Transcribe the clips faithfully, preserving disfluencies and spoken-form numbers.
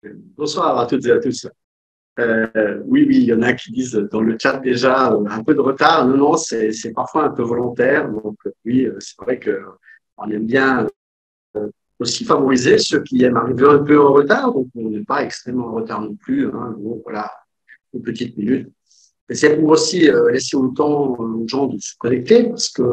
Bonsoir à toutes et à tous. Euh, oui, oui, il y en a qui disent dans le chat déjà euh, un peu de retard. Non, non, c'est c'est parfois un peu volontaire. Donc euh, oui, euh, c'est vrai que on aime bien aussi favoriser ceux qui aiment arriver un peu en retard. Donc on n'est pas extrêmement en retard non plus. Hein. Donc voilà, une petite minute. Et c'est pour aussi euh, laisser autant aux gens de se connecter parce que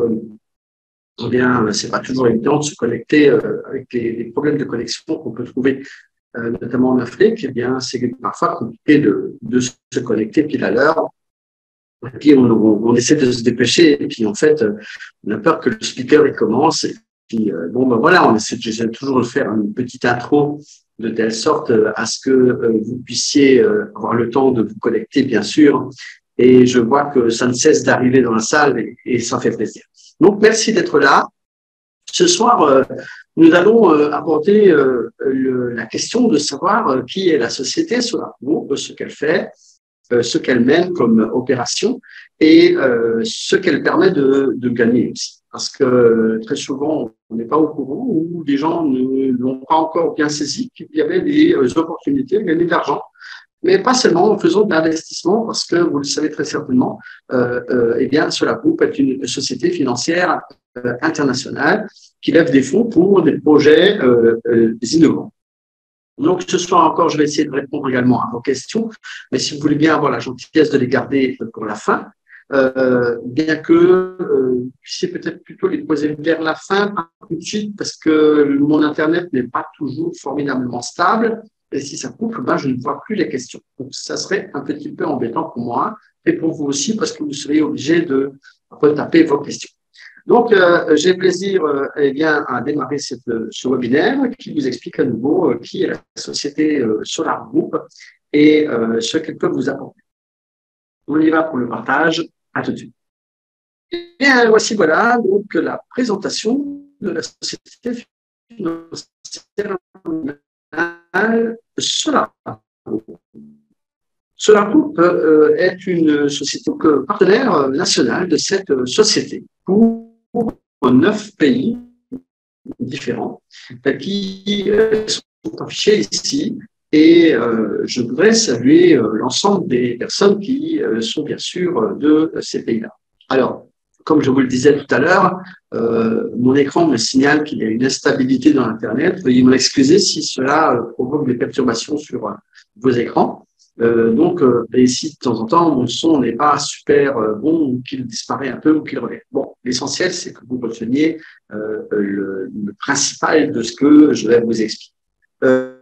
eh bien, c'est pas toujours évident de se connecter euh, avec les, les problèmes de connexion qu'on peut trouver euh, notamment en Afrique, eh bien, c'est parfois compliqué de, de se connecter pile à l'heure. Et puis, on, on, on essaie de se dépêcher. Et puis, en fait, on a peur que le speaker il commence. Et puis, euh, bon, ben voilà, on essaie, j'essaie toujours de faire une petite intro de telle sorte à ce que euh, vous puissiez euh, avoir le temps de vous connecter, bien sûr. Et je vois que ça ne cesse d'arriver dans la salle et, et ça fait plaisir. Donc, merci d'être là. Ce soir, euh, nous allons euh, aborder euh, le, la question de savoir euh, qui est la société Solar Group, ce qu'elle fait, euh, ce qu'elle mène comme opération et euh, ce qu'elle permet de, de gagner aussi. Parce que très souvent, on n'est pas au courant ou les gens ne l'ont pas encore bien saisi qu'il y avait des euh, opportunités de gagner de l'argent. Mais pas seulement en faisant de l'investissement, parce que vous le savez très certainement, euh, euh, eh bien, Solar Group est une société financière euh, internationale qui lève des fonds pour des projets euh, euh, innovants. Donc, ce soir encore, je vais essayer de répondre également à vos questions, mais si vous voulez bien avoir la gentillesse de les garder pour la fin, euh, bien que euh, vous puissiez peut-être plutôt les poser vers la fin, pas tout de suite, parce que mon Internet n'est pas toujours formidablement stable. Et si ça coupe, ben, je ne vois plus les questions. Donc, ça serait un petit peu embêtant pour moi et pour vous aussi, parce que vous seriez obligé de retaper vos questions. Donc, euh, j'ai plaisir euh, eh bien, à démarrer cette, ce webinaire qui vous explique à nouveau euh, qui est la société euh, Solar Group et euh, ce qu'elle peut vous apporter. On y va pour le partage. À tout de suite. Eh bien, voici voilà donc la présentation de la société financière Solar Group. Solar Group euh, est une société donc, partenaire nationale de cette société pour neuf pays différents qui euh, sont affichés ici. Et euh, je voudrais saluer euh, l'ensemble des personnes qui euh, sont bien sûr de ces pays-là. Alors, comme je vous le disais tout à l'heure, euh, mon écran me signale qu'il y a une instabilité dans Internet. Veuillez m'en excuser si cela euh, provoque des perturbations sur euh, vos écrans. Euh, donc, euh, et si de temps en temps, mon son n'est pas super euh, bon ou qu'il disparaît un peu ou qu'il revient. Bon, l'essentiel, c'est que vous reteniez euh, le, le principal de ce que je vais vous expliquer. Euh,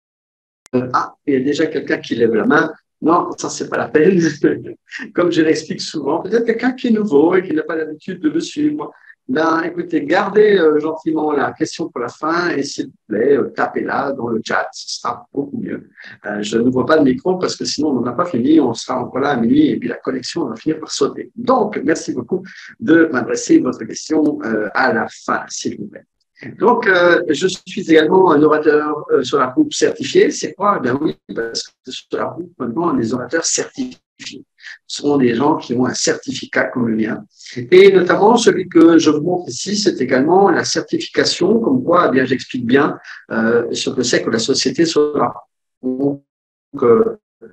ah, il y a déjà quelqu'un qui lève la main. Non, ça, c'est pas la peine. Comme je l'explique souvent, peut-être quelqu'un qui est nouveau et qui n'a pas l'habitude de me suivre. Ben, écoutez, gardez euh, gentiment la question pour la fin et s'il vous plaît, euh, tapez-la dans le chat, ce sera beaucoup mieux. Euh, je n'ouvre pas le micro parce que sinon on n'a pas fini, on sera encore là à minuit et puis la connexion va finir par sauter. Donc, merci beaucoup de m'adresser votre question euh, à la fin, s'il vous plaît. Donc, euh, je suis également un orateur euh, Solar Group certifié. C'est quoi? Eh bien oui, parce que Solar Group, maintenant, des orateurs certifiés. Ce sont des gens qui ont un certificat comme le mien. Et notamment, celui que je vous montre ici, c'est également la certification, comme quoi, eh bien, j'explique bien euh, ce que c'est que la société Solar Group. Donc, euh,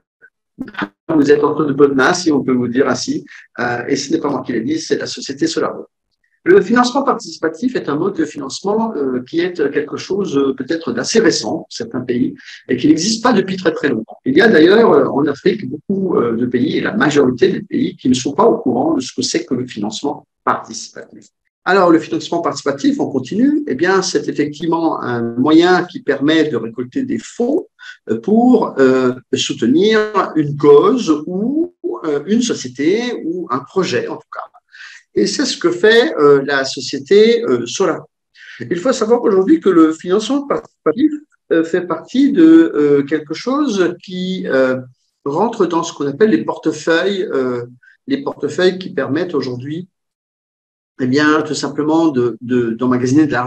vous êtes entre de bonnes mains, si on peut vous dire ainsi. Euh, et ce n'est pas moi qui l'ai dit, c'est la société Solar Group. Le financement participatif est un mode de financement euh, qui est quelque chose euh, peut-être d'assez récent dans certains pays et qui n'existe pas depuis très très longtemps. Il y a d'ailleurs euh, en Afrique beaucoup euh, de pays, et la majorité des pays, qui ne sont pas au courant de ce que c'est que le financement participatif. Alors, le financement participatif, on continue, eh bien, c'est effectivement un moyen qui permet de récolter des fonds pour euh, soutenir une cause ou euh, une société ou un projet en tout cas. Et c'est ce que fait euh, la société euh, Solar. Il faut savoir aujourd'hui que le financement participatif euh, fait partie de euh, quelque chose qui euh, rentre dans ce qu'on appelle les portefeuilles, euh, les portefeuilles qui permettent aujourd'hui, eh bien, tout simplement de, de, d'emmagasiner de l'argent.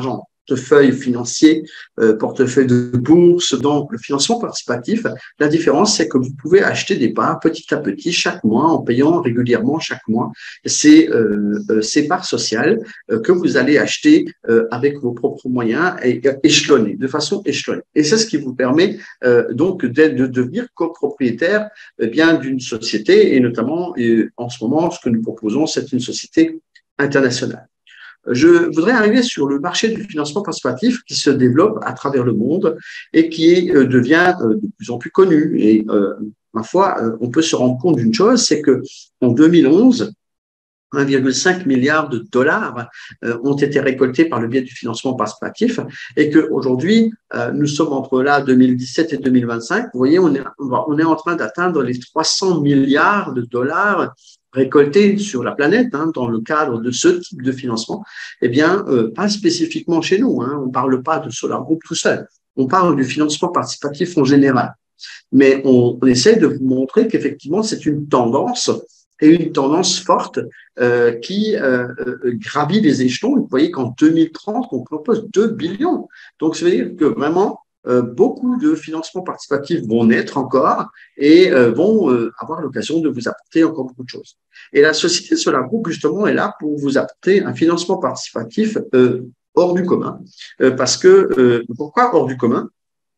portefeuille financier, euh, portefeuille de bourse, donc le financement participatif, la différence, c'est que vous pouvez acheter des parts petit à petit chaque mois en payant régulièrement chaque mois ces, euh, euh, ces parts sociales euh, que vous allez acheter euh, avec vos propres moyens et euh, échelonnés, de façon échelonnée. Et c'est ce qui vous permet euh, donc de, de devenir copropriétaire eh bien d'une société et notamment et en ce moment, ce que nous proposons, c'est une société internationale. Je voudrais arriver sur le marché du financement participatif qui se développe à travers le monde et qui euh, devient euh, de plus en plus connu. Et euh, ma foi, euh, on peut se rendre compte d'une chose, c'est que en deux mille onze, un virgule cinq milliard de dollars euh, ont été récoltés par le biais du financement participatif et qu'aujourd'hui, euh, nous sommes entre là deux mille dix-sept et deux mille vingt-cinq. Vous voyez, on est, on est en train d'atteindre les trois cents milliards de dollars récoltés sur la planète hein, dans le cadre de ce type de financement. Eh bien, euh, pas spécifiquement chez nous. Hein, on ne parle pas de Solar Group tout seul. On parle du financement participatif en général. Mais on, on essaie de vous montrer qu'effectivement, c'est une tendance et une tendance forte euh, qui euh, euh, gravit les échelons. Vous voyez qu'en deux mille trente, on propose deux billions. Donc, ça veut dire que vraiment, euh, beaucoup de financements participatifs vont naître encore et euh, vont euh, avoir l'occasion de vous apporter encore beaucoup de choses. Et la société Solar Group, justement, est là pour vous apporter un financement participatif euh, hors du commun. Euh, parce que, euh, pourquoi hors du commun ?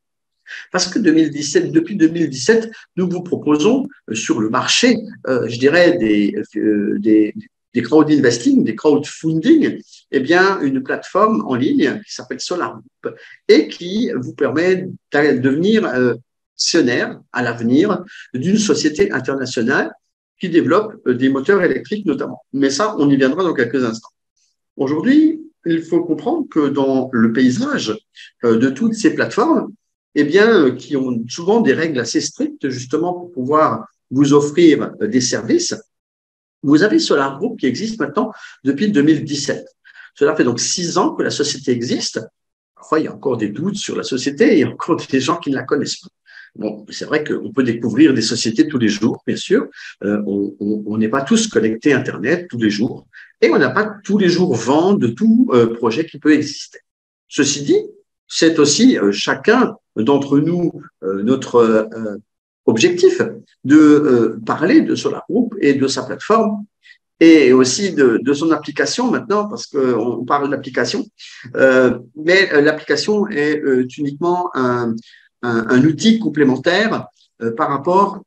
Parce que deux mille dix-sept, depuis deux mille dix-sept, nous vous proposons euh, sur le marché, euh, je dirais, des, euh, des, des crowd investing, des crowdfunding, eh bien, une plateforme en ligne qui s'appelle Solar Group et qui vous permet de devenir euh, actionnaire à l'avenir d'une société internationale qui développe euh, des moteurs électriques notamment. Mais ça, on y viendra dans quelques instants. Aujourd'hui, il faut comprendre que dans le paysage euh, de toutes ces plateformes, eh bien, qui ont souvent des règles assez strictes, justement, pour pouvoir vous offrir des services. Vous avez Solar Group qui existe maintenant depuis deux mille dix-sept. Cela fait donc six ans que la société existe. Parfois, il y a encore des doutes sur la société, il y a encore des gens qui ne la connaissent pas. Bon, c'est vrai qu'on peut découvrir des sociétés tous les jours, bien sûr. Euh, on n'est pas tous connectés à Internet tous les jours et on n'a pas tous les jours vent de tout euh, projet qui peut exister. Ceci dit, c'est aussi euh, chacun d'entre nous euh, notre euh, objectif de euh, parler de Solar Group et de sa plateforme et aussi de, de son application maintenant parce qu'on parle d'application, euh, mais l'application est euh, uniquement un, un, un outil complémentaire euh, par rapport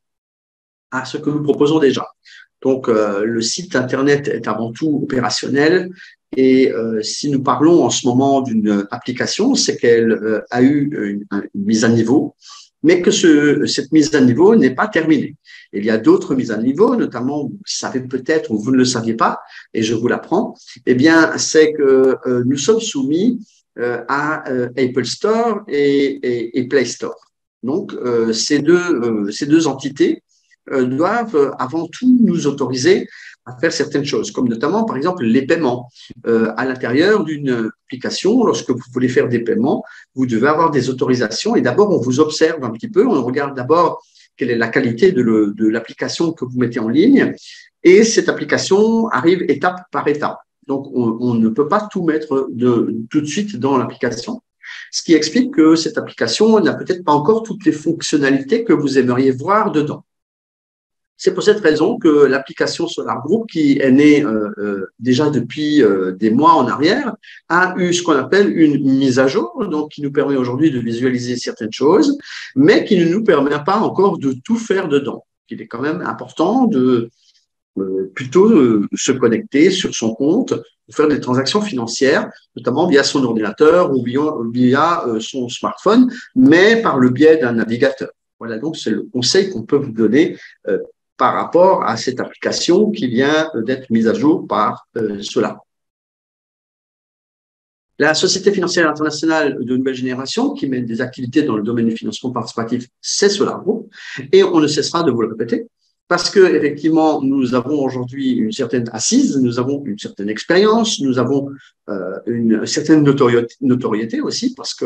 à ce que nous proposons déjà. Donc, euh, le site Internet est avant tout opérationnel. Et euh, si nous parlons en ce moment d'une application, c'est qu'elle euh, a eu une, une mise à niveau, mais que ce, cette mise à niveau n'est pas terminée. Il y a d'autres mises à niveau, notamment, vous savez peut-être ou vous ne le saviez pas, et je vous l'apprends, eh bien, c'est que euh, nous sommes soumis euh, à euh, Apple Store et, et, et Play Store. Donc, euh, ces, deux, euh, ces deux entités euh, doivent euh, avant tout nous autoriser à faire certaines choses, comme notamment, par exemple, les paiements. Euh, à l'intérieur d'une application, lorsque vous voulez faire des paiements, vous devez avoir des autorisations et d'abord, on vous observe un petit peu, on regarde d'abord quelle est la qualité de, le, de l'application que vous mettez en ligne et cette application arrive étape par étape. Donc, on, on ne peut pas tout mettre de, tout de suite dans l'application, ce qui explique que cette application n'a peut-être pas encore toutes les fonctionnalités que vous aimeriez voir dedans. C'est pour cette raison que l'application Solar Group, qui est née euh, euh, déjà depuis euh, des mois en arrière, a eu ce qu'on appelle une mise à jour, donc qui nous permet aujourd'hui de visualiser certaines choses, mais qui ne nous permet pas encore de tout faire dedans. Il est quand même important de euh, plutôt euh, se connecter sur son compte, de faire des transactions financières, notamment via son ordinateur ou via, via euh, son smartphone, mais par le biais d'un navigateur. Voilà, donc c'est le conseil qu'on peut vous donner euh, par rapport à cette application qui vient d'être mise à jour par euh, Solar. La Société financière internationale de nouvelle génération qui mène des activités dans le domaine du financement participatif, c'est Solar Group, et on ne cessera de vous le répéter parce que effectivement nous avons aujourd'hui une certaine assise, nous avons une certaine expérience, nous avons euh, une certaine notoriété, notoriété aussi parce que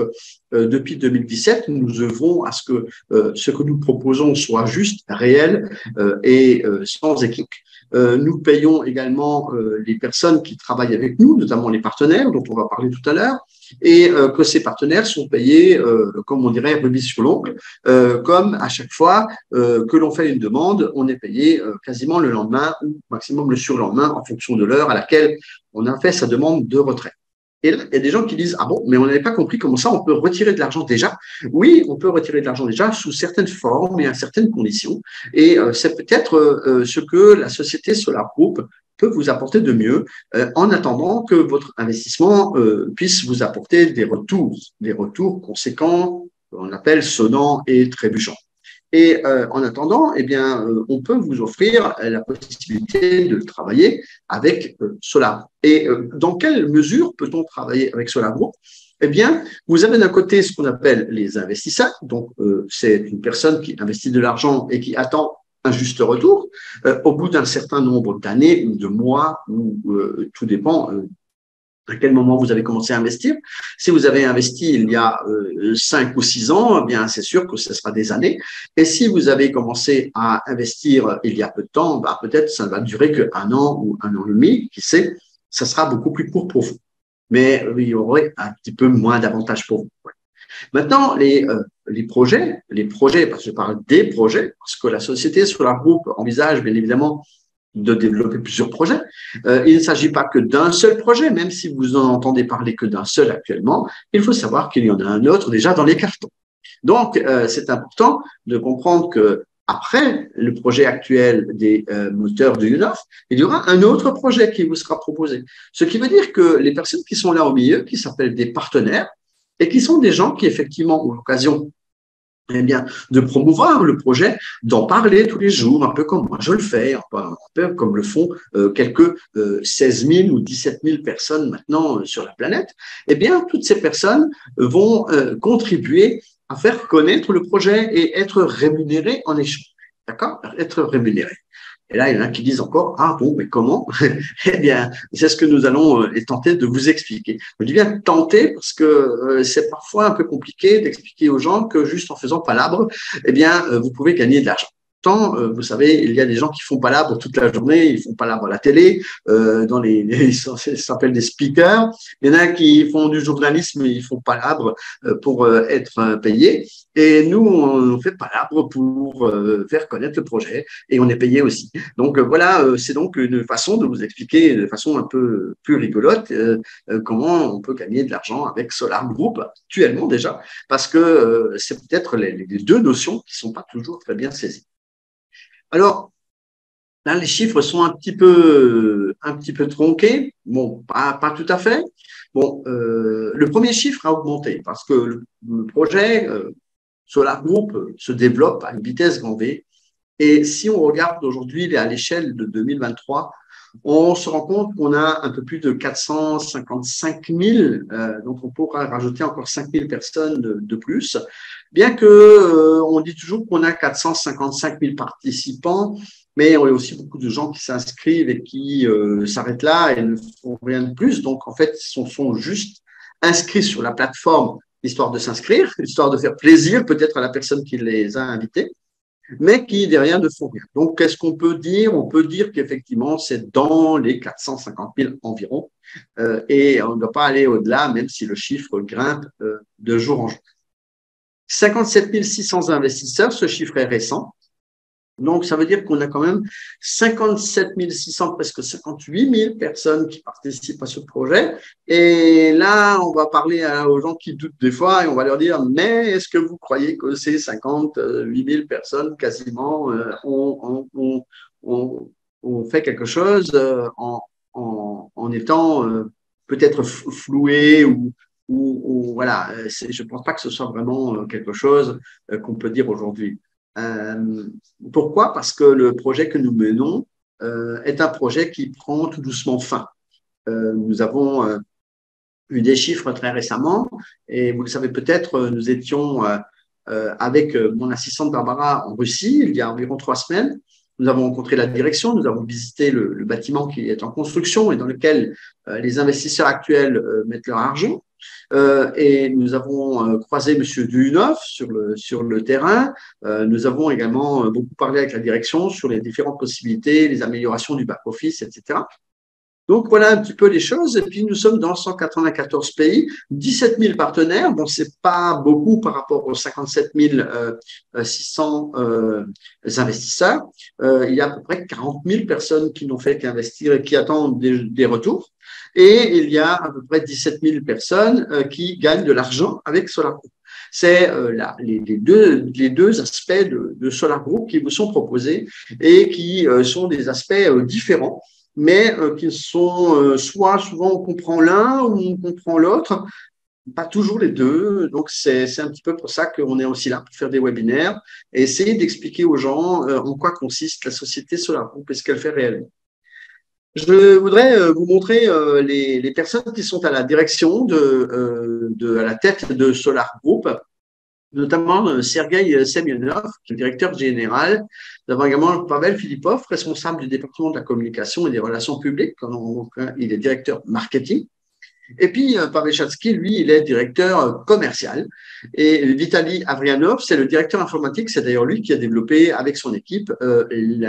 euh, depuis deux mille dix-sept, nous œuvrons à ce que euh, ce que nous proposons soit juste, réel euh, et euh, sans équivoque. Euh, nous payons également euh, les personnes qui travaillent avec nous, notamment les partenaires dont on va parler tout à l'heure, et euh, que ces partenaires sont payés, euh, comme on dirait, rubis sur l'ongle, euh, comme à chaque fois euh, que l'on fait une demande, on est payé euh, quasiment le lendemain ou maximum le surlendemain en fonction de l'heure à laquelle on a fait sa demande de retrait. Et là, il y a des gens qui disent « Ah bon, mais on n'avait pas compris comment ça, on peut retirer de l'argent déjà ?» Oui, on peut retirer de l'argent déjà sous certaines formes et à certaines conditions. Et euh, c'est peut-être euh, ce que la société Solar Group peut vous apporter de mieux euh, en attendant que votre investissement euh, puisse vous apporter des retours, des retours conséquents, qu'on appelle sonnants et trébuchants. Et euh, en attendant, eh bien, euh, on peut vous offrir la possibilité de travailler avec euh, Solar. Et euh, dans quelle mesure peut-on travailler avec Solar Group? Eh bien, vous avez d'un côté ce qu'on appelle les investisseurs. Donc, euh, c'est une personne qui investit de l'argent et qui attend un juste retour euh, au bout d'un certain nombre d'années ou de mois, ou euh, tout dépend euh, à quel moment vous avez commencé à investir. Si vous avez investi il y a euh, cinq ou six ans, eh bien c'est sûr que ce sera des années. Et si vous avez commencé à investir il y a peu de temps, bah, peut-être ça ne va durer qu'un an ou un an et demi, qui sait, ça sera beaucoup plus court pour vous. Mais euh, il y aurait un petit peu moins d'avantages pour vous. Ouais. Maintenant, les, euh, les projets, les projets, parce que je parle des projets, parce que la société Solar Group envisage bien évidemment de développer plusieurs projets. Euh, il ne s'agit pas que d'un seul projet, même si vous en entendez parler que d'un seul actuellement, il faut savoir qu'il y en a un autre déjà dans les cartons. Donc, euh, c'est important de comprendre que après le projet actuel des euh, moteurs de UNOF, il y aura un autre projet qui vous sera proposé. Ce qui veut dire que les personnes qui sont là au milieu, qui s'appellent des partenaires, et qui sont des gens qui effectivement ont l'occasion eh bien, de promouvoir le projet, d'en parler tous les jours, un peu comme moi je le fais, un peu, un peu comme le font euh, quelques euh, seize mille ou dix-sept mille personnes maintenant euh, sur la planète, eh bien, toutes ces personnes vont euh, contribuer à faire connaître le projet et être rémunérées en échange. D'accord? Être rémunérées. Et là, il y en a qui disent encore, ah bon, mais comment? Eh bien, c'est ce que nous allons euh, tenter de vous expliquer. Je dis bien tenter parce que euh, c'est parfois un peu compliqué d'expliquer aux gens que juste en faisant palabre, eh bien, euh, vous pouvez gagner de l'argent. Tant, euh, vous savez, il y a des gens qui font palabre toute la journée, ils font palabre à la télé, euh, dans les, les ça s'appelle des speakers. Il y en a qui font du journalisme, ils font palabre euh, pour euh, être euh, payés. Et nous, on fait palabre pour euh, faire connaître le projet et on est payé aussi. Donc euh, voilà, euh, c'est donc une façon de vous expliquer de façon un peu plus rigolote euh, euh, comment on peut gagner de l'argent avec Solar Group actuellement déjà, parce que euh, c'est peut-être les, les deux notions qui ne sont pas toujours très bien saisies. Alors, là, les chiffres sont un petit peu, un petit peu tronqués. Bon, pas, pas tout à fait. Bon, euh, le premier chiffre a augmenté parce que le, le projet euh, Solar Group se développe à une vitesse grand V. Et si on regarde aujourd'hui à l'échelle de deux mille vingt-trois, on se rend compte qu'on a un peu plus de quatre cent cinquante-cinq mille, euh, donc on pourra rajouter encore cinq mille personnes de, de plus, bien que euh, on dit toujours qu'on a quatre cent cinquante-cinq mille participants, mais on a aussi beaucoup de gens qui s'inscrivent et qui euh, s'arrêtent là et ne font rien de plus. Donc en fait, ils sont, sont juste inscrits sur la plateforme histoire de s'inscrire, histoire de faire plaisir peut-être à la personne qui les a invités, mais qui derrière ne font rien. Donc, qu'est-ce qu'on peut dire? On peut dire qu'effectivement, c'est dans les quatre cent cinquante mille environ, euh, et on ne doit pas aller au-delà, même si le chiffre grimpe euh, de jour en jour. cinquante-sept mille six cents investisseurs, ce chiffre est récent. Donc, ça veut dire qu'on a quand même cinquante-sept mille six cents, presque cinquante-huit mille personnes qui participent à ce projet. Et là, on va parler aux gens qui doutent des fois et on va leur dire, mais est-ce que vous croyez que ces cinquante-huit mille personnes quasiment euh, ont, ont, ont, ont fait quelque chose euh, en, en, en étant euh, peut-être floués ou, ou, ou voilà, je ne pense pas que ce soit vraiment quelque chose euh, qu'on peut dire aujourd'hui. Euh, pourquoi? Parce que le projet que nous menons euh, est un projet qui prend tout doucement fin. Euh, nous avons euh, eu des chiffres très récemment et vous le savez peut-être, nous étions euh, euh, avec mon assistante Barbara en Russie il y a environ trois semaines. Nous avons rencontré la direction, nous avons visité le, le bâtiment qui est en construction et dans lequel euh, les investisseurs actuels euh, mettent leur argent. Euh, et nous avons euh, croisé M. Duhunov sur le, sur le terrain. Euh, nous avons également euh, beaucoup parlé avec la direction sur les différentes possibilités, les améliorations du back-office, et cetera. Donc, voilà un petit peu les choses. Et puis, nous sommes dans cent quatre-vingt-quatorze pays, dix-sept mille partenaires. Bon, c'est pas beaucoup par rapport aux cinquante-sept mille six cents euh, investisseurs. Euh, il y a à peu près quarante mille personnes qui n'ont fait qu'investir et qui attendent des, des retours. Et il y a à peu près dix-sept mille personnes euh, qui gagnent de l'argent avec SolarGroup. C'est euh, là, les, les, deux, les deux aspects de, de SolarGroup qui vous sont proposés et qui euh, sont des aspects euh, différents, mais euh, qui sont euh, soit souvent on comprend l'un ou on comprend l'autre, pas toujours les deux. Donc, c'est un petit peu pour ça qu'on est aussi là pour faire des webinaires et essayer d'expliquer aux gens euh, en quoi consiste la société SolarGroup et ce qu'elle fait réellement. Je voudrais euh, vous montrer euh, les, les personnes qui sont à la direction, de, euh, de, à la tête de SolarGroup, notamment euh, Sergueï Semyonov, qui est le directeur général. Nous avons également Pavel Filipov, responsable du département de la communication et des relations publiques. Donc, il est directeur marketing. Et puis, Pavel Chatsky, lui, il est directeur commercial. Et Vitaly Avrianov, c'est le directeur informatique. C'est d'ailleurs lui qui a développé avec son équipe euh,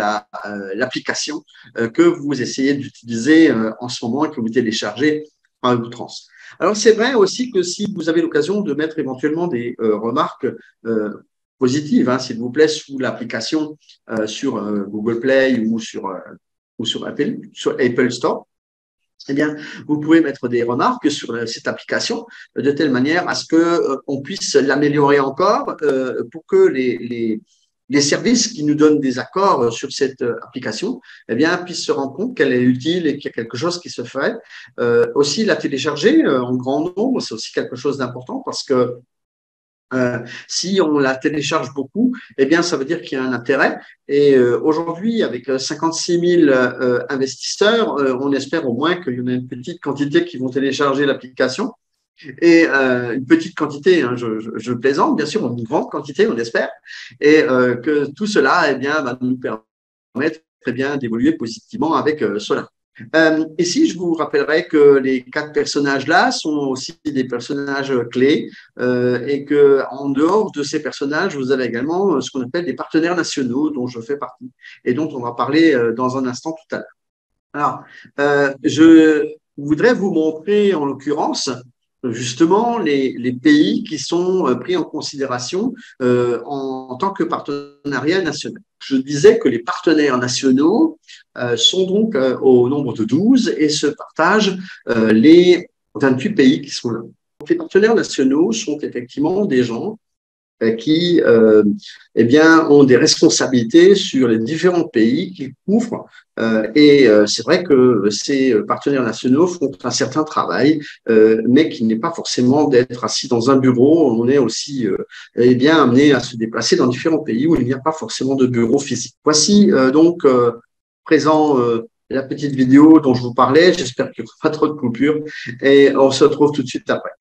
l'application la, euh, que vous essayez d'utiliser euh, en ce moment et que vous téléchargez en outrance. Alors, c'est vrai aussi que si vous avez l'occasion de mettre éventuellement des euh, remarques euh, positives, hein, s'il vous plaît, sous l'application euh, sur euh, Google Play ou sur, euh, ou sur Apple, sur Apple Store, eh bien, vous pouvez mettre des remarques sur cette application de telle manière à ce que euh, on puisse l'améliorer encore euh, pour que les, les, les services qui nous donnent des accords sur cette application, eh bien, puissent se rendre compte qu'elle est utile et qu'il y a quelque chose qui se fait. Euh, aussi, la télécharger euh, en grand nombre, c'est aussi quelque chose d'important parce que Euh, si on la télécharge beaucoup, eh bien, ça veut dire qu'il y a un intérêt. Et euh, aujourd'hui, avec cinquante-six mille euh, investisseurs, euh, on espère au moins qu'il y en a une petite quantité qui vont télécharger l'application. Et euh, une petite quantité, hein, je, je, je plaisante, bien sûr, une grande quantité, on espère. Et euh, que tout cela, eh bien, va nous permettre très bien d'évoluer positivement avec euh, Solar. Euh, ici, je vous rappellerai que les quatre personnages-là sont aussi des personnages clés euh, et que en dehors de ces personnages, vous avez également ce qu'on appelle des partenaires nationaux dont je fais partie et dont on va parler euh, dans un instant tout à l'heure. Alors, euh, je voudrais vous montrer en l'occurrence justement les, les pays qui sont pris en considération euh, en, en tant que partenariat national. Je disais que les partenaires nationaux euh, sont donc euh, au nombre de douze et se partagent euh, les vingt-huit pays qui sont là. Donc, les partenaires nationaux sont effectivement des gens qui euh, eh bien, ont des responsabilités sur les différents pays qu'ils couvrent. Euh, et euh, c'est vrai que ces partenaires nationaux font un certain travail, euh, mais qui n'est pas forcément d'être assis dans un bureau. On est aussi euh, eh bien, amené à se déplacer dans différents pays où il n'y a pas forcément de bureau physique. Voici euh, donc euh, présent euh, la petite vidéo dont je vous parlais. J'espère qu'il n'y aura pas trop de coupures et on se retrouve tout de suite après.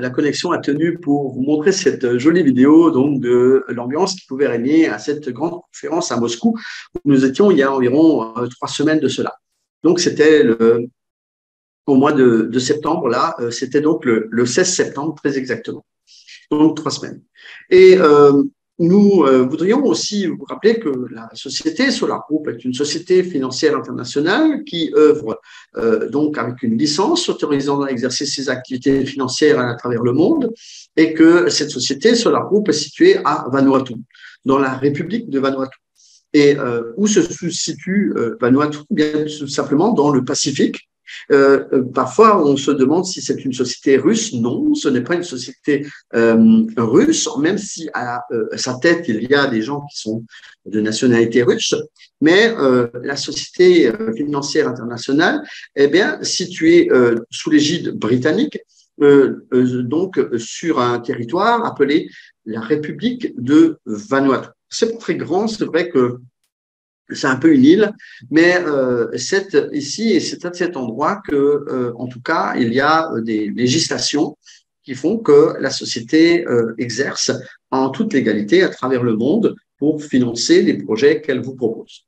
la connexion a tenu pour vous montrer cette jolie vidéo donc de l'ambiance qui pouvait régner à cette grande conférence à Moscou où nous étions il y a environ euh, trois semaines de cela. Donc, c'était le, au mois de, de septembre, là, euh, c'était donc le, le seize septembre, très exactement. Donc, trois semaines. Et euh, nous euh, voudrions aussi vous rappeler que la société Solar Group est une société financière internationale qui œuvre euh, donc avec une licence autorisant à exercer ses activités financières à travers le monde et que cette société Solar Group est située à Vanuatu, dans la République de Vanuatu. Et euh, où se situe euh, Vanuatu? Bien tout simplement dans le Pacifique. Euh, euh, parfois, on se demande si c'est une société russe. Non, ce n'est pas une société euh, russe, même si à euh, sa tête, il y a des gens qui sont de nationalité russe. Mais euh, la société financière internationale est bien située euh, sous l'égide britannique, euh, euh, donc sur un territoire appelé la République de Vanuatu. C'est pas très grand, c'est vrai que c'est un peu une île, mais euh, c'est ici et c'est à cet endroit que, euh, en tout cas, il y a des législations qui font que la société euh, exerce en toute légalité à travers le monde pour financer les projets qu'elle vous propose.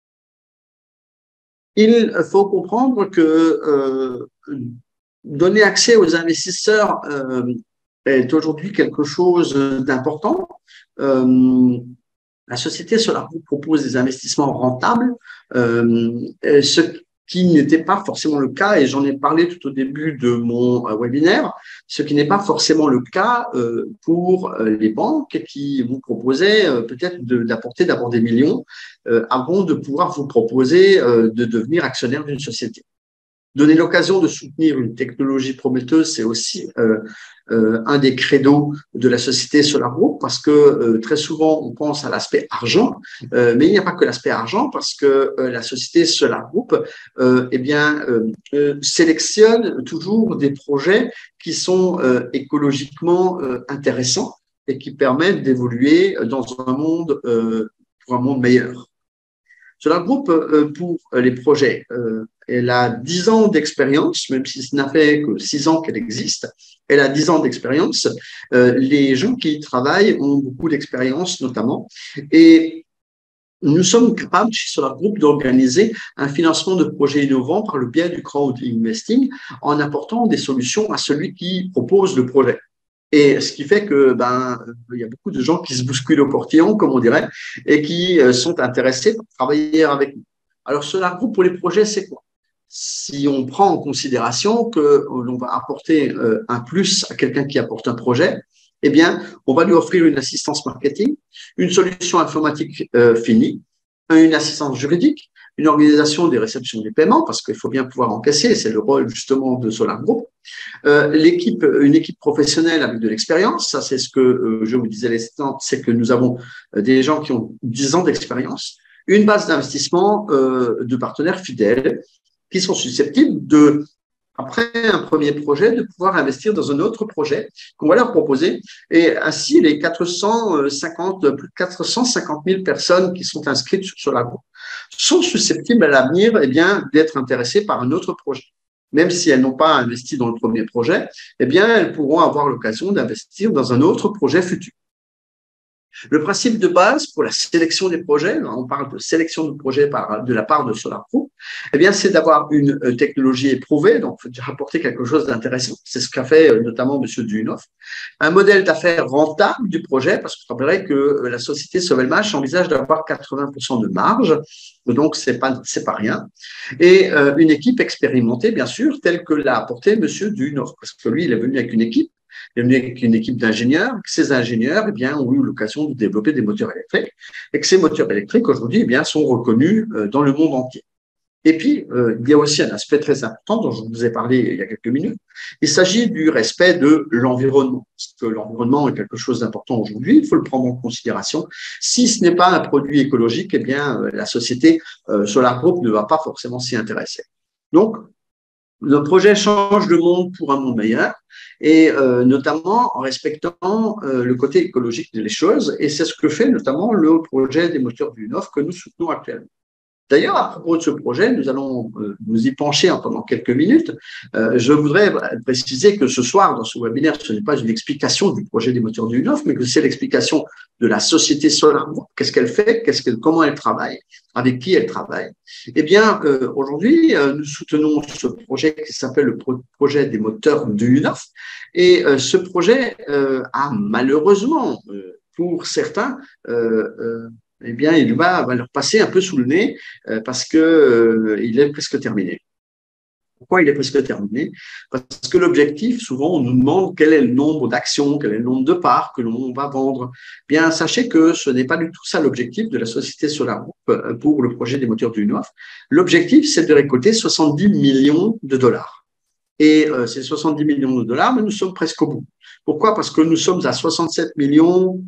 Il faut comprendre que euh, donner accès aux investisseurs euh, est aujourd'hui quelque chose d'important. Euh, La société Solar Group propose des investissements rentables, euh, ce qui n'était pas forcément le cas, et j'en ai parlé tout au début de mon euh, webinaire, ce qui n'est pas forcément le cas euh, pour euh, les banques qui vous proposaient euh, peut-être d'apporter d'abord des millions euh, avant de pouvoir vous proposer euh, de devenir actionnaire d'une société. Donner l'occasion de soutenir une technologie prometteuse, c'est aussi euh, euh, un des credos de la société Solar Group parce que euh, très souvent, on pense à l'aspect argent, euh, mais il n'y a pas que l'aspect argent parce que euh, la société Solar Group euh, eh bien, euh, euh, sélectionne toujours des projets qui sont euh, écologiquement euh, intéressants et qui permettent d'évoluer dans un monde, euh, pour un monde meilleur. Solar Group, euh, pour les projets, euh, elle a dix ans d'expérience, même si ce n'a fait que six ans qu'elle existe. Elle a dix ans d'expérience. Euh, les gens qui y travaillent ont beaucoup d'expérience, notamment. Et nous sommes capables, chez Solar Group, d'organiser un financement de projets innovants par le biais du crowd investing en apportant des solutions à celui qui propose le projet. Et ce qui fait que ben il y a beaucoup de gens qui se bousculent au portillon, comme on dirait, et qui sont intéressés pour travailler avec nous. Alors, Solar Group pour les projets, c'est quoi? Si on prend en considération que l'on va apporter un plus à quelqu'un qui apporte un projet, eh bien, on va lui offrir une assistance marketing, une solution informatique euh, finie, une assistance juridique, une organisation des réceptions des paiements, parce qu'il faut bien pouvoir encaisser, c'est le rôle justement de Solar Group. Euh, l'équipe, une équipe professionnelle avec de l'expérience, ça c'est ce que euh, je vous disais à l'instant, c'est que nous avons des gens qui ont dix ans d'expérience, une base d'investissement euh, de partenaires fidèles qui sont susceptibles de, après un premier projet, de pouvoir investir dans un autre projet qu'on va leur proposer. Et ainsi, les quatre cent cinquante, plus de quatre cent cinquante mille personnes qui sont inscrites sur Solar Group sont susceptibles à l'avenir eh bien, d'être intéressées par un autre projet. Même si elles n'ont pas investi dans le premier projet, eh bien, elles pourront avoir l'occasion d'investir dans un autre projet futur. Le principe de base pour la sélection des projets, on parle de sélection de projets par, de la part de Solar Group, eh bien, c'est d'avoir une technologie éprouvée, donc il faut apporter quelque chose d'intéressant. C'est ce qu'a fait notamment M. Duyunov. Un modèle d'affaires rentable du projet, parce que vous rappellerez que la société Sovelmash envisage d'avoir quatre-vingts pour cent de marge, donc c'est pas, c'est pas rien. Et euh, une équipe expérimentée, bien sûr, telle que l'a apporté M. Duyunov, parce que lui, il est venu avec une équipe. Il est venu avec une équipe d'ingénieurs. Ces ingénieurs eh bien, ont eu l'occasion de développer des moteurs électriques et que ces moteurs électriques aujourd'hui eh bien, sont reconnus euh, dans le monde entier. Et puis, euh, il y a aussi un aspect très important dont je vous ai parlé il y a quelques minutes. Il s'agit du respect de l'environnement. Parce que l'environnement est quelque chose d'important aujourd'hui, il faut le prendre en considération. Si ce n'est pas un produit écologique, eh bien, euh, la société euh, Solar Group ne va pas forcément s'y intéresser. Donc, le projet change le monde pour un monde meilleur et euh, notamment en respectant euh, le côté écologique des choses et c'est ce que fait notamment le projet des moteurs Duyunov que nous soutenons actuellement. D'ailleurs, à propos de ce projet, nous allons euh, nous y pencher pendant quelques minutes. Euh, je voudrais préciser que ce soir, dans ce webinaire, ce n'est pas une explication du projet des moteurs du U N O F, mais que c'est l'explication de la société SolarWorks. Qu'est-ce qu'elle fait, qu'est-ce qu'elle, comment elle travaille, avec qui elle travaille. Eh bien, euh, aujourd'hui, euh, nous soutenons ce projet qui s'appelle le pro projet des moteurs du U N O F. Et euh, ce projet euh, a malheureusement, euh, pour certains, euh, euh, eh bien, il va, va leur passer un peu sous le nez euh, parce que euh, il est presque terminé. Pourquoi il est presque terminé? Parce que l'objectif, souvent, on nous demande quel est le nombre d'actions, quel est le nombre de parts que l'on va vendre. Bien, sachez que ce n'est pas du tout ça l'objectif de la société SolarWorks pour le projet des moteurs du U N O F. L'objectif, c'est de récolter soixante-dix millions de dollars. Et euh, ces soixante-dix millions de dollars, mais nous sommes presque au bout. Pourquoi? Parce que nous sommes à soixante-sept millions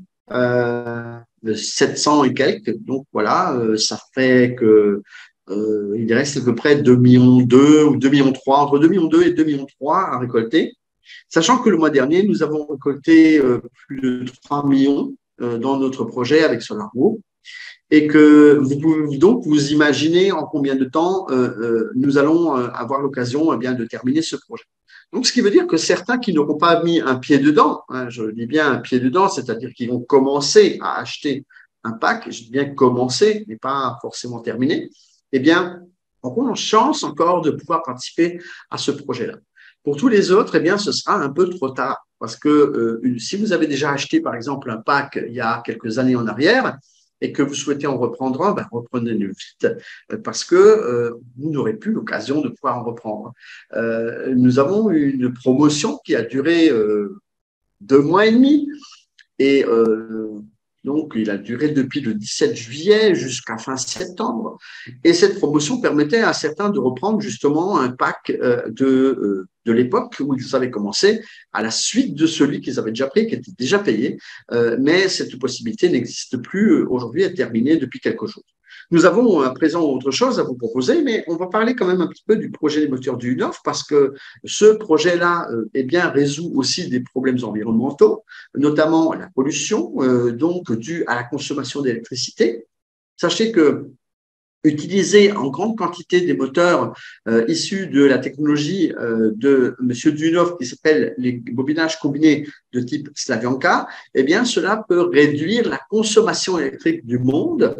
euh, sept cents et quelques. Donc voilà, euh, ça fait que euh, il reste à peu près deux millions deux ou deux millions trois, entre deux millions deux et deux millions trois à récolter. Sachant que le mois dernier, nous avons récolté euh, plus de trois millions euh, dans notre projet avec SolarWorks. Et que vous pouvez donc vous imaginer en combien de temps euh, euh, nous allons euh, avoir l'occasion eh bien de terminer ce projet. Donc, ce qui veut dire que certains qui n'auront pas mis un pied dedans, hein, je dis bien un pied dedans, c'est-à-dire qu'ils vont commencer à acheter un pack, je dis bien commencer, mais pas forcément terminer, eh bien, auront chance encore de pouvoir participer à ce projet-là. Pour tous les autres, eh bien, ce sera un peu trop tard, parce que euh, si vous avez déjà acheté, par exemple, un pack il y a quelques années en arrière, et que vous souhaitez en reprendre un, ben reprenez-le vite parce que euh, vous n'aurez plus l'occasion de pouvoir en reprendre. Euh, nous avons une promotion qui a duré euh, deux mois et demi et euh, donc il a duré depuis le dix-sept juillet jusqu'à fin septembre. Et cette promotion permettait à certains de reprendre justement un pack euh, de, euh, de l'époque où ils avaient commencé à la suite de celui qu'ils avaient déjà pris, qui était déjà payé. Euh, mais cette possibilité n'existe plus aujourd'hui, elle est terminée depuis quelques jours. Nous avons à présent autre chose à vous proposer, mais on va parler quand même un petit peu du projet des moteurs du U N O F parce que ce projet-là euh, eh bien, résout aussi des problèmes environnementaux, notamment la pollution, euh, donc due à la consommation d'électricité. Sachez que utiliser en grande quantité des moteurs euh, issus de la technologie euh, de M. Dünhoff qui s'appelle les bobinages combinés de type Slavianka, eh bien, cela peut réduire la consommation électrique du monde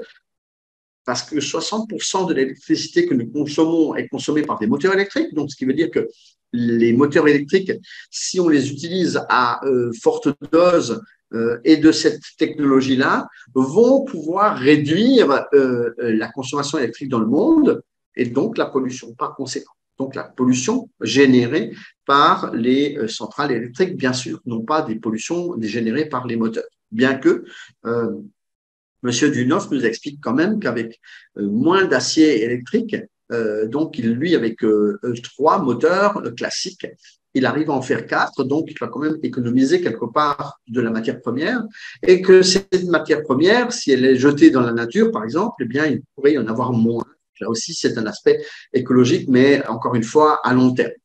parce que soixante pour cent de l'électricité que nous consommons est consommée par des moteurs électriques. Donc, ce qui veut dire que les moteurs électriques, si on les utilise à euh, forte dose euh, et de cette technologie-là, vont pouvoir réduire euh, la consommation électrique dans le monde et donc la pollution par conséquent. Donc, la pollution générée par les centrales électriques, bien sûr, non pas des pollutions générées par les moteurs. Bien que euh, Monsieur Dünhoff nous explique quand même qu'avec moins d'acier électrique, euh, donc il, lui, avec euh, trois moteurs classiques, il arrive à en faire quatre, donc il va quand même économiser quelque part de la matière première, et que cette matière première, si elle est jetée dans la nature, par exemple, eh bien, il pourrait y en avoir moins. Là aussi, c'est un aspect écologique, mais encore une fois, à long terme.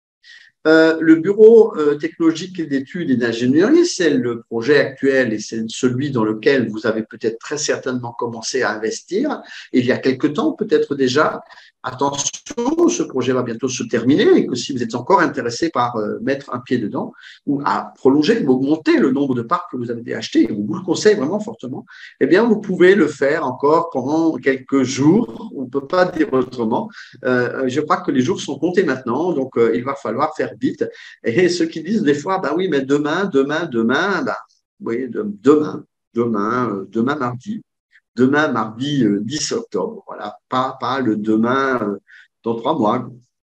Euh, le bureau euh, technologique d'études et d'ingénierie, c'est le projet actuel et c'est celui dans lequel vous avez peut-être très certainement commencé à investir il y a quelque temps, peut-être déjà. Attention, ce projet va bientôt se terminer et que si vous êtes encore intéressé par euh, mettre un pied dedans ou à prolonger ou augmenter le nombre de parts que vous avez achetés, et on vous le conseille vraiment fortement, eh bien, vous pouvez le faire encore pendant quelques jours. On ne peut pas dire autrement. Euh, je crois que les jours sont comptés maintenant, donc euh, il va falloir faire vite. Et ceux qui disent des fois, bah oui, mais demain, demain, demain, bah, oui, demain, demain, demain mardi, demain mardi dix octobre, voilà, pas, pas le demain dans trois mois.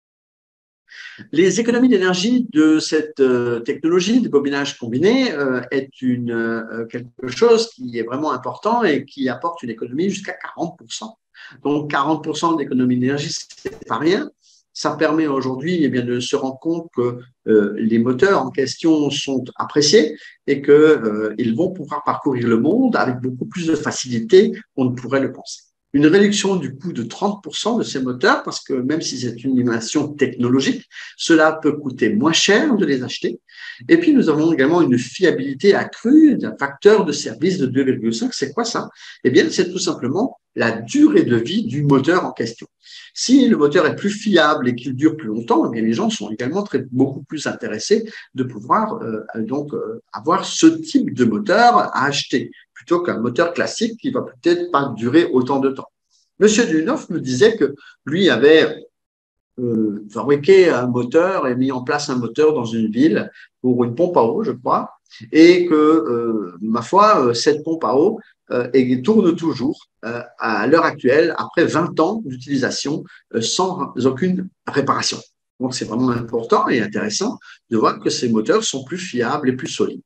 Les économies d'énergie de cette euh, technologie de bobinage combiné euh, est une, euh, quelque chose qui est vraiment important et qui apporte une économie jusqu'à quarante pour cent. Donc, quarante pour cent d'économie d'énergie, c'est pas rien. Ça permet aujourd'hui eh bien, de se rendre compte que euh, les moteurs en question sont appréciés et qu'ils euh, vont pouvoir parcourir le monde avec beaucoup plus de facilité qu'on ne pourrait le penser. une réduction du coût de trente pour cent de ces moteurs, parce que même si c'est une innovation technologique, cela peut coûter moins cher de les acheter. Et puis, nous avons également une fiabilité accrue d'un facteur de service de deux virgule cinq. C'est quoi ça? Eh bien, c'est tout simplement la durée de vie du moteur en question. Si le moteur est plus fiable et qu'il dure plus longtemps, eh bien, les gens sont également très, beaucoup plus intéressés de pouvoir euh, donc euh, avoir ce type de moteur à acheter, plutôt qu'un moteur classique qui va peut-être pas durer autant de temps. Monsieur Dunoff me disait que lui avait euh, fabriqué un moteur et mis en place un moteur dans une ville pour une pompe à eau, je crois, et que, euh, ma foi, cette pompe à eau euh, et tourne toujours euh, à l'heure actuelle, après vingt ans d'utilisation, euh, sans aucune réparation. Donc, c'est vraiment important et intéressant de voir que ces moteurs sont plus fiables et plus solides.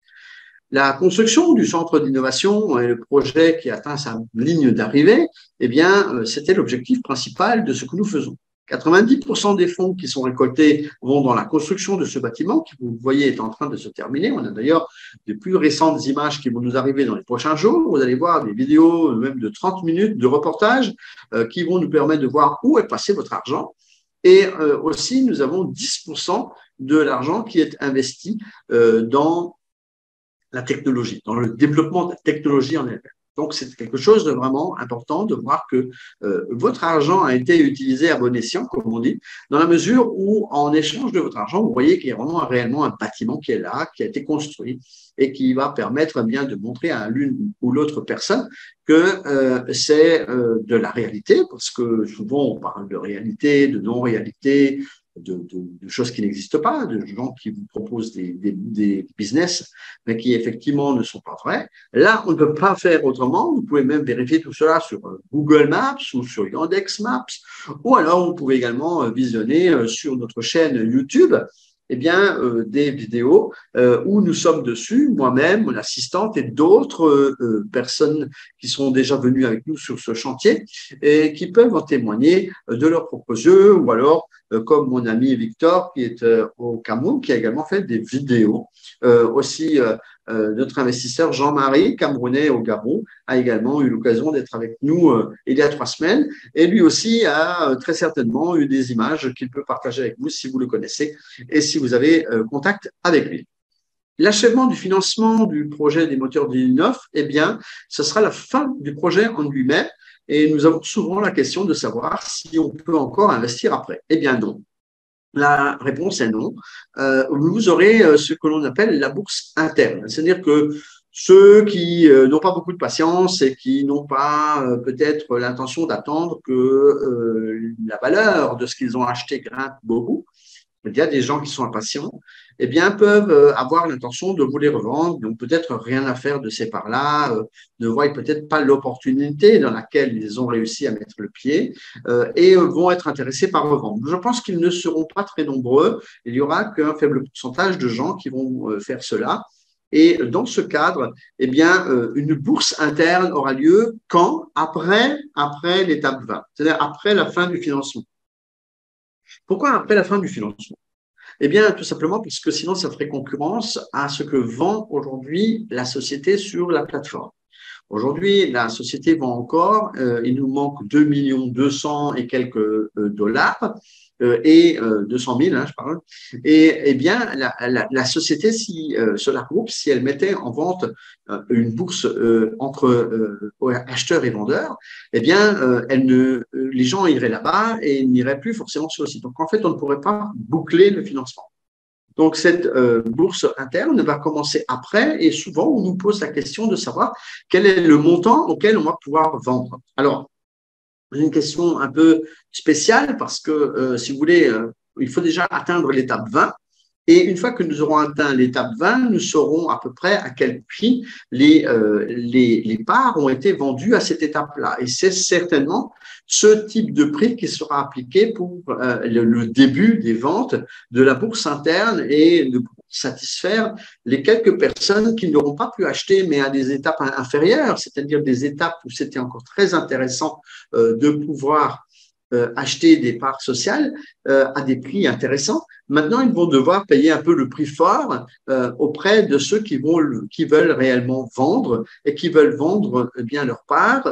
La construction du centre d'innovation et le projet qui atteint sa ligne d'arrivée, eh bien, c'était l'objectif principal de ce que nous faisons. quatre-vingt-dix pour cent des fonds qui sont récoltés vont dans la construction de ce bâtiment qui, vous voyez, est en train de se terminer. On a d'ailleurs de plus récentes images qui vont nous arriver dans les prochains jours. Vous allez voir des vidéos même de trente minutes de reportage euh, qui vont nous permettre de voir où est passé votre argent. Et euh, aussi, nous avons dix pour cent de l'argent qui est investi euh, dans la technologie, dans le développement de la technologie en elle-même. Donc, c'est quelque chose de vraiment important de voir que euh, votre argent a été utilisé à bon escient, comme on dit, dans la mesure où, en échange de votre argent, vous voyez qu'il y a vraiment réellement un bâtiment qui est là, qui a été construit et qui va permettre eh bien de montrer à l'une ou l'autre personne que euh, c'est euh, de la réalité, parce que souvent on parle de réalité, de non-réalité, De, de, de choses qui n'existent pas, de gens qui vous proposent des, des, des business, mais qui effectivement ne sont pas vrais. Là, on ne peut pas faire autrement. Vous pouvez même vérifier tout cela sur Google Maps ou sur Yandex Maps, ou alors vous pouvez également visionner sur notre chaîne YouTube eh bien, euh, des vidéos euh, où nous sommes dessus, moi-même, mon assistante et d'autres euh, personnes qui sont déjà venues avec nous sur ce chantier et qui peuvent en témoigner de leurs propres yeux, ou alors euh, comme mon ami Victor qui est euh, au Cameroun, qui a également fait des vidéos. Euh, aussi, euh, euh, notre investisseur Jean-Marie, camerounais au Gabon, a également eu l'occasion d'être avec nous euh, il y a trois semaines. Et lui aussi a euh, très certainement eu des images qu'il peut partager avec vous si vous le connaissez et si vous avez euh, contact avec lui. L'achèvement du financement du projet des moteurs d'Illinov, eh bien, ce sera la fin du projet en lui-même. Et nous avons souvent la question de savoir si on peut encore investir après. Eh bien, non. La réponse est non. Euh, vous aurez ce que l'on appelle la bourse interne. C'est-à-dire que ceux qui euh, n'ont pas beaucoup de patience et qui n'ont pas euh, peut-être l'intention d'attendre que euh, la valeur de ce qu'ils ont acheté grimpe beaucoup, il y a des gens qui sont impatients, eh bien, peuvent avoir l'intention de vous les revendre, donc peut-être rien à faire de ces parts-là, euh, ne voient peut-être pas l'opportunité dans laquelle ils ont réussi à mettre le pied euh, et vont être intéressés par revendre. Je pense qu'ils ne seront pas très nombreux, il y aura qu'un faible pourcentage de gens qui vont euh, faire cela. Et dans ce cadre, eh bien, euh, une bourse interne aura lieu quand? Après, après l'étape vingt, c'est-à-dire après la fin du financement. Pourquoi après la fin du financement? Eh bien, tout simplement parce que sinon, ça ferait concurrence à ce que vend aujourd'hui la société sur la plateforme. Aujourd'hui, la société vend encore, euh, il nous manque deux millions deux cents et quelques euh, dollars, euh, et euh, deux cent mille, hein, je parle. Et eh bien, la, la, la société, si euh, Solar Group, si elle mettait en vente euh, une bourse euh, entre euh, acheteurs et vendeurs, eh bien, euh, elle ne, les gens iraient là-bas et n'iraient plus forcément sur le site. Donc, en fait, on ne pourrait pas boucler le financement. Donc, cette euh, bourse interne va commencer après et souvent, on nous pose la question de savoir quel est le montant auquel on va pouvoir vendre. Alors, une question un peu spéciale parce que, euh, si vous voulez, euh, il faut déjà atteindre l'étape vingt. Et une fois que nous aurons atteint l'étape vingt, nous saurons à peu près à quel prix les, euh, les, les parts ont été vendues à cette étape-là. Et c'est certainement ce type de prix qui sera appliqué pour euh, le, le début des ventes de la bourse interne et de satisfaire les quelques personnes qui n'auront pas pu acheter, mais à des étapes inférieures, c'est-à-dire des étapes où c'était encore très intéressant euh, de pouvoir Euh, acheter des parts sociales euh, à des prix intéressants. Maintenant, ils vont devoir payer un peu le prix fort euh, auprès de ceux qui, vont, qui veulent réellement vendre et qui veulent vendre eh bien leurs parts euh,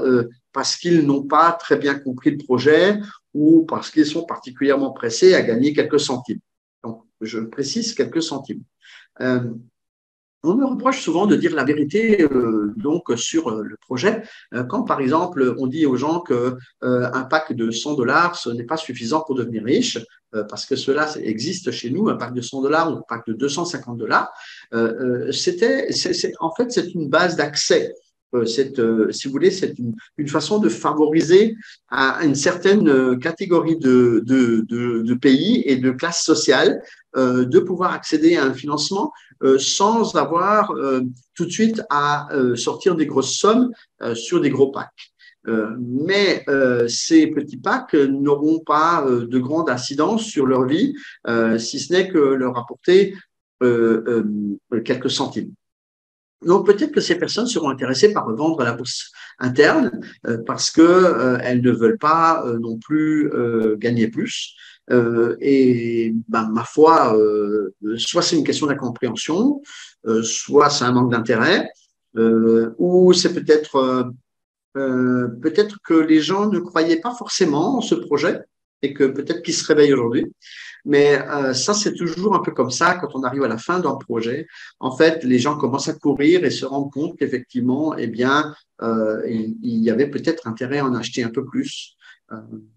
parce qu'ils n'ont pas très bien compris le projet ou parce qu'ils sont particulièrement pressés à gagner quelques centimes. Donc, je précise quelques centimes. Euh, On me reproche souvent de dire la vérité euh, donc sur euh, le projet. Euh, quand par exemple on dit aux gens que euh, un pack de cent dollars ce n'est pas suffisant pour devenir riche, euh, parce que cela existe chez nous, un pack de cent dollars ou un pack de deux cent cinquante dollars. Euh, euh, c'était, c'est, c'est, en fait, c'est une base d'accès. Euh, c'est, euh, si vous voulez, c'est une, une façon de favoriser à une certaine euh, catégorie de, de, de, de pays et de classes sociales euh, de pouvoir accéder à un financement euh, sans avoir euh, tout de suite à euh, sortir des grosses sommes euh, sur des gros packs. Euh, mais euh, ces petits packs n'auront pas euh, de grande incidence sur leur vie, euh, si ce n'est que leur apporter euh, euh, quelques centimes. Donc peut-être que ces personnes seront intéressées par revendre à la bourse interne euh, parce que euh, elles ne veulent pas euh, non plus euh, gagner plus. Euh, et ben, ma foi, euh, soit c'est une question d'incompréhension, euh, soit c'est un manque d'intérêt, euh, ou c'est peut-être euh, euh, peut-être que les gens ne croyaient pas forcément en ce projet et que peut-être qu'ils se réveillent aujourd'hui. Mais euh, ça, c'est toujours un peu comme ça quand on arrive à la fin d'un projet. En fait, les gens commencent à courir et se rendent compte qu'effectivement, eh bien, euh, il, il y avait peut-être intérêt à en acheter un peu plus. Euh,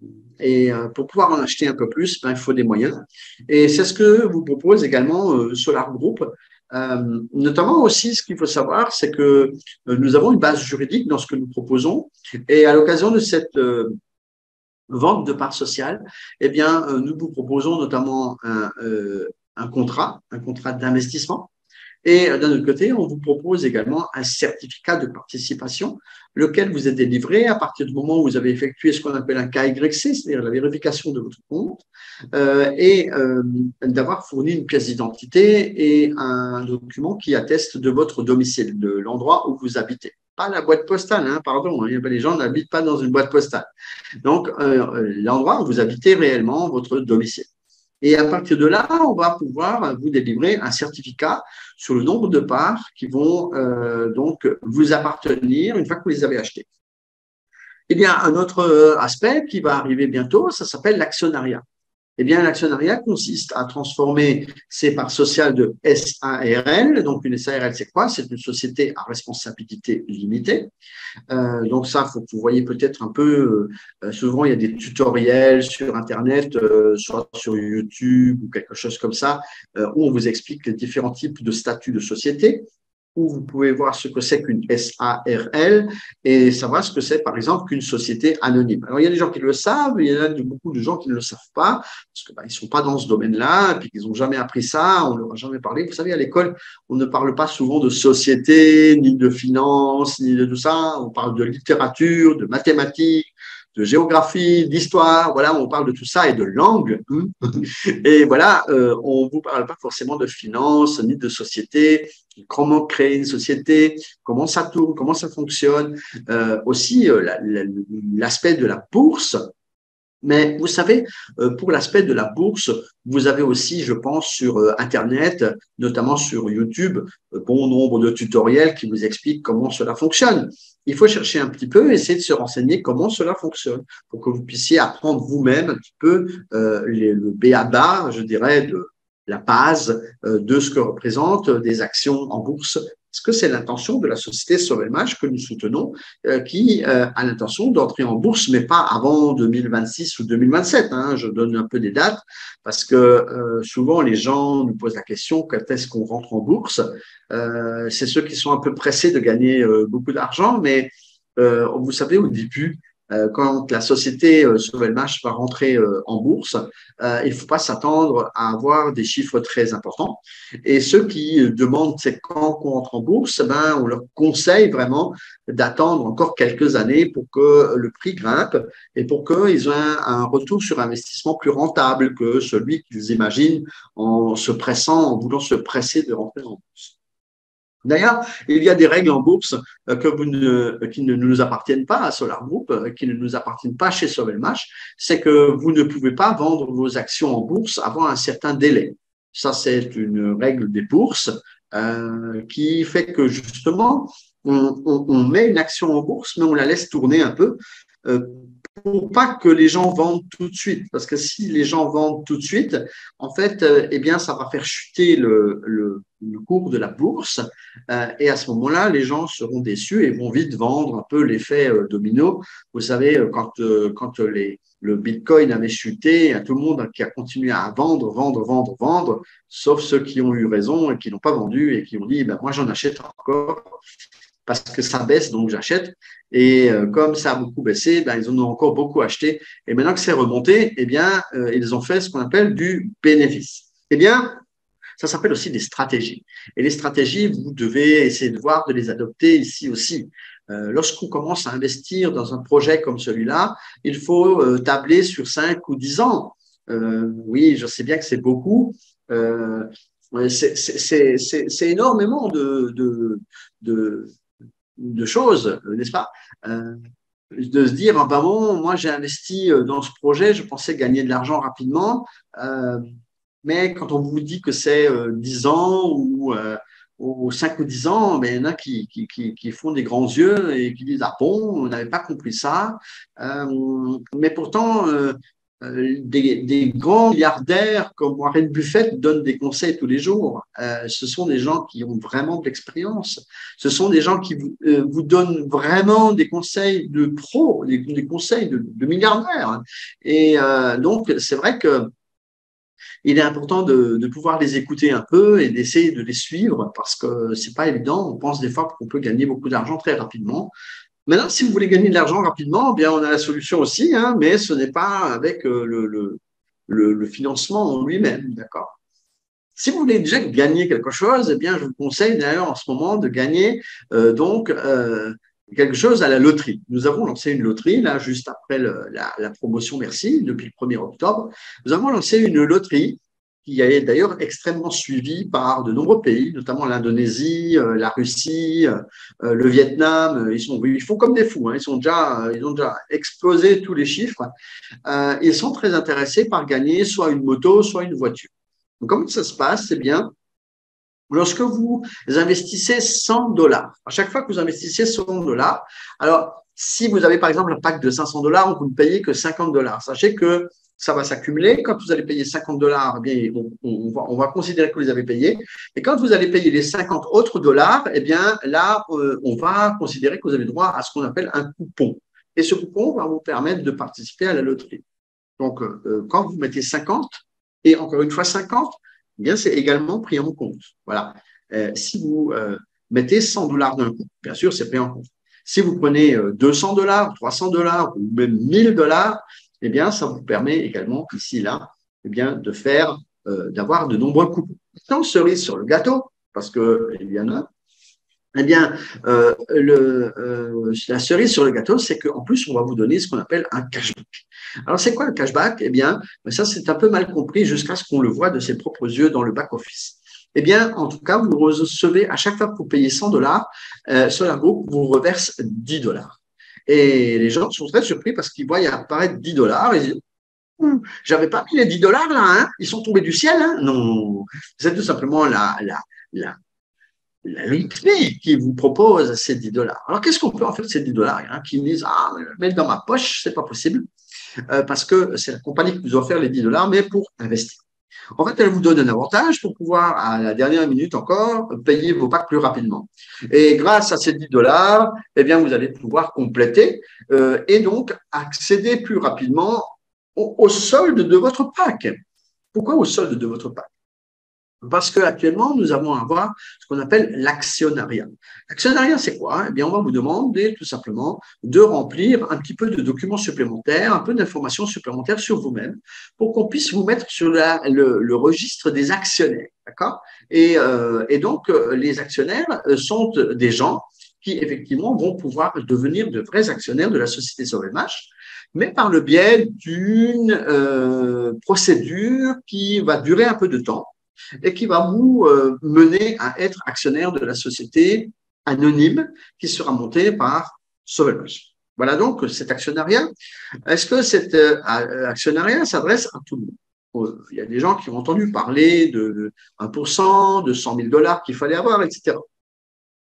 et euh, pour pouvoir en acheter un peu plus, ben, il faut des moyens. Et c'est ce que vous propose également euh, Solar Group. Euh, notamment aussi, ce qu'il faut savoir, c'est que euh, nous avons une base juridique dans ce que nous proposons. Et à l'occasion de cette euh, vente de parts sociales, eh bien, euh, nous vous proposons notamment un, euh, un contrat, un contrat d'investissement. Et euh, d'un autre côté, on vous propose également un certificat de participation, lequel vous est délivré à partir du moment où vous avez effectué ce qu'on appelle un K Y C, c'est-à-dire la vérification de votre compte, euh, et euh, d'avoir fourni une pièce d'identité et un document qui atteste de votre domicile, de l'endroit où vous habitez. Pas la boîte postale, hein, pardon, hein, les gens n'habitent pas dans une boîte postale. Donc, euh, l'endroit où vous habitez réellement, votre domicile. Et à partir de là, on va pouvoir vous délivrer un certificat sur le nombre de parts qui vont euh, donc vous appartenir une fois que vous les avez achetées. Eh bien, un autre aspect qui va arriver bientôt, ça s'appelle l'actionnariat. Eh bien, l'actionnariat consiste à transformer ces parts sociales de S A R L. Donc, une S A R L, c'est quoi? C'est une société à responsabilité limitée. Euh, donc ça, faut que vous voyez peut-être un peu, euh, souvent il y a des tutoriels sur Internet, euh, soit sur YouTube ou quelque chose comme ça, euh, où on vous explique les différents types de statuts de société, où vous pouvez voir ce que c'est qu'une S A R L et savoir ce que c'est, par exemple, qu'une société anonyme. Alors, il y a des gens qui le savent, il y en a beaucoup de gens qui ne le savent pas, parce qu'ils bah, ne sont pas dans ce domaine-là, et puis qu'ils n'ont jamais appris ça, on ne leur a jamais parlé. Vous savez, à l'école, on ne parle pas souvent de société, ni de finance, ni de tout ça. On parle de littérature, de mathématiques, de géographie, d'histoire, voilà, on parle de tout ça et de langue. Et voilà, euh, on ne vous parle pas forcément de finance, ni de société, comment créer une société, comment ça tourne, comment ça fonctionne, euh, aussi euh, l'aspect de la bourse. Mais vous savez, pour l'aspect de la bourse, vous avez aussi, je pense, sur Internet, notamment sur YouTube, bon nombre de tutoriels qui vous expliquent comment cela fonctionne. Il faut chercher un petit peu, essayer de se renseigner comment cela fonctionne pour que vous puissiez apprendre vous-même un petit peu euh, les, le b a ba, je dirais, de la base euh, de ce que représentent des actions en bourse. Parce que c'est l'intention de la société Sovelmach que nous soutenons, euh, qui euh, a l'intention d'entrer en bourse, mais pas avant deux mille vingt-six ou deux mille vingt-sept. Hein. Je donne un peu des dates parce que euh, souvent les gens nous posent la question quand est-ce qu'on rentre en bourse. Euh, c'est ceux qui sont un peu pressés de gagner euh, beaucoup d'argent, mais euh, vous savez, au début, euh, quand la société euh, Sovelmach va rentrer euh, en bourse, euh, il ne faut pas s'attendre à avoir des chiffres très importants. Et ceux qui demandent c'est quand qu'on rentre en bourse, ben, on leur conseille vraiment d'attendre encore quelques années pour que le prix grimpe et pour qu'ils aient un, un retour sur investissement plus rentable que celui qu'ils imaginent en se pressant, en voulant se presser de rentrer en bourse. D'ailleurs, il y a des règles en bourse que vous ne, qui ne nous appartiennent pas à Solar Group, qui ne nous appartiennent pas chez Sovelmach, c'est que vous ne pouvez pas vendre vos actions en bourse avant un certain délai. Ça, c'est une règle des bourses euh, qui fait que justement, on, on, on met une action en bourse, mais on la laisse tourner un peu euh, pour pas que les gens vendent tout de suite. Parce que si les gens vendent tout de suite, en fait, euh, eh bien, ça va faire chuter le, le, le cours de la bourse. Euh, et à ce moment-là, les gens seront déçus et vont vite vendre un peu l'effet euh, domino. Vous savez, euh, quand, euh, quand les, le Bitcoin avait chuté, tout le monde qui a continué à vendre, vendre, vendre, vendre, sauf ceux qui ont eu raison et qui n'ont pas vendu et qui ont dit, ben, moi, j'en achète encore parce que ça baisse, donc j'achète. Et euh, comme ça a beaucoup baissé, ben, ils en ont encore beaucoup acheté. Et maintenant que c'est remonté, eh bien, euh, ils ont fait ce qu'on appelle du bénéfice. Eh bien, ça s'appelle aussi des stratégies. Et les stratégies, vous devez essayer de voir, de les adopter ici aussi. Euh, lorsqu'on commence à investir dans un projet comme celui-là, il faut euh, tabler sur cinq ou dix ans. Euh, oui, je sais bien que c'est beaucoup. Euh, c'est énormément de, de, de, de choses, n'est-ce pas? Euh, de se dire, ah ben bon, moi j'ai investi dans ce projet, je pensais gagner de l'argent rapidement, euh, mais quand on vous dit que c'est euh, dix ans ou, euh, ou cinq ou dix ans, ben, il y en a qui, qui, qui, qui font des grands yeux et qui disent, ah bon, on n'avait pas compris ça. Euh, mais pourtant, euh, euh, des, des grands milliardaires comme Warren Buffett donnent des conseils tous les jours. Euh, ce sont des gens qui ont vraiment de l'expérience. Ce sont des gens qui vous, euh, vous donnent vraiment des conseils de pros, des, des conseils de, de milliardaires. Et euh, donc, c'est vrai que il est important de, de pouvoir les écouter un peu et d'essayer de les suivre parce que c'est pas évident. On pense des fois qu'on peut gagner beaucoup d'argent très rapidement. Maintenant, si vous voulez gagner de l'argent rapidement, eh bien, on a la solution aussi, hein, mais ce n'est pas avec euh, le, le, le, le financement en lui-même, d'accord? Si vous voulez déjà gagner quelque chose, eh bien, je vous conseille d'ailleurs en ce moment de gagner euh, donc euh, quelque chose à la loterie. Nous avons lancé une loterie là juste après le, la, la promotion Merci depuis le premier octobre. Nous avons lancé une loterie qui est d'ailleurs extrêmement suivie par de nombreux pays, notamment l'Indonésie, euh, la Russie, euh, le Vietnam. Ils sont, ils font comme des fous. Hein, ils sont déjà, ils ont déjà explosé tous les chiffres. Euh, ils sont très intéressés par gagner soit une moto, soit une voiture. Donc, comment ça se passe? Eh bien, lorsque vous investissez cent dollars, à chaque fois que vous investissez cent dollars, alors, si vous avez par exemple un pack de cinq cents dollars, vous ne payez que cinquante dollars. Sachez que ça va s'accumuler. Quand vous allez payer cinquante dollars, eh bien, on, on, va, on va considérer que vous les avez payés. Et quand vous allez payer les cinquante autres dollars, eh bien, là, euh, on va considérer que vous avez droit à ce qu'on appelle un coupon. Et ce coupon va vous permettre de participer à la loterie. Donc, euh, quand vous mettez cinquante, et encore une fois cinquante, eh bien, c'est également pris en compte. Voilà. Euh, si vous euh, mettez cent dollars d'un coup, bien sûr, c'est pris en compte. Si vous prenez euh, deux cents dollars, trois cents dollars ou même mille dollars, eh bien, ça vous permet également, ici, là, eh bien, de faire, euh, d'avoir de nombreux coupons. Maintenant, cerise sur le gâteau, parce qu'il y en a, eh bien, euh, le, euh, la cerise sur le gâteau, c'est qu'en plus, on va vous donner ce qu'on appelle un cashback. Alors, c'est quoi le cashback? Eh bien, ça, c'est un peu mal compris jusqu'à ce qu'on le voit de ses propres yeux dans le back-office. Eh bien, en tout cas, vous recevez, à chaque fois que vous payez cent dollars, euh, Solar Group vous reverse dix dollars. Et les gens sont très surpris parce qu'ils voient apparaître dix dollars et ils disent, j'avais pas mis les dix dollars là, hein, ils sont tombés du ciel, hein? Non, c'est tout simplement la, la, la, la loterie qui vous propose ces dix dollars. Alors, qu'est-ce qu'on peut en faire de ces dix dollars? Il y en a qui me disent, ah, mettre dans ma poche, c'est pas possible, euh, parce que c'est la compagnie qui vous offre les dix dollars, mais pour investir. En fait, elle vous donne un avantage pour pouvoir, à la dernière minute encore, payer vos packs plus rapidement. Et grâce à ces dix dollars, eh bien, vous allez pouvoir compléter euh, et donc accéder plus rapidement au, au solde de votre pack. Pourquoi au solde de votre pack? Parce qu'actuellement, nous avons à voir ce qu'on appelle l'actionnariat. L'actionnariat, c'est quoi? Eh bien, on va vous demander tout simplement de remplir un petit peu de documents supplémentaires, un peu d'informations supplémentaires sur vous-même pour qu'on puisse vous mettre sur la, le, le registre des actionnaires. D'accord? Et, euh, et donc, les actionnaires sont des gens qui, effectivement, vont pouvoir devenir de vrais actionnaires de la société S O V M H, mais par le biais d'une euh, procédure qui va durer un peu de temps et qui va vous euh, mener à être actionnaire de la société anonyme qui sera montée par S O V M H. Voilà donc cet actionnariat. Est-ce que cet euh, actionnariat s'adresse à tout le monde? Il y a des gens qui ont entendu parler de un pour cent, de cent mille dollars qu'il fallait avoir, et cetera.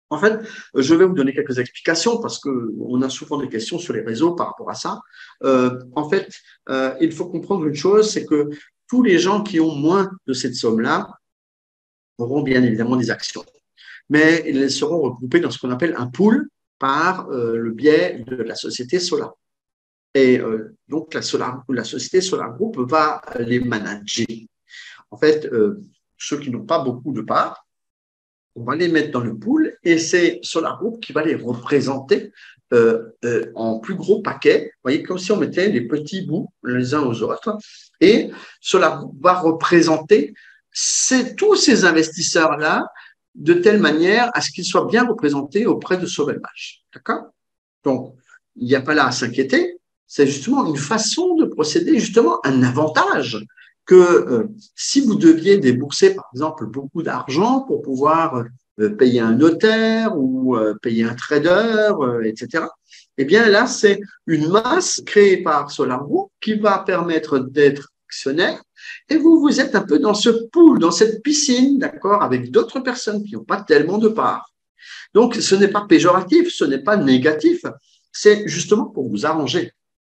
En fait, je vais vous donner quelques explications parce qu'on a souvent des questions sur les réseaux par rapport à ça. Euh, en fait, euh, il faut comprendre une chose, c'est que tous les gens qui ont moins de cette somme-là auront bien évidemment des actions. Mais ils seront regroupés dans ce qu'on appelle un pool par euh, le biais de la société Solar. Et euh, donc, la, Solar, la société Solar Group va les manager. En fait, euh, ceux qui n'ont pas beaucoup de parts, on va les mettre dans le pool et c'est Solar Group qui va les représenter euh, euh, en plus gros paquets. Vous voyez, comme si on mettait les petits bouts les uns aux autres. Et Solar Group va représenter tous ces investisseurs-là de telle manière à ce qu'ils soient bien représentés auprès de Sovelmash. D'accord? Donc, il n'y a pas là à s'inquiéter. C'est justement une façon de procéder, justement un avantage que euh, si vous deviez débourser, par exemple, beaucoup d'argent pour pouvoir euh, payer un notaire ou euh, payer un trader, euh, et cetera, eh bien là, c'est une masse créée par Solar Group qui va permettre d'être actionnaire et vous, vous êtes un peu dans ce pool, dans cette piscine, d'accord, avec d'autres personnes qui n'ont pas tellement de parts. Donc, ce n'est pas péjoratif, ce n'est pas négatif, c'est justement pour vous arranger.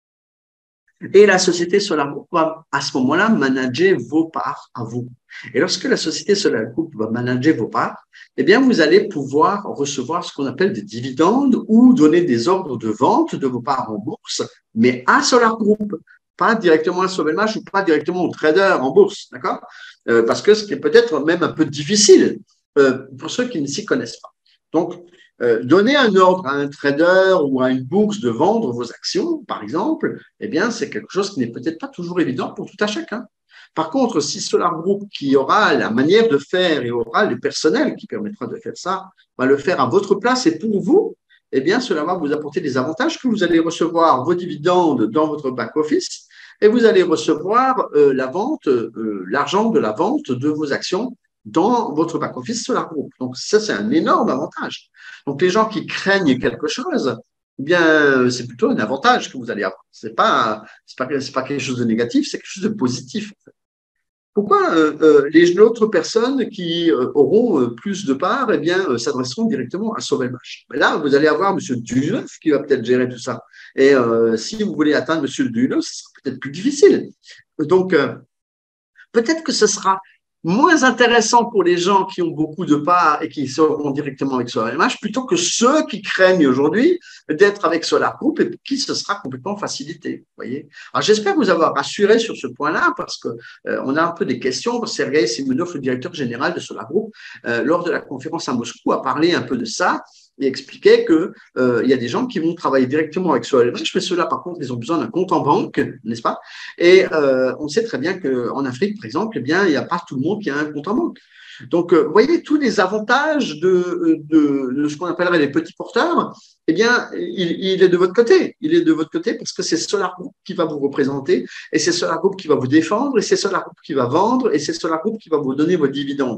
Et la société Solar Group va, à ce moment-là, manager vos parts à vous. Et lorsque la société Solar Group va manager vos parts, eh bien, vous allez pouvoir recevoir ce qu'on appelle des dividendes ou donner des ordres de vente de vos parts en bourse, mais à Solar Group, pas directement à Sovelmash ou pas directement au trader en bourse, d'accord? euh, Parce que ce qui est peut-être même un peu difficile euh, pour ceux qui ne s'y connaissent pas. Donc, Euh, donner un ordre à un trader ou à une bourse de vendre vos actions, par exemple, eh bien, c'est quelque chose qui n'est peut-être pas toujours évident pour tout à chacun. Par contre, si Solar Group, qui aura la manière de faire et aura le personnel qui permettra de faire ça, va le faire à votre place et pour vous, eh bien, cela va vous apporter des avantages que vous allez recevoir vos dividendes dans votre back-office et vous allez recevoir euh, la vente, euh, l'argent de la vente de vos actions dans votre back-office Solar Group. Donc, ça, c'est un énorme avantage. Donc, les gens qui craignent quelque chose, eh bien, c'est plutôt un avantage que vous allez avoir. C'est pas, c'est pas, c'est pas quelque chose de négatif, c'est quelque chose de positif. Pourquoi euh, euh, les autres personnes qui euh, auront euh, plus de parts, eh bien, euh, s'adresseront directement à Sovelmash? Là, vous allez avoir M. Duneuf qui va peut-être gérer tout ça. Et euh, si vous voulez atteindre M. Duneuf, ce sera peut-être plus difficile. Donc, euh, peut-être que ce sera moins intéressant pour les gens qui ont beaucoup de parts et qui seront directement avec SolarMH plutôt que ceux qui craignent aujourd'hui d'être avec Solar Group et pour qui ce sera complètement facilité. Vous voyez. Alors j'espère vous avoir rassuré sur ce point-là parce que euh, on a un peu des questions. Sergei Simonov, le directeur général de Solar Group, euh, lors de la conférence à Moscou, a parlé un peu de ça et expliquait que euh, il y a des gens qui vont travailler directement avec SolarMH, mais ceux-là, par contre, ils ont besoin d'un compte en banque, n'est-ce pas? Et euh, on sait très bien qu'en Afrique, par exemple, eh bien, il n'y a pas tout le monde qui a un compte en banque. Donc, euh, vous voyez, tous les avantages de, de, de ce qu'on appellerait les petits porteurs, eh bien, il, il est de votre côté. Il est de votre côté parce que c'est Solar Group qui va vous représenter et c'est Solar Group qui va vous défendre et c'est Solar Group qui va vendre et c'est Solar Group qui va vous donner vos dividendes.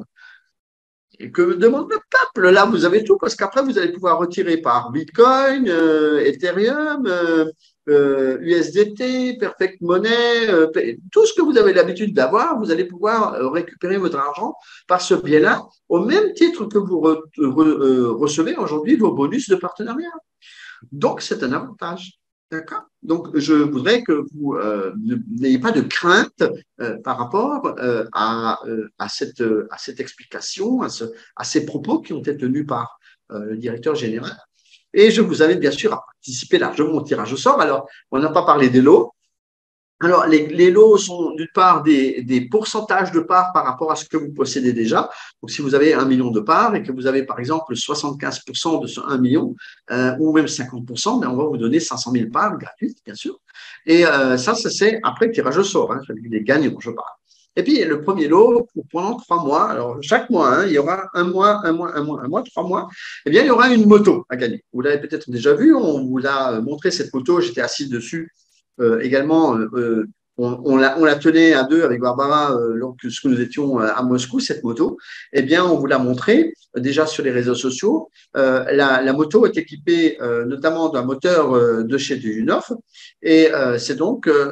Et que demande le peuple? Là, vous avez tout, parce qu'après, vous allez pouvoir retirer par Bitcoin, euh, Ethereum, euh, euh, U S D T, Perfect Money, euh, tout ce que vous avez l'habitude d'avoir, vous allez pouvoir euh, récupérer votre argent par ce biais-là, au même titre que vous re, re, euh, recevez aujourd'hui vos bonus de partenariat. Donc, c'est un avantage. D'accord? Donc, je voudrais que vous euh, n'ayez pas de crainte euh, par rapport euh, à, euh, à, cette, à cette explication, à, ce, à ces propos qui ont été tenus par euh, le directeur général. Et je vous invite bien sûr à participer largement au tirage au sort. Alors, on n'a pas parlé des lots. Alors, les, les lots sont d'une part des, des pourcentages de parts par rapport à ce que vous possédez déjà. Donc, si vous avez un million de parts et que vous avez, par exemple, soixante-quinze pour cent de ce un million, euh, ou même cinquante pour cent, mais on va vous donner cinq cent mille parts gratuites, bien sûr. Et euh, ça, ça c'est après le tirage au sort, hein, les gagnants, je parle. Et puis, le premier lot, pendant trois mois, alors chaque mois, hein, il y aura un mois, un mois, un mois, un mois, trois mois, eh bien, il y aura une moto à gagner. Vous l'avez peut-être déjà vu, on vous l'a montré, cette moto, j'étais assis dessus. Euh, également, euh, on, on, la, on la tenait à deux avec Barbara euh, lorsque nous étions à Moscou, cette moto. Eh bien, on vous l'a montré euh, déjà sur les réseaux sociaux. Euh, la, la moto est équipée euh, notamment d'un moteur euh, de chez Duyunov. Et euh, c'est donc euh,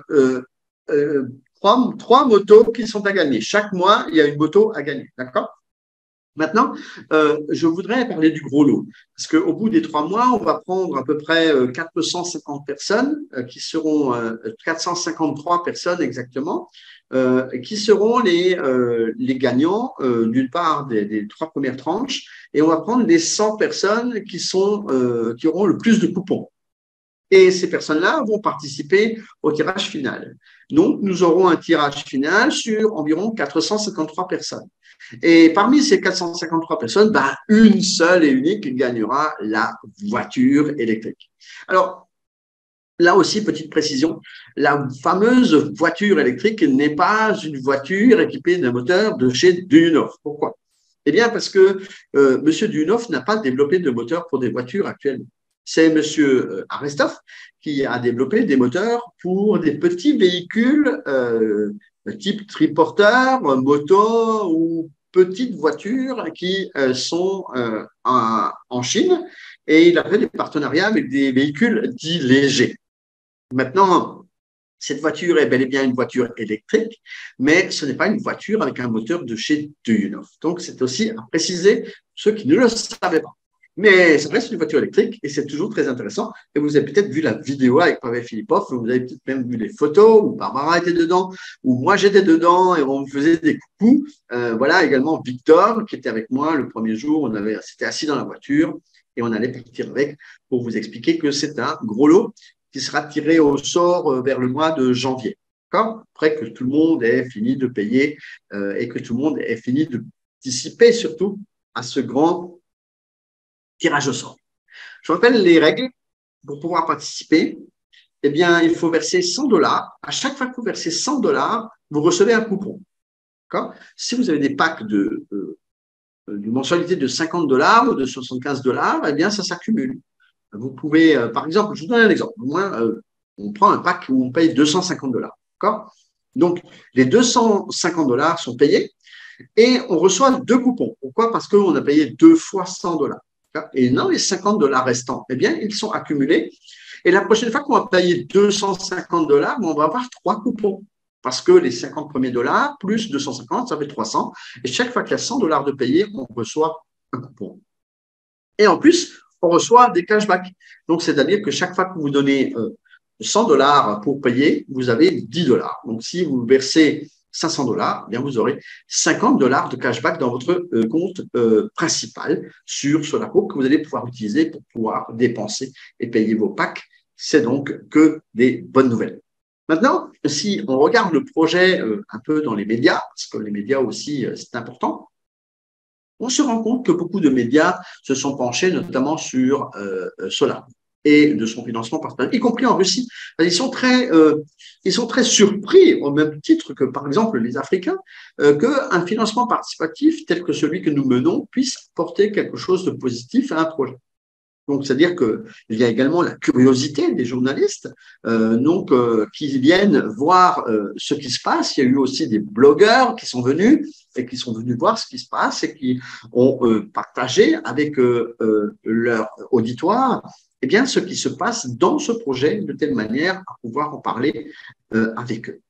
euh, trois, trois motos qui sont à gagner. Chaque mois, il y a une moto à gagner. D'accord? Maintenant, euh, je voudrais parler du gros lot, parce qu'au bout des trois mois, on va prendre à peu près euh, quatre cent cinquante personnes, euh, qui seront euh, quatre cent cinquante-trois personnes exactement, euh, qui seront les, euh, les gagnants euh, d'une part des, des trois premières tranches, et on va prendre les cent personnes qui, sont, euh, qui auront le plus de coupons. Et ces personnes-là vont participer au tirage final. Donc, nous aurons un tirage final sur environ quatre cent cinquante-trois personnes. Et parmi ces quatre cent cinquante-trois personnes, ben, une seule et unique gagnera la voiture électrique. Alors, là aussi, petite précision, la fameuse voiture électrique n'est pas une voiture équipée d'un moteur de chez Duyunov. Pourquoi? Eh bien, parce que euh, M. Duyunov n'a pas développé de moteur pour des voitures actuellement. C'est M. Arestov qui a développé des moteurs pour des petits véhicules euh, type triporteur, moto ou petites voitures qui euh, sont euh, en, en Chine, et il a fait des partenariats avec des véhicules dits légers. Maintenant, cette voiture est bel et bien une voiture électrique, mais ce n'est pas une voiture avec un moteur de chez Duyunov. Donc, c'est aussi à préciser pour ceux qui ne le savaient pas. Mais ça reste une voiture électrique et c'est toujours très intéressant. Et vous avez peut-être vu la vidéo avec Pavel Filipov, vous avez peut-être même vu les photos où Barbara était dedans, où moi j'étais dedans et on me faisait des coucous. Euh, voilà également Victor qui était avec moi le premier jour. On avait, s'était assis dans la voiture et on allait partir avec pour vous expliquer que c'est un gros lot qui sera tiré au sort vers le mois de janvier. D'accord? Après que tout le monde ait fini de payer euh, et que tout le monde ait fini de participer surtout à ce grand tirage au sort. Je rappelle les règles pour pouvoir participer. Eh bien, il faut verser cent dollars. À chaque fois que vous versez cent dollars, vous recevez un coupon. D'accord? Si vous avez des packs de, euh, d'une mensualité de cinquante dollars ou de soixante-quinze dollars, eh bien, ça s'accumule. Vous pouvez, euh, par exemple, je vous donne un exemple. Moi, euh, on prend un pack où on paye deux cent cinquante dollars. D'accord? Donc, les deux cent cinquante dollars sont payés et on reçoit deux coupons. Pourquoi? Parce qu'on a payé deux fois cent dollars. Et non, les cinquante dollars restants, eh bien, ils sont accumulés. Et la prochaine fois qu'on va payer deux cent cinquante dollars, on va avoir trois coupons. Parce que les cinquante premiers dollars plus deux cent cinquante, ça fait trois cents. Et chaque fois qu'il y a cent dollars de payés, on reçoit un coupon. Et en plus, on reçoit des cashbacks. Donc, c'est-à-dire que chaque fois que vous donnez cent dollars pour payer, vous avez dix dollars. Donc, si vous versez cinq cents dollars, bien vous aurez cinquante dollars de cashback dans votre euh, compte euh, principal sur Solarco que vous allez pouvoir utiliser pour pouvoir dépenser et payer vos packs. C'est donc que des bonnes nouvelles. Maintenant, si on regarde le projet euh, un peu dans les médias, parce que les médias aussi, euh, c'est important, on se rend compte que beaucoup de médias se sont penchés notamment sur euh, Solarco et de son financement participatif, y compris en Russie. Ils sont très, euh, ils sont très surpris, au même titre que, par exemple, les Africains, euh, qu'un financement participatif tel que celui que nous menons puisse apporter quelque chose de positif à un projet. Donc, c'est-à-dire qu'il y a également la curiosité des journalistes euh, donc, euh, qui viennent voir euh, ce qui se passe. Il y a eu aussi des blogueurs qui sont venus et qui sont venus voir ce qui se passe et qui ont euh, partagé avec euh, euh, leur auditoire eh bien, ce qui se passe dans ce projet de telle manière à pouvoir en parler euh, avec eux.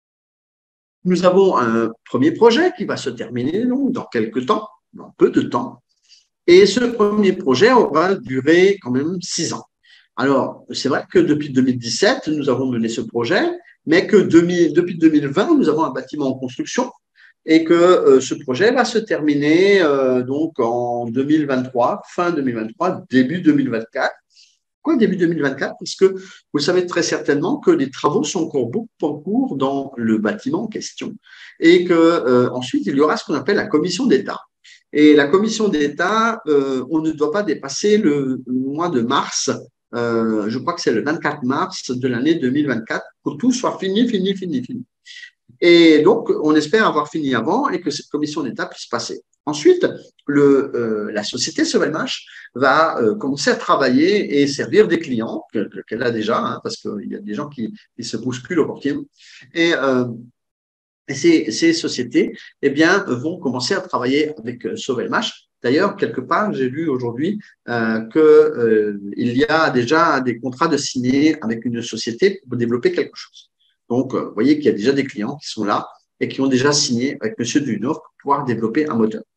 Nous avons un premier projet qui va se terminer donc, dans quelques temps, dans peu de temps. Et ce premier projet aura duré quand même six ans. Alors, c'est vrai que depuis deux mille dix-sept, nous avons mené ce projet, mais que depuis deux mille vingt, nous avons un bâtiment en construction et que euh, ce projet va se terminer euh, donc en deux mille vingt-trois, fin deux mille vingt-trois, début deux mille vingt-quatre. Pourquoi début deux mille vingt-quatre? Parce que vous savez très certainement que les travaux sont encore beaucoup en cours dans le bâtiment en question et que euh, ensuite il y aura ce qu'on appelle la commission d'État. Et la commission d'État, euh, on ne doit pas dépasser le mois de mars, euh, je crois que c'est le vingt-quatre mars de l'année deux mille vingt-quatre, pour que tout soit fini, fini, fini, fini. Et donc, on espère avoir fini avant et que cette commission d'État puisse passer. Ensuite, le, euh, la société Sovelmash va euh, commencer à travailler et servir des clients qu'elle a déjà, hein, parce qu'il y a des gens qui, qui se bousculent au portier. Et euh, Et ces, ces sociétés, eh bien, vont commencer à travailler avec Sovelmash. D'ailleurs, quelque part, j'ai lu aujourd'hui euh, qu'il euh, y a déjà des contrats de signer avec une société pour développer quelque chose. Donc, vous voyez qu'il y a déjà des clients qui sont là et qui ont déjà signé avec M. Duyunov pour pouvoir développer un moteur.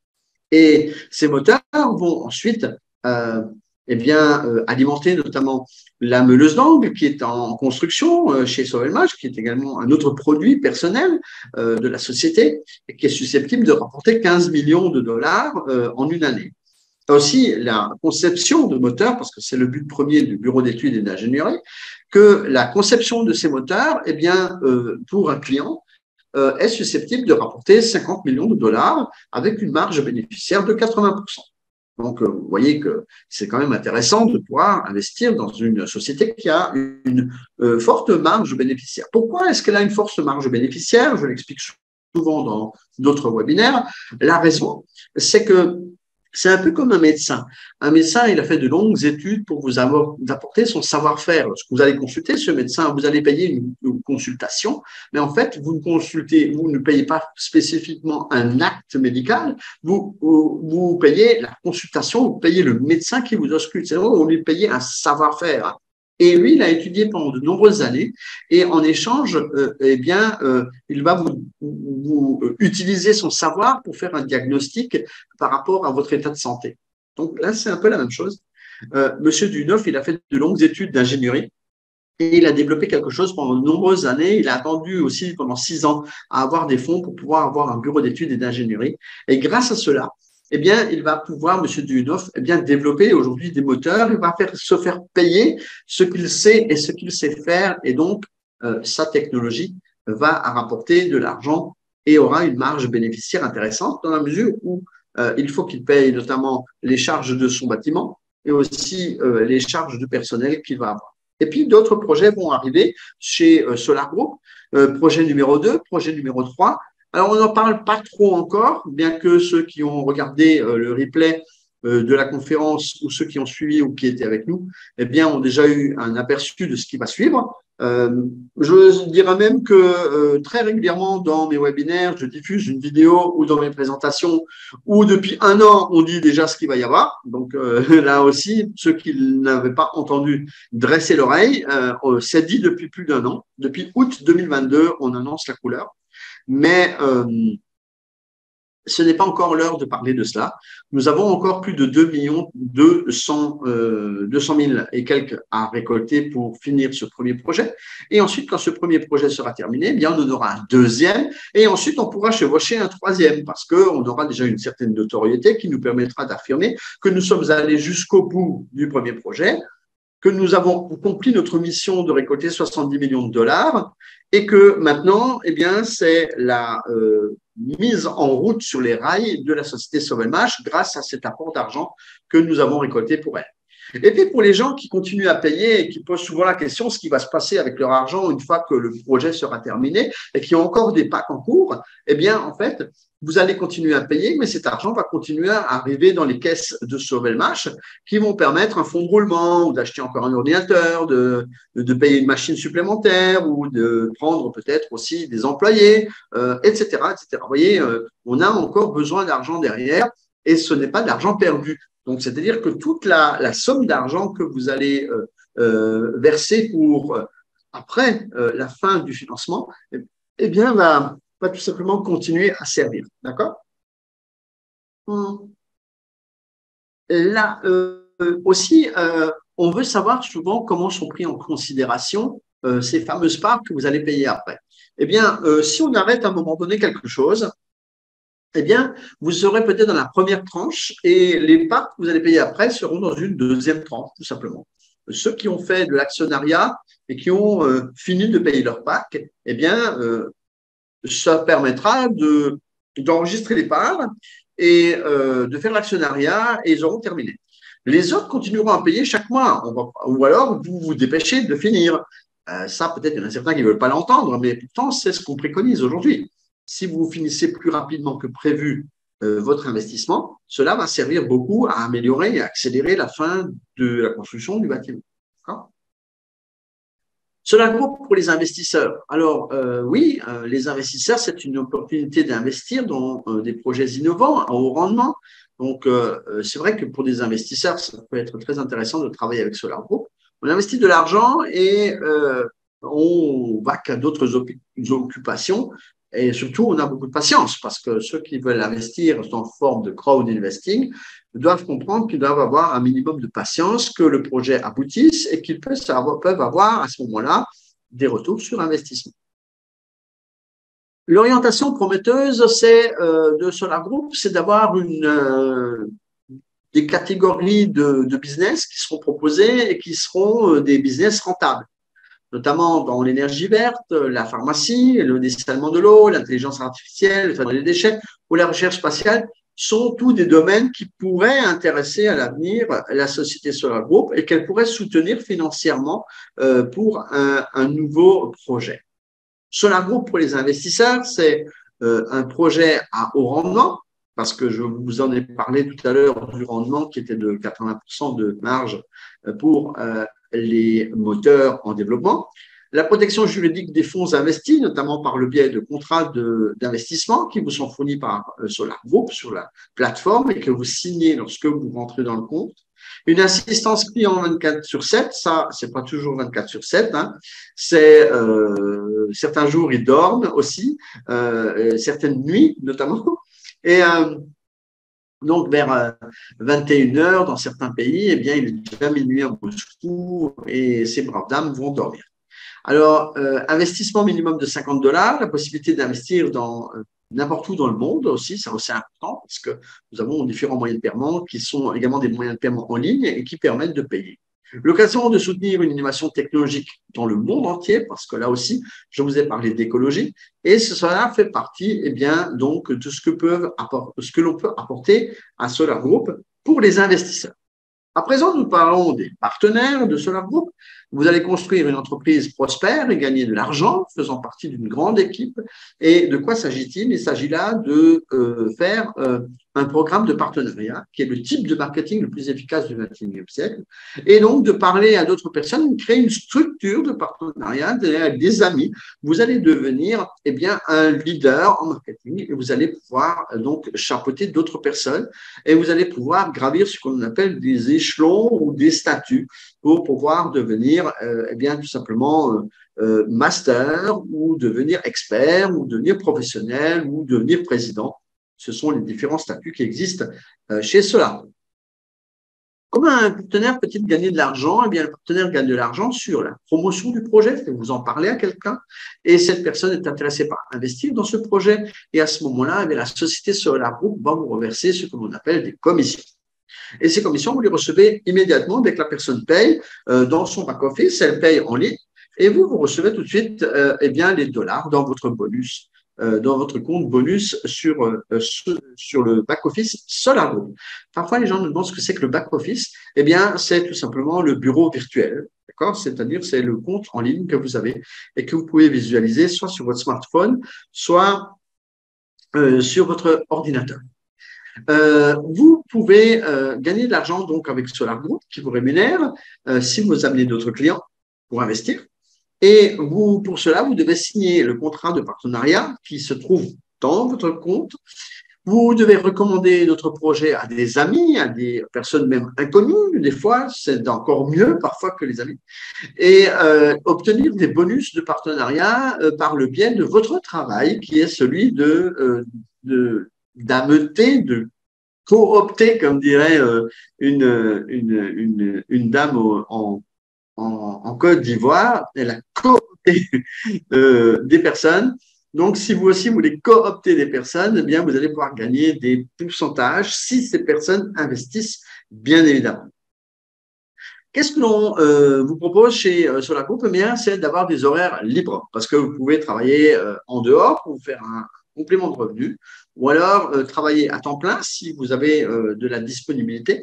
Et ces moteurs vont ensuite euh, eh bien, euh, alimenter notamment la meuleuse d'angle qui est en construction euh, chez Sovelmash, qui est également un autre produit personnel euh, de la société et qui est susceptible de rapporter quinze millions de dollars euh, en une année. Aussi, la conception de moteurs, parce que c'est le but premier du bureau d'études et d'ingénierie, que la conception de ces moteurs, eh bien, euh, pour un client, euh, est susceptible de rapporter cinquante millions de dollars avec une marge bénéficiaire de quatre-vingts pour cent. Donc, euh, vous voyez que c'est quand même intéressant de pouvoir investir dans une société qui a une euh, forte marge bénéficiaire. Pourquoi est-ce qu'elle a une forte marge bénéficiaire? Je l'explique souvent dans d'autres webinaires. La raison, c'est que c'est un peu comme un médecin. Un médecin, il a fait de longues études pour vous apporter son savoir-faire. Lorsque vous allez consulter ce médecin, vous allez payer une, une consultation, mais en fait, vous ne consultez, vous ne payez pas spécifiquement un acte médical, vous, vous, vous payez la consultation, vous payez le médecin qui vous ausculte. C'est vrai, vous lui payez un savoir-faire. Et lui, il a étudié pendant de nombreuses années et en échange, euh, eh bien, euh, il va vous, vous, vous utiliser son savoir pour faire un diagnostic par rapport à votre état de santé. Donc là, c'est un peu la même chose. Euh, Monsieur Duneuf, il a fait de longues études d'ingénierie et il a développé quelque chose pendant de nombreuses années. Il a attendu aussi pendant six ans à avoir des fonds pour pouvoir avoir un bureau d'études et d'ingénierie. Et grâce à cela, eh bien, il va pouvoir, Monsieur Duneuf, eh bien, développer aujourd'hui des moteurs. Il va faire, se faire payer ce qu'il sait et ce qu'il sait faire. Et donc, euh, sa technologie va rapporter de l'argent et aura une marge bénéficiaire intéressante dans la mesure où euh, il faut qu'il paye notamment les charges de son bâtiment et aussi euh, les charges de personnel qu'il va avoir. Et puis, d'autres projets vont arriver chez euh, Solar Group. Euh, projet numéro deux, projet numéro trois. Alors, on n'en parle pas trop encore, bien que ceux qui ont regardé euh, le replay euh, de la conférence ou ceux qui ont suivi ou qui étaient avec nous, eh bien, ont déjà eu un aperçu de ce qui va suivre. Euh, je dirais même que euh, très régulièrement dans mes webinaires, je diffuse une vidéo ou dans mes présentations où depuis un an, on dit déjà ce qu'il va y avoir. Donc euh, là aussi, ceux qui n'avaient pas entendu dresser l'oreille, euh, c'est dit depuis plus d'un an. Depuis août deux mille vingt-deux, on annonce la couleur. Mais euh, ce n'est pas encore l'heure de parler de cela. Nous avons encore plus de deux millions deux cent mille et quelques à récolter pour finir ce premier projet. Et ensuite, quand ce premier projet sera terminé, eh bien, on en aura un deuxième. Et ensuite, on pourra chevaucher un troisième parce qu'on aura déjà une certaine notoriété qui nous permettra d'affirmer que nous sommes allés jusqu'au bout du premier projet, que nous avons accompli notre mission de récolter soixante-dix millions de dollars et que maintenant, eh bien, c'est la euh, mise en route sur les rails de la société Sovelmash grâce à cet apport d'argent que nous avons récolté pour elle. Et puis, pour les gens qui continuent à payer et qui posent souvent la question ce qui va se passer avec leur argent une fois que le projet sera terminé et qui ont encore des packs en cours, eh bien, en fait, vous allez continuer à payer, mais cet argent va continuer à arriver dans les caisses de Sovelmash qui vont permettre un fonds de roulement ou d'acheter encore un ordinateur, de, de payer une machine supplémentaire ou de prendre peut-être aussi des employés, euh, et cetera, et cetera. Vous voyez, euh, on a encore besoin d'argent derrière et ce n'est pas de l'argent perdu. Donc, c'est-à-dire que toute la, la somme d'argent que vous allez euh, euh, verser pour euh, après euh, la fin du financement, eh, eh bien, va, va tout simplement continuer à servir. D'accord? Là euh, aussi, euh, on veut savoir souvent comment sont pris en considération euh, ces fameuses parts que vous allez payer après. Eh bien, euh, si on arrête à un moment donné quelque chose, eh bien, vous serez peut-être dans la première tranche et les parts que vous allez payer après seront dans une deuxième tranche, tout simplement. Ceux qui ont fait de l'actionnariat et qui ont euh, fini de payer leur P A C, eh bien, euh, ça permettra de, d'enregistrer les parts et euh, de faire l'actionnariat et ils auront terminé. Les autres continueront à payer chaque mois, on va, ou alors vous vous dépêchez de finir. Euh, ça, peut-être, il y en a certains qui ne veulent pas l'entendre, mais pourtant, c'est ce qu'on préconise aujourd'hui. Si vous finissez plus rapidement que prévu euh, votre investissement, cela va servir beaucoup à améliorer et à accélérer la fin de la construction du bâtiment. D'accord ? Cela vaut pour les investisseurs. Alors, euh, oui, euh, les investisseurs, c'est une opportunité d'investir dans euh, des projets innovants à haut rendement. Donc, euh, c'est vrai que pour des investisseurs, ça peut être très intéressant de travailler avec Solar Group. On investit de l'argent et euh, on va qu'à d'autres occupations et surtout, on a beaucoup de patience parce que ceux qui veulent investir en forme de crowd investing doivent comprendre qu'ils doivent avoir un minimum de patience, que le projet aboutisse et qu'ils peuvent avoir à ce moment-là des retours sur investissement. L'orientation prometteuse c'est, euh, de Solar Group, c'est d'avoir une, euh, des catégories de, de business qui seront proposées et qui seront euh, des business rentables, notamment dans l'énergie verte, la pharmacie, le dessalement de l'eau, l'intelligence artificielle, le traitement des déchets ou la recherche spatiale sont tous des domaines qui pourraient intéresser à l'avenir la société Solar Group et qu'elle pourrait soutenir financièrement euh, pour un, un nouveau projet. Solar Group pour les investisseurs, c'est euh, un projet à haut rendement, parce que je vous en ai parlé tout à l'heure du rendement qui était de quatre-vingts pour cent de marge pour euh, les moteurs en développement. La protection juridique des fonds investis, notamment par le biais de contrats d'investissement qui vous sont fournis par euh, Solar Group sur la plateforme et que vous signez lorsque vous rentrez dans le compte. Une assistance client vingt-quatre sur sept, ça, c'est pas toujours vingt-quatre sur sept, hein. C'est euh, certains jours ils dorment aussi, euh, certaines nuits notamment. Et euh, donc vers euh, vingt et une heures dans certains pays, eh bien il est déjà minuit à Moscou et ces braves dames vont dormir. Alors, euh, investissement minimum de cinquante dollars, la possibilité d'investir dans euh, n'importe où dans le monde aussi, c'est aussi important parce que nous avons différents moyens de paiement qui sont également des moyens de paiement en ligne et qui permettent de payer. L'occasion de soutenir une innovation technologique dans le monde entier, parce que là aussi, je vous ai parlé d'écologie, et cela fait partie, eh bien, donc, de ce que peuvent apporter, ce que l'on peut apporter à Solar Group pour les investisseurs. À présent, nous parlons des partenaires de Solar Group. Vous allez construire une entreprise prospère et gagner de l'argent faisant partie d'une grande équipe. Et de quoi s'agit-il? Il s'agit là de euh, faire euh, un programme de partenariat qui est le type de marketing le plus efficace du vingt et unième siècle. Et donc, de parler à d'autres personnes, créer une structure de partenariat avec des amis. Vous allez devenir eh bien, un leader en marketing et vous allez pouvoir donc chapeauter d'autres personnes et vous allez pouvoir gravir ce qu'on appelle des échelons ou des statuts pour pouvoir devenir euh, eh bien, tout simplement euh, euh, master ou devenir expert ou devenir professionnel ou devenir président. Ce sont les différents statuts qui existent euh, chez Solar. Comment un partenaire peut-il gagner de l'argent? Eh bien, le partenaire gagne de l'argent sur la promotion du projet, vous en parlez à quelqu'un, et cette personne est intéressée par investir dans ce projet, et à ce moment-là, eh bien, la société Solar Group va vous reverser ce que l'on appelle des commissions. Et ces commissions, vous les recevez immédiatement dès que la personne paye euh, dans son back-office, elle paye en ligne, et vous, vous recevez tout de suite euh, eh bien, les dollars dans votre bonus, euh, dans votre compte bonus sur, euh, sur, sur le back-office Solar Group. Parfois, les gens nous demandent ce que c'est que le back-office. Eh bien, c'est tout simplement le bureau virtuel, d'accord? C'est-à-dire, c'est le compte en ligne que vous avez et que vous pouvez visualiser soit sur votre smartphone, soit euh, sur votre ordinateur. Euh, vous pouvez euh, gagner de l'argent donc avec Solar Group qui vous rémunère euh, si vous amenez d'autres clients pour investir. Et vous, pour cela, vous devez signer le contrat de partenariat qui se trouve dans votre compte. Vous devez recommander notre projet à des amis, à des personnes même inconnues. Des fois, c'est encore mieux parfois que les amis. Et euh, obtenir des bonus de partenariat euh, par le biais de votre travail qui est celui de, euh, de d'ameuter, de coopter, comme dirait euh, une, une, une, une dame au, en, en, en Côte d'Ivoire, elle a coopté euh, des personnes. Donc, si vous aussi voulez coopter des personnes, eh bien, vous allez pouvoir gagner des pourcentages si ces personnes investissent, bien évidemment. Qu'est-ce que l'on euh, vous propose chez euh, Solar Group? Eh bien, c'est d'avoir des horaires libres parce que vous pouvez travailler euh, en dehors pour faire un complément de revenu ou alors euh, travailler à temps plein si vous avez euh, de la disponibilité.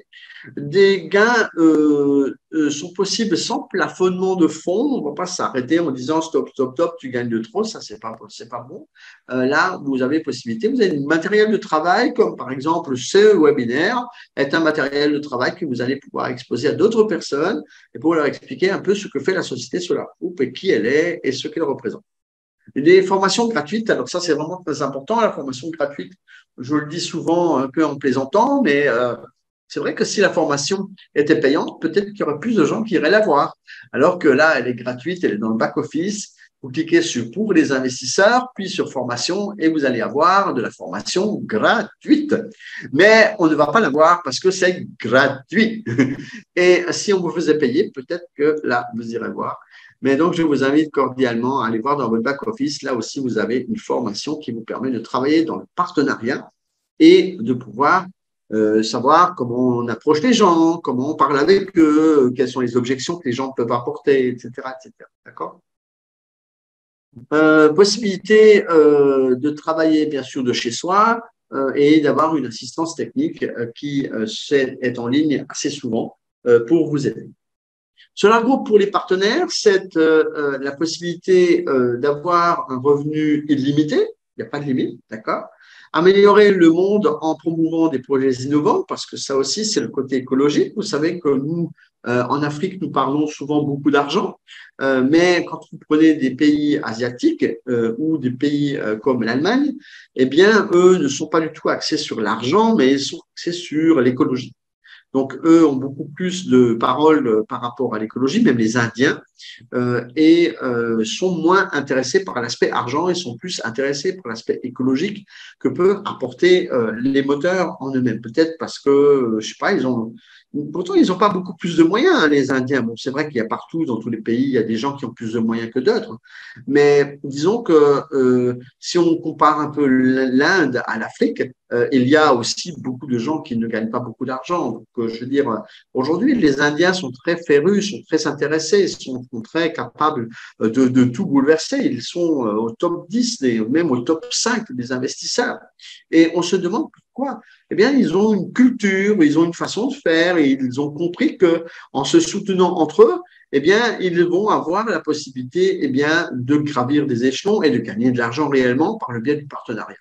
Des gains euh, euh, sont possibles sans plafonnement de fonds. On ne va pas s'arrêter en disant stop, stop, stop, tu gagnes de trop, ça c'est pas, c'est pas bon. Euh, là, vous avez possibilité. Vous avez du matériel de travail comme par exemple ce webinaire est un matériel de travail que vous allez pouvoir exposer à d'autres personnes et pour leur expliquer un peu ce que fait la société Solar Group et qui elle est et ce qu'elle représente. Des formations gratuites, alors ça c'est vraiment très important, la formation gratuite, je le dis souvent un peu en plaisantant, mais euh, c'est vrai que si la formation était payante, peut-être qu'il y aurait plus de gens qui iraient la voir, alors que là elle est gratuite, elle est dans le back-office, Vous cliquez sur pour les investisseurs, puis sur formation et vous allez avoir de la formation gratuite. Mais on ne va pas l'avoir parce que c'est gratuit. Et si on vous faisait payer, peut-être que là, vous irez voir. Mais donc, je vous invite cordialement à aller voir dans votre back-office. Là aussi, vous avez une formation qui vous permet de travailler dans le partenariat et de pouvoir euh, savoir comment on approche les gens, comment on parle avec eux, quelles sont les objections que les gens peuvent apporter, et cetera, et cetera. D'accord ? Euh, possibilité euh, de travailler bien sûr de chez soi euh, et d'avoir une assistance technique euh, qui euh, est en ligne assez souvent euh, pour vous aider. Solar Group pour les partenaires, c'est euh, euh, la possibilité euh, d'avoir un revenu illimité, il n'y a pas de limite, d'accord. Améliorer le monde en promouvant des projets innovants, parce que ça aussi, c'est le côté écologique. Vous savez que nous, euh, en Afrique, nous parlons souvent beaucoup d'argent, euh, mais quand vous prenez des pays asiatiques euh, ou des pays euh, comme l'Allemagne, eh bien, eux ne sont pas du tout axés sur l'argent, mais ils sont axés sur l'écologie. Donc, eux ont beaucoup plus de paroles par rapport à l'écologie, même les Indiens, euh, et euh, sont moins intéressés par l'aspect argent et sont plus intéressés par l'aspect écologique que peuvent apporter euh, les moteurs en eux-mêmes. Peut-être parce que, euh, je sais pas, ils ont… Pourtant, ils n'ont pas beaucoup plus de moyens, hein, les Indiens. Bon, c'est vrai qu'il y a partout, dans tous les pays, il y a des gens qui ont plus de moyens que d'autres. Mais disons que euh, si on compare un peu l'Inde à l'Afrique, euh, il y a aussi beaucoup de gens qui ne gagnent pas beaucoup d'argent. Donc, euh, je veux dire, aujourd'hui, les Indiens sont très férus, sont très intéressés, sont, sont très capables de, de tout bouleverser. Ils sont euh, au top dix, des, même au top cinq des investisseurs. Et on se demande pourquoi. Eh bien, ils ont une culture, ils ont une façon de faire et ils ont compris que en se soutenant entre eux, eh bien, ils vont avoir la possibilité, eh bien, de gravir des échelons et de gagner de l'argent réellement par le biais du partenariat.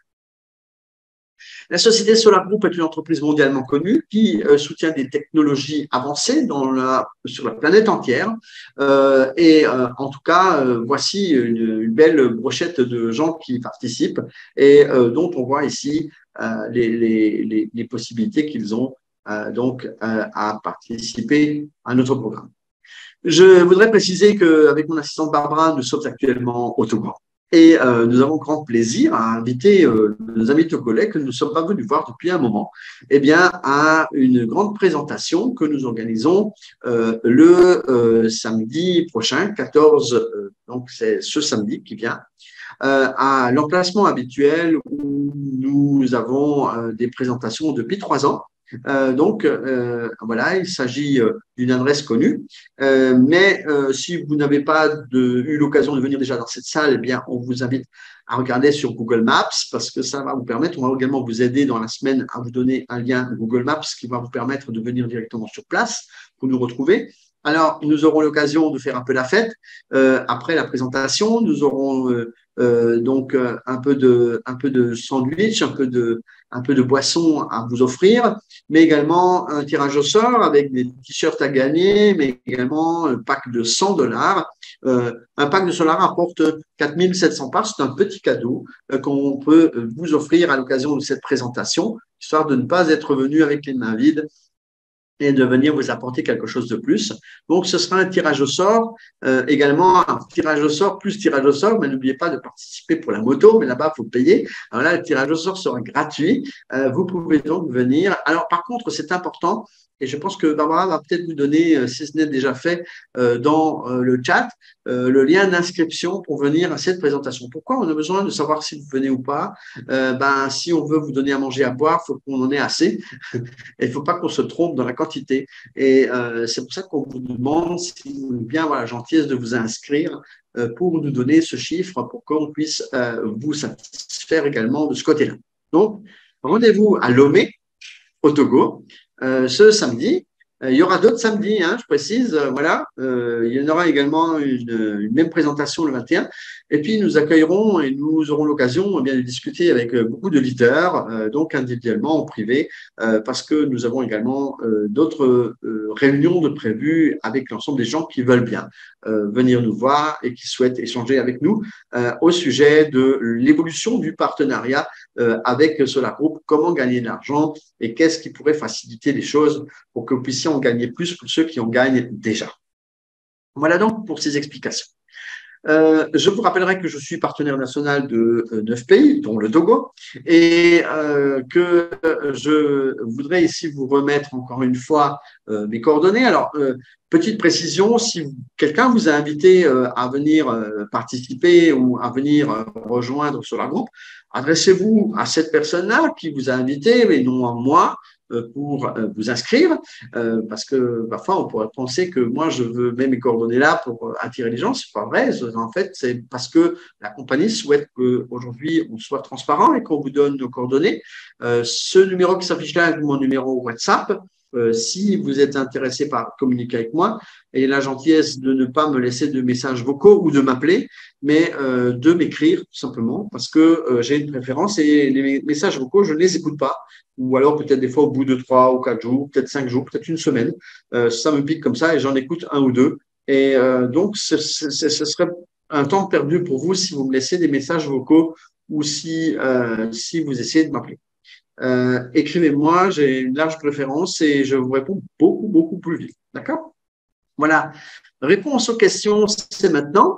La société Solar Group est une entreprise mondialement connue qui euh, soutient des technologies avancées dans la, sur la planète entière. Euh, et euh, en tout cas, euh, voici une, une belle brochette de gens qui participent et euh, dont on voit ici euh, les, les, les, les possibilités qu'ils ont euh, donc euh, à participer à notre programme. Je voudrais préciser qu'avec mon assistante Barbara, nous sommes actuellement au Togo. Et euh, nous avons grand plaisir à inviter euh, nos amis togolais que nous ne sommes pas venus voir depuis un moment, eh bien, à une grande présentation que nous organisons euh, le euh, samedi prochain, quatorze, euh, donc c'est ce samedi qui vient, euh, à l'emplacement habituel où nous avons euh, des présentations depuis trois ans. Euh, donc, euh, voilà, il s'agit euh, d'une adresse connue. Euh, mais euh, si vous n'avez pas de, eu l'occasion de venir déjà dans cette salle, eh bien, on vous invite à regarder sur Google Maps parce que ça va vous permettre, on va également vous aider dans la semaine à vous donner un lien Google Maps qui va vous permettre de venir directement sur place pour nous retrouver. Alors, nous aurons l'occasion de faire un peu la fête. Euh, après la présentation, nous aurons euh, euh, donc euh, un peu de, un peu de sandwich, un peu de, un peu de boisson à vous offrir, mais également un tirage au sort avec des t-shirts à gagner, mais également un pack de cent dollars. Euh, un pack de dollars rapporte quatre mille sept cents parts. C'est un petit cadeau euh, qu'on peut vous offrir à l'occasion de cette présentation, histoire de ne pas être venu avec les mains vides et de venir vous apporter quelque chose de plus. Donc, ce sera un tirage au sort, euh, également un tirage au sort plus tirage au sort, mais n'oubliez pas de participer pour la moto, mais là-bas, il faut payer. Alors là, le tirage au sort sera gratuit. Euh, vous pouvez donc venir. Alors, par contre, c'est important, et je pense que Barbara va peut-être vous donner, euh, si ce n'est déjà fait, euh, dans euh, le chat, euh, le lien d'inscription pour venir à cette présentation. Pourquoi on a besoin de savoir si vous venez ou pas? Euh, ben, si on veut vous donner à manger, à boire, il faut qu'on en ait assez. Il ne faut pas qu'on se trompe dans la quantité. Et euh, c'est pour ça qu'on vous demande, si vous voulez bien avoir la gentillesse de vous inscrire euh, pour nous donner ce chiffre, pour qu'on puisse euh, vous satisfaire également de ce côté-là. Donc, rendez-vous à Lomé, au Togo, euh, ce samedi. Euh, il y aura d'autres samedis, hein, je précise. Euh, voilà, euh, il y en aura également une, une même présentation le vingt et un. Et puis, nous accueillerons et nous aurons l'occasion eh bien de discuter avec euh, beaucoup de leaders, euh, donc individuellement, en privé, euh, parce que nous avons également euh, d'autres euh, réunions de prévues avec l'ensemble des gens qui veulent bien euh, venir nous voir et qui souhaitent échanger avec nous euh, au sujet de l'évolution du partenariat euh, avec Solar Group, comment gagner de l'argent et qu'est-ce qui pourrait faciliter les choses pour que vous puissiez en gagner plus pour ceux qui en gagnent déjà. Voilà donc pour ces explications. Euh, je vous rappellerai que je suis partenaire national de euh, neuf pays, dont le Togo, et euh, que je voudrais ici vous remettre encore une fois euh, mes coordonnées. Alors, euh, petite précision, si quelqu'un vous a invité euh, à venir euh, participer ou à venir euh, rejoindre SolarGroup, adressez-vous à cette personne-là qui vous a invité, mais non à moi, euh, pour euh, vous inscrire, euh, parce que parfois on pourrait penser que moi je veux mettre mes coordonnées là pour euh, attirer les gens. C'est pas vrai. En fait, c'est parce que la compagnie souhaite qu'aujourd'hui on soit transparent et qu'on vous donne nos coordonnées. Euh, ce numéro qui s'affiche là est mon numéro WhatsApp. Euh, si vous êtes intéressé par communiquer avec moi, ayez la gentillesse de ne pas me laisser de messages vocaux ou de m'appeler, mais euh, de m'écrire tout simplement, parce que euh, j'ai une préférence et les messages vocaux, je ne les écoute pas, ou alors peut-être des fois au bout de trois ou quatre jours, peut-être cinq jours, peut-être une semaine. Euh, ça me pique comme ça et j'en écoute un ou deux. Et euh, donc, ce, ce, ce serait un temps perdu pour vous si vous me laissez des messages vocaux ou si, euh, si vous essayez de m'appeler. Euh, écrivez-moi, j'ai une large préférence et je vous réponds beaucoup, beaucoup plus vite. D'accord? Voilà. Réponse aux questions, c'est maintenant.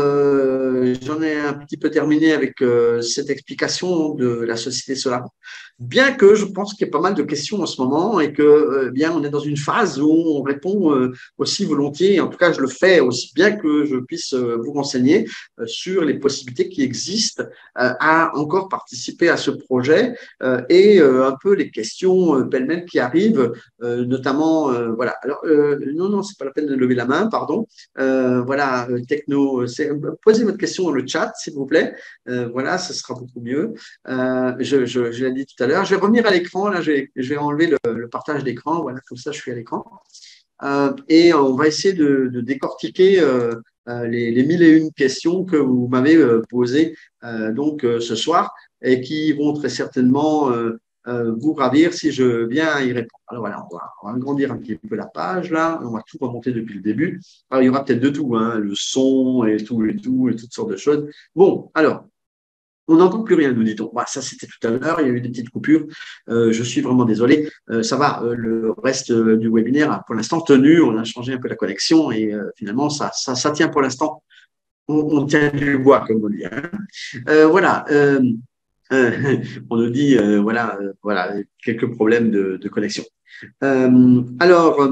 Euh, j'en ai un petit peu terminé avec euh, cette explication de la société Solar. Bien que je pense qu'il y a pas mal de questions en ce moment et que euh, bien on est dans une phase où on répond euh, aussi volontiers, en tout cas je le fais aussi bien que je puisse euh, vous renseigner euh, sur les possibilités qui existent euh, à encore participer à ce projet euh, et euh, un peu les questions euh, pêle-mêle qui arrivent, euh, notamment euh, voilà. Alors euh, non non c'est pas la peine de lever la main, pardon. Euh, voilà techno. Posez votre question dans le chat, s'il vous plaît. Euh, voilà, ce sera beaucoup mieux. Euh, je, je, je l'ai dit tout à l'heure. Je vais revenir à l'écran. Là, je vais, je vais enlever le, le partage d'écran. Voilà, comme ça, je suis à l'écran. Euh, et on va essayer de, de décortiquer euh, euh, les, les mille et une questions que vous m'avez euh, posées euh, donc euh, ce soir et qui vont très certainement euh, euh, vous ravir si je viens y répondre. Alors voilà, on va, on va agrandir un petit peu la page là, on va tout remonter depuis le début. Alors il y aura peut-être de tout, hein, le son et tout et tout et toutes sortes de choses. Bon, alors. On n'entend plus rien, nous dit-on. Bah, ça, c'était tout à l'heure. Il y a eu des petites coupures. Euh, je suis vraiment désolé. Euh, ça va. Euh, le reste euh, du webinaire a pour l'instant tenu. On a changé un peu la connexion et euh, finalement, ça, ça, ça tient pour l'instant. On, on tient du bois, comme on dit. Hein. Euh, voilà. Euh, euh, on nous dit, euh, voilà, euh, voilà, quelques problèmes de, de connexion. Euh, alors,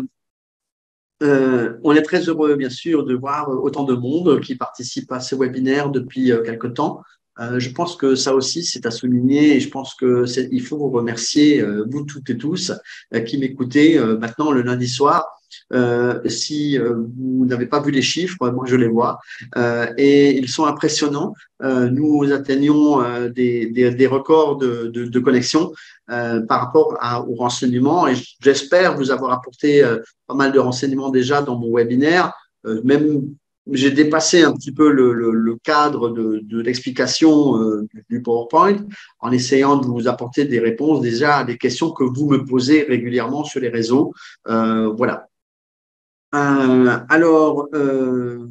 euh, on est très heureux, bien sûr, de voir autant de monde qui participe à ces webinaires depuis euh, quelque temps. Euh, je pense que ça aussi, c'est à souligner et je pense que c'est, il faut vous remercier, euh, vous toutes et tous, euh, qui m'écoutez euh, maintenant le lundi soir. Euh, si euh, vous n'avez pas vu les chiffres, moi je les vois euh, et ils sont impressionnants. Euh, nous atteignons euh, des, des, des records de, de, de connexion euh, par rapport à, aux renseignements et j'espère vous avoir apporté euh, pas mal de renseignements déjà dans mon webinaire, euh, même j'ai dépassé un petit peu le, le, le cadre de, de l'explication euh, du PowerPoint en essayant de vous apporter des réponses déjà à des questions que vous me posez régulièrement sur les réseaux. Euh, voilà. Euh, alors, euh,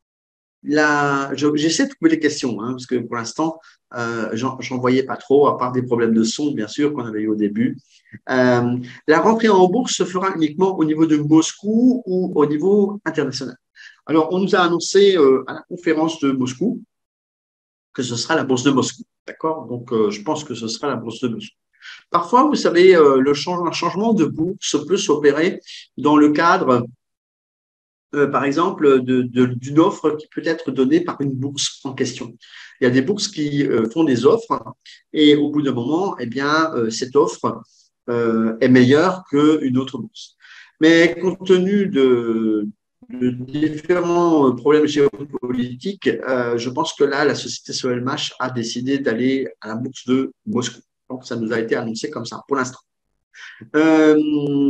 là, j'essaie de trouver des questions, hein, parce que pour l'instant, euh, j'en voyais pas trop, à part des problèmes de son, bien sûr, qu'on avait eu au début. Euh, la rentrée en bourse se fera uniquement au niveau de Moscou ou au niveau international. Alors, on nous a annoncé euh, à la conférence de Moscou que ce sera la bourse de Moscou. D'accord? Donc, euh, je pense que ce sera la bourse de Moscou. Parfois, vous savez, euh, le changement, un changement de bourse peut s'opérer dans le cadre Euh, par exemple, de, de, d'une offre qui peut être donnée par une bourse en question. Il y a des bourses qui euh, font des offres et au bout d'un moment, eh bien, euh, cette offre euh, est meilleure qu'une autre bourse. Mais compte tenu de, de différents problèmes géopolitiques, euh, je pense que là, la société S O L M H a décidé d'aller à la bourse de Moscou. Donc, ça nous a été annoncé comme ça pour l'instant. Euh,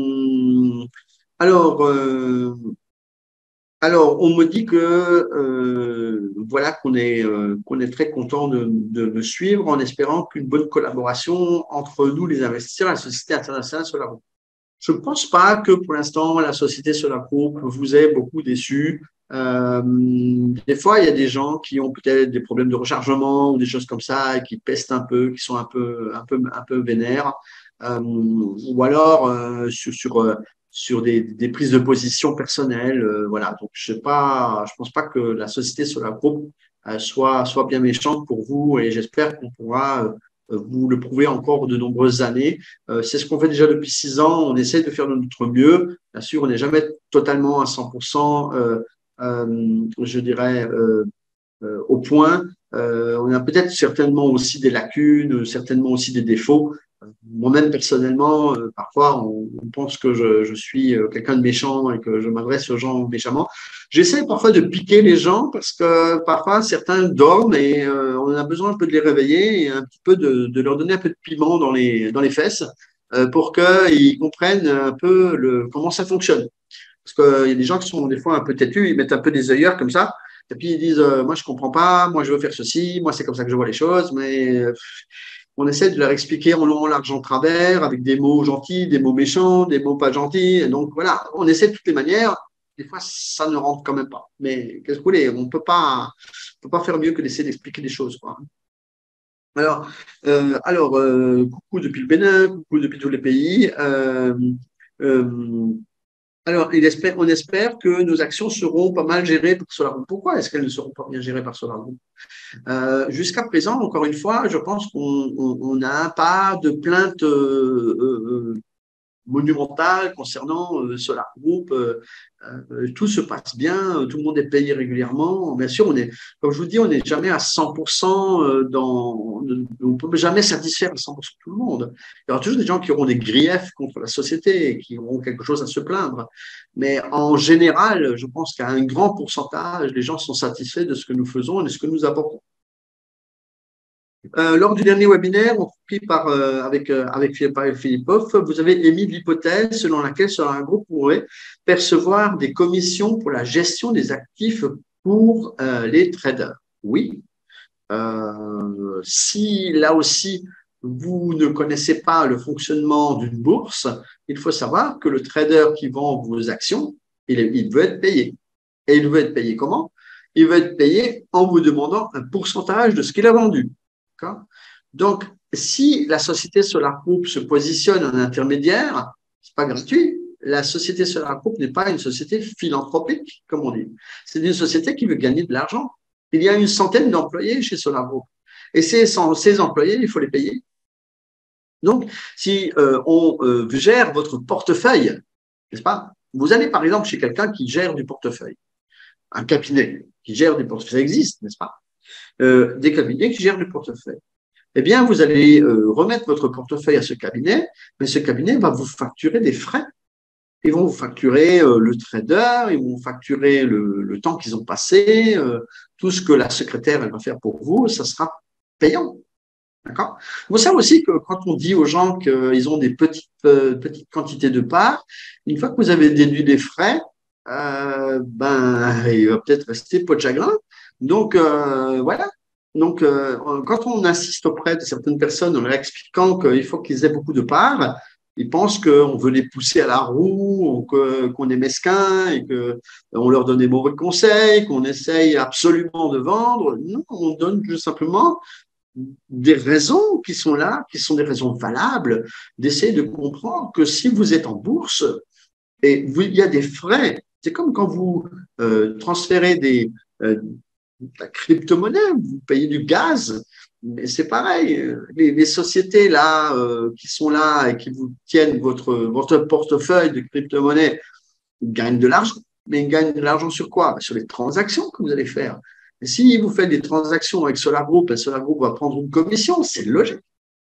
alors, euh, Alors, on me dit que euh, voilà qu'on est euh, qu'on est très content de, de me suivre en espérant qu'une bonne collaboration entre nous, les investisseurs, et la Société internationale Solar Group. Je ne pense pas que pour l'instant la Société Solar Group vous ait beaucoup déçu. Euh, des fois, il y a des gens qui ont peut-être des problèmes de rechargement ou des choses comme ça et qui pestent un peu, qui sont un peu un peu un peu vénères. Euh, ou alors euh, sur, sur sur des, des prises de position personnelles. Euh, voilà. Donc, je sais pas, je pense pas que la société Solar Group euh, soit, soit bien méchante pour vous et j'espère qu'on pourra euh, vous le prouver encore de nombreuses années. Euh, c'est ce qu'on fait déjà depuis six ans. On essaie de faire de notre mieux. Bien sûr, on n'est jamais totalement à cent pour cent, euh, euh, je dirais, euh, euh, au point. Euh, on a peut-être certainement aussi des lacunes, certainement aussi des défauts. Moi-même, personnellement, euh, parfois, on, on pense que je, je suis euh, quelqu'un de méchant et que je m'adresse aux gens méchamment. J'essaie parfois de piquer les gens parce que parfois, certains dorment et euh, on a besoin un peu de les réveiller et un petit peu de, de leur donner un peu de piment dans les, dans les fesses euh, pour qu'ils comprennent un peu le, comment ça fonctionne. Parce qu'il y a des gens qui sont des fois un peu têtus, ils mettent un peu des œillères comme ça, et puis ils disent euh, moi je comprends pas, moi je veux faire ceci, moi c'est comme ça que je vois les choses, mais euh, on essaie de leur expliquer en long, en large, en travers, avec des mots gentils, des mots méchants, des mots pas gentils. Et donc voilà, on essaie de toutes les manières. Des fois, ça ne rentre quand même pas. Mais qu'est-ce que vous voulez, on peut pas, on peut pas faire mieux que d'essayer d'expliquer des choses, quoi. Alors, euh, alors euh, coucou depuis le Bénin, coucou depuis tous les pays. Euh, euh, alors, il espère, on espère que nos actions seront pas mal gérées par SolarGroup. Pourquoi est-ce qu'elles ne seront pas bien gérées par SolarGroup? Euh, Jusqu'à présent, encore une fois, je pense qu'on n'a pas de plainte euh, euh, monumentale concernant euh, Solar Group. Euh, euh, tout se passe bien, tout le monde est payé régulièrement. Bien sûr, on est, comme je vous dis, on n'est jamais à cent pour cent dans, on ne peut jamais satisfaire à cent pour cent tout le monde. Il y aura toujours des gens qui auront des griefs contre la société et qui auront quelque chose à se plaindre. Mais en général, je pense qu'à un grand pourcentage, les gens sont satisfaits de ce que nous faisons et de ce que nous apportons. Euh, lors du dernier webinaire, pris par, euh, avec, euh, avec Philippe Hoff, vous avez émis l'hypothèse selon laquelle un groupe pourrait percevoir des commissions pour la gestion des actifs pour euh, les traders. Oui. Euh, si là aussi, vous ne connaissez pas le fonctionnement d'une bourse, il faut savoir que le trader qui vend vos actions, il, est, il veut être payé. Et il veut être payé comment? Il veut être payé en vous demandant un pourcentage de ce qu'il a vendu. Donc, si la société Solar Group se positionne en intermédiaire, c'est pas gratuit. La société Solar Group n'est pas une société philanthropique, comme on dit. C'est une société qui veut gagner de l'argent. Il y a une centaine d'employés chez Solar Group. Et ces, ces employés, il faut les payer. Donc, si euh, on euh, gère votre portefeuille, n'est-ce pas? Vous allez par exemple chez quelqu'un qui gère du portefeuille. Un cabinet qui gère du portefeuille, ça existe, n'est-ce pas? Euh, des cabinets qui gèrent du portefeuille. Eh bien, vous allez euh, remettre votre portefeuille à ce cabinet, mais ce cabinet va vous facturer des frais. Ils vont vous facturer euh, le trader, ils vont vous facturer le, le temps qu'ils ont passé, euh, tout ce que la secrétaire elle va faire pour vous, ça sera payant. D'accord? Vous savez aussi que quand on dit aux gens qu'ils ont des petites, euh, petites quantités de parts, une fois que vous avez déduit les frais, euh, ben, il va peut-être rester peau de chagrin. Donc, euh, voilà. Donc, euh, quand on insiste auprès de certaines personnes en leur expliquant qu'il faut qu'ils aient beaucoup de parts, ils pensent qu'on veut les pousser à la roue, qu'on est mesquin et qu'on leur donne des mauvais conseils, qu'on essaye absolument de vendre. Non, on donne tout simplement des raisons qui sont là, qui sont des raisons valables, d'essayer de comprendre que si vous êtes en bourse et vous, il y a des frais, c'est comme quand vous euh, transférez des, euh, la crypto-monnaie, vous payez du gaz, mais c'est pareil. Les, les sociétés là euh, qui sont là et qui vous tiennent votre, votre portefeuille de crypto-monnaie gagnent de l'argent. Mais ils gagnent de l'argent sur quoi? Sur les transactions que vous allez faire. Et si vous faites des transactions avec Solar Group, et Solar Group va prendre une commission, c'est logique.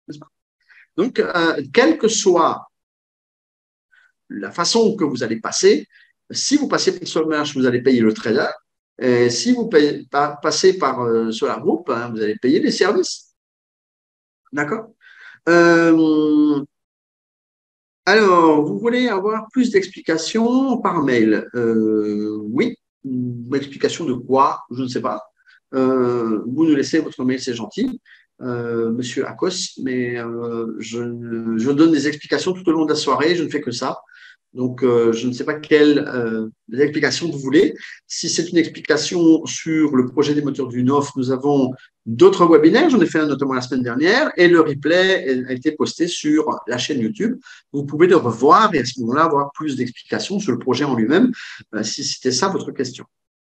Donc, euh, quelle que soit la façon que vous allez passer, si vous passez par Solar, vous allez payer le trader. Et si vous payez, passez par euh, Solar Group, hein, vous allez payer les services. D'accord? euh, Alors, vous voulez avoir plus d'explications par mail? euh, Oui. Explication de quoi? Je ne sais pas. Euh, vous nous laissez votre mail, c'est gentil, euh, Monsieur Akos, mais euh, je, je donne des explications tout au long de la soirée, je ne fais que ça. Donc, euh, je ne sais pas quelle euh, explication vous voulez. Si c'est une explication sur le projet des moteurs du Nord, nous avons d'autres webinaires. J'en ai fait un notamment la semaine dernière et le replay a été posté sur la chaîne YouTube. Vous pouvez le revoir et à ce moment-là avoir plus d'explications sur le projet en lui-même, euh, si c'était ça votre question.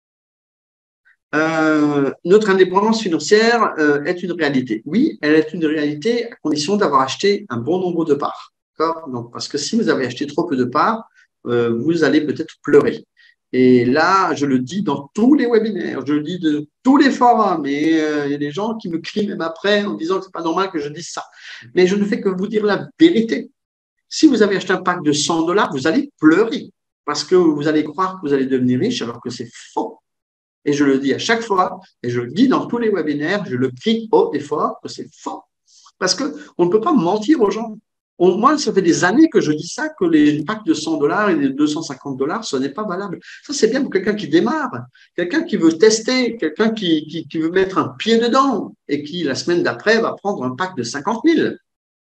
Euh, notre indépendance financière euh, est une réalité. Oui, elle est une réalité à condition d'avoir acheté un bon nombre de parts. Donc, parce que si vous avez acheté trop peu de parts, euh, vous allez peut-être pleurer. Et là, je le dis dans tous les webinaires, je le dis de tous les forums, et euh, il y a des gens qui me crient même après en disant que c'est pas normal que je dise ça. Mais je ne fais que vous dire la vérité. Si vous avez acheté un pack de cent dollars, vous allez pleurer parce que vous allez croire que vous allez devenir riche alors que c'est faux. Et je le dis à chaque fois, et je le dis dans tous les webinaires, je le crie haut et fort que c'est faux. Parce qu'on ne peut pas mentir aux gens. Au moins, ça fait des années que je dis ça, que les packs de cent dollars et les deux cent cinquante dollars, ce n'est pas valable. Ça, c'est bien pour quelqu'un qui démarre, quelqu'un qui veut tester, quelqu'un qui, qui, qui veut mettre un pied dedans et qui, la semaine d'après, va prendre un pack de cinquante mille.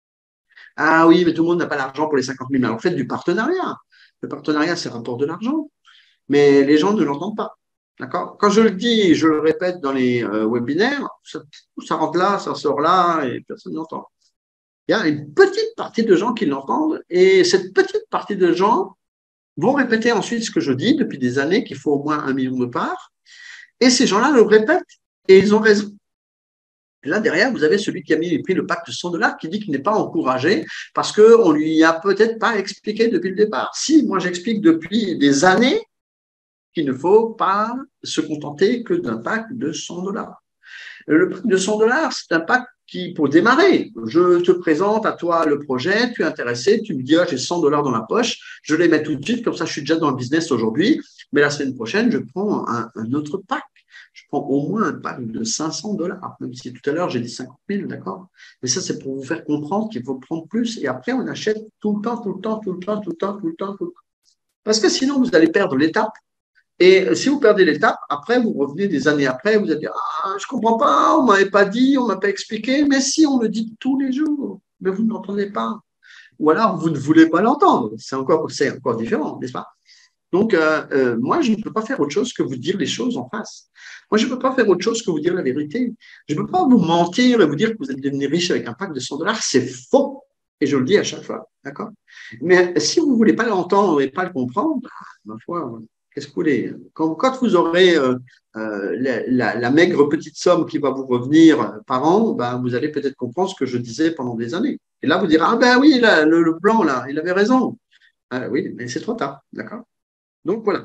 Ah oui, mais tout le monde n'a pas l'argent pour les cinquante mille. Alors, faites du partenariat. Le partenariat, c'est rapport de l'argent. Mais les gens ne l'entendent pas. D'accord? Quand je le dis, je le répète dans les euh, webinaires, ça, ça rentre là, ça sort là, et personne n'entend. Il y a une petite partie de gens qui l'entendent, et cette petite partie de gens vont répéter ensuite ce que je dis depuis des années, qu'il faut au moins un million de parts, et ces gens-là le répètent, et ils ont raison. Et là, derrière, vous avez celui qui a mis pris le pack de cent dollars qui dit qu'il n'est pas encouragé parce qu'on lui a peut-être pas expliqué depuis le départ. Si, moi j'explique depuis des années qu'il ne faut pas se contenter que d'un pack de cent dollars. Le pack de cent dollars, c'est un pack qui, pour démarrer, je te présente à toi le projet, tu es intéressé, tu me dis, ah, j'ai cent dollars dans la poche, je les mets tout de suite, comme ça je suis déjà dans le business aujourd'hui, mais la semaine prochaine, je prends un, un autre pack. Je prends au moins un pack de cinq cents dollars, même si tout à l'heure j'ai dit cinquante mille, d'accord? Mais ça, c'est pour vous faire comprendre qu'il faut prendre plus et après, on achète tout le temps, tout le temps, tout le temps, tout le temps, tout le temps, tout le temps. Parce que sinon, vous allez perdre l'étape. Et si vous perdez l'étape, après, vous revenez des années après, vous allez dire, ah, je comprends pas, on m'avait pas dit, on m'a pas expliqué, mais si, on le dit tous les jours, mais vous n'entendez pas. Ou alors, vous ne voulez pas l'entendre. C'est encore, c'est encore différent, n'est-ce pas? Donc, euh, euh, moi, je ne peux pas faire autre chose que vous dire les choses en face. Moi, je ne peux pas faire autre chose que vous dire la vérité. Je ne peux pas vous mentir et vous dire que vous allez devenir riche avec un pack de cent dollars. C'est faux. Et je le dis à chaque fois. D'accord? Mais si vous ne voulez pas l'entendre et pas le comprendre, bah, ma foi, qu'est-ce que vous voulez? Quand, quand vous aurez euh, euh, la, la, la maigre petite somme qui va vous revenir par an, ben, vous allez peut-être comprendre ce que je disais pendant des années. Et là, vous direz, ah ben oui, là, le, le blanc, là, il avait raison. Ah, oui, mais c'est trop tard. D'accord? Donc voilà.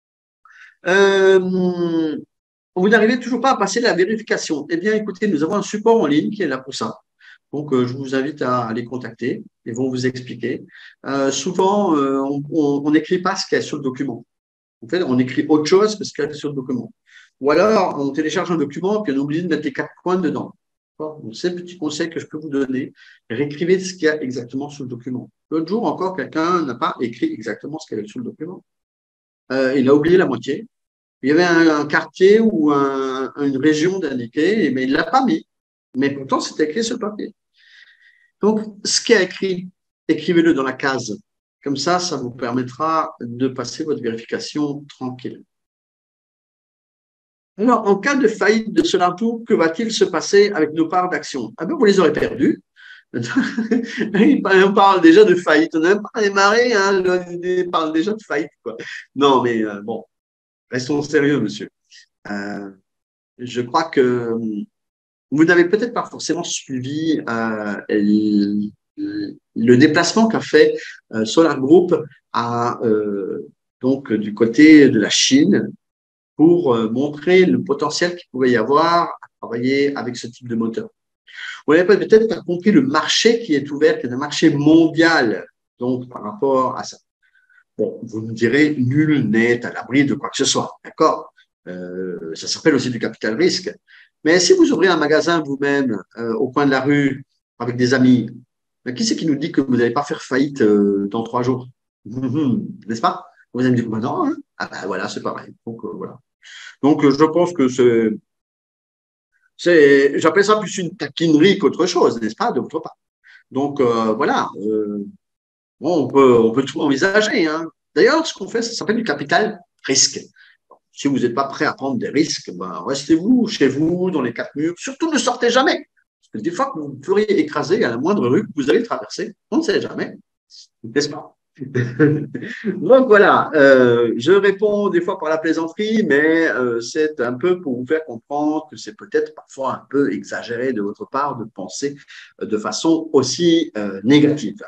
Euh, vous n'arrivez toujours pas à passer la vérification. Eh bien, écoutez, nous avons un support en ligne qui est là pour ça. Donc, euh, je vous invite à les contacter. Ils vont vous expliquer. Euh, souvent, euh, on n'écrit pas ce qu'il y a sur le document. En fait, on écrit autre chose que ce qu'il y a sur le document. Ou alors, on télécharge un document et puis on oublie de mettre les quatre points dedans. Donc, c'est le petit conseil que je peux vous donner. Réécrivez ce qu'il y a exactement sur le document. L'autre jour encore, quelqu'un n'a pas écrit exactement ce qu'il y avait sur le document. Euh, il a oublié la moitié. Il y avait un, un quartier ou un, une région d'indiquer, mais il ne l'a pas mis. Mais pourtant, c'est écrit sur le papier. Donc, ce qui est écrit, écrivez-le dans la case. Comme ça, ça vous permettra de passer votre vérification tranquille. Alors, en cas de faillite de Solartour, que va-t-il se passer avec nos parts d'action? Ah ben, vous les aurez perdues. On parle déjà de faillite. On n'a même pas démarré, hein, on parle déjà de faillite, quoi. Non, mais euh, bon, restons sérieux, monsieur. Euh, je crois que vous n'avez peut-être pas forcément suivi euh, le, le déplacement qu'a fait euh, Solar Group à, euh, donc, du côté de la Chine pour euh, montrer le potentiel qu'il pouvait y avoir à travailler avec ce type de moteur. Vous n'avez peut-être pas compris le marché qui est ouvert, qui est un marché mondial, donc par rapport à ça. Bon, vous me direz, nul n'est à l'abri de quoi que ce soit, d'accord? Euh, ça s'appelle aussi du capital risque. Mais si vous ouvrez un magasin vous-même euh, au coin de la rue avec des amis, ben, qui c'est qui nous dit que vous n'allez pas faire faillite euh, dans trois jours? N'est-ce pas? Vous allez me dire, ben non, hein? Ah ben voilà, c'est pareil. Donc euh, voilà. Donc euh, je pense que c'est, c'est, j'appelle ça plus une taquinerie qu'autre chose, n'est-ce pas, de votre part. Donc euh, voilà. Euh, Bon, on peut, on peut tout envisager, hein. D'ailleurs, ce qu'on fait, ça s'appelle du capital risque. Si vous n'êtes pas prêt à prendre des risques, ben, restez-vous chez vous, dans les quatre murs. Surtout, ne sortez jamais. Parce que des fois, vous vous feriez écraser à la moindre rue que vous allez traverser. On ne sait jamais. N'est-ce pas? Donc voilà, euh, je réponds des fois par la plaisanterie, mais euh, c'est un peu pour vous faire comprendre que c'est peut-être parfois un peu exagéré de votre part de penser de façon aussi euh, négative.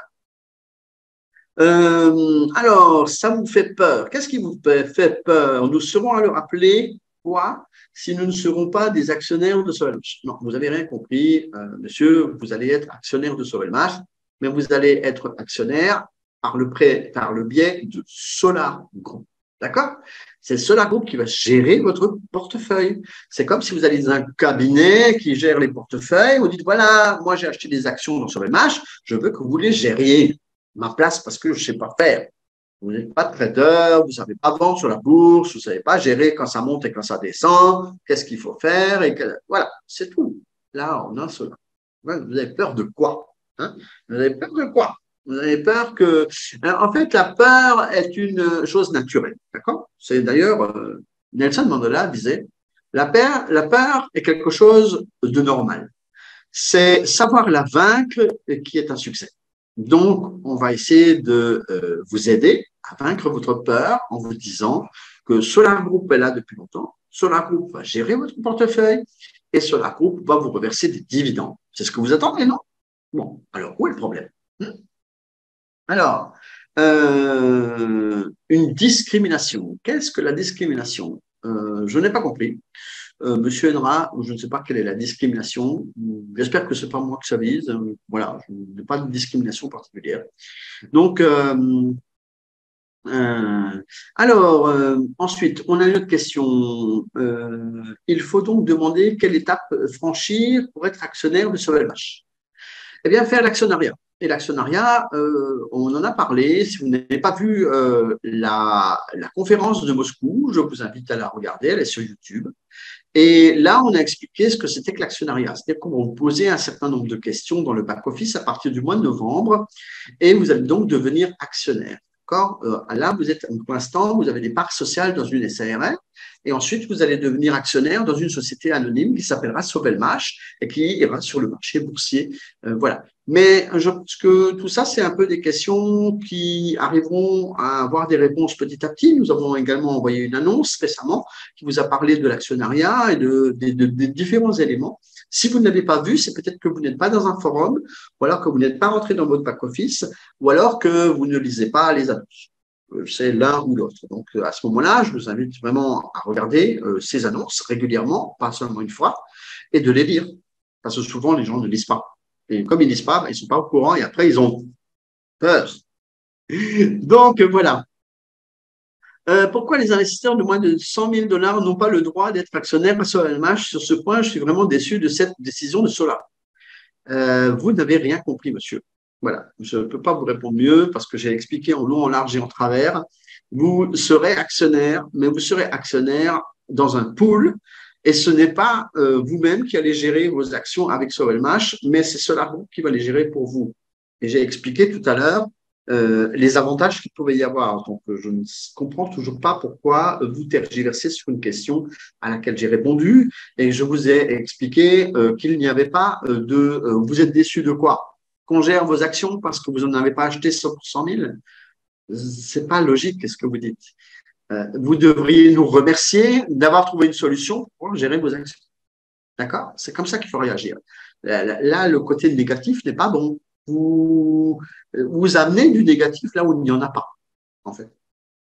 Euh, alors, ça vous fait peur. Qu'est-ce qui vous fait peur? Nous serons à le rappeler quoi si nous ne serons pas des actionnaires de Sovelmash? Non, vous n'avez rien compris, euh, monsieur. Vous allez être actionnaire de Sovelmash, mais vous allez être actionnaire par le, prêt, par le biais de Solar Group. D'accord? C'est Solar Group qui va gérer votre portefeuille. C'est comme si vous allez dans un cabinet qui gère les portefeuilles. Vous dites, voilà, moi j'ai acheté des actions dans Sovelmash, je veux que vous les gériez ma place parce que je ne sais pas faire. Vous n'êtes pas trader, vous ne savez pas vendre sur la bourse, vous ne savez pas gérer quand ça monte et quand ça descend, qu'est-ce qu'il faut faire. Et que... Voilà, c'est tout. Là, on a cela. Vous avez peur de quoi, hein? Vous avez peur de quoi? Vous avez peur que… Alors, en fait, la peur est une chose naturelle. D'accord? C'est d'ailleurs, euh, Nelson Mandela disait, la peur, la peur est quelque chose de normal. C'est savoir la vaincre qui est un succès. Donc, on va essayer de euh, vous aider à vaincre votre peur en vous disant que Solar Group est là depuis longtemps. Solar Group va gérer votre portefeuille et Solar Group va vous reverser des dividendes. C'est ce que vous attendez, non? Bon, alors où est le problème? hmm Alors, euh, une discrimination. Qu'est-ce que la discrimination? euh, Je n'ai pas compris. Euh, Monsieur Henra, je ne sais pas quelle est la discrimination. J'espère que ce n'est pas moi que ça vise. Voilà, je n'ai pas de discrimination particulière. Donc, euh, euh, alors, euh, ensuite, on a une autre question. Euh, il faut donc demander quelle étape franchir pour être actionnaire de Sovelmash. Eh bien, faire l'actionnariat. Et l'actionnariat, euh, on en a parlé. Si vous n'avez pas vu euh, la, la conférence de Moscou, je vous invite à la regarder. Elle est sur YouTube. Et là, on a expliqué ce que c'était que l'actionnariat. C'est-à-dire qu'on va vous poser un certain nombre de questions dans le back-office à partir du mois de novembre et vous allez donc devenir actionnaire. Euh, là, vous êtes, pour l'instant, vous avez des parts sociales dans une S A R L et ensuite, vous allez devenir actionnaire dans une société anonyme qui s'appellera Sovelmash et qui ira sur le marché boursier. Euh, voilà. Mais je pense que tout ça, c'est un peu des questions qui arriveront à avoir des réponses petit à petit. Nous avons également envoyé une annonce récemment qui vous a parlé de l'actionnariat et de, de, de, de différents éléments. Si vous ne l'avez pas vu, c'est peut-être que vous n'êtes pas dans un forum, ou alors que vous n'êtes pas rentré dans votre back-office, ou alors que vous ne lisez pas les annonces. C'est l'un ou l'autre. Donc, à ce moment-là, je vous invite vraiment à regarder euh, ces annonces régulièrement, pas seulement une fois, et de les lire. Parce que souvent, les gens ne lisent pas. Et comme ils ne lisent pas, ben, ils ne sont pas au courant et après, ils ont peur. Donc, voilà. Euh, pourquoi les investisseurs de moins de cent mille dollars n'ont pas le droit d'être actionnaires à Sovelmash? Sur ce point, je suis vraiment déçu de cette décision de Solar. Euh, vous n'avez rien compris, monsieur. Voilà, je ne peux pas vous répondre mieux parce que j'ai expliqué en long, en large et en travers. Vous serez actionnaire, mais vous serez actionnaire dans un pool et ce n'est pas euh, vous-même qui allez gérer vos actions avec Sovelmash, mais c'est Solar Group qui va les gérer pour vous. Et j'ai expliqué tout à l'heure euh, les avantages qu'il pouvait y avoir. Donc, je ne comprends toujours pas pourquoi vous tergiversez sur une question à laquelle j'ai répondu et je vous ai expliqué euh, qu'il n'y avait pas euh, de… Euh, vous êtes déçu de quoi? Qu'on gère vos actions parce que vous n'en avez pas acheté pour cent mille? C'est pas logique, qu'est-ce que vous dites? euh, Vous devriez nous remercier d'avoir trouvé une solution pour gérer vos actions. D'accord? C'est comme ça qu'il faut réagir. Là, là, le côté négatif n'est pas bon. Vous, vous amenez du négatif là où il n'y en a pas, en fait.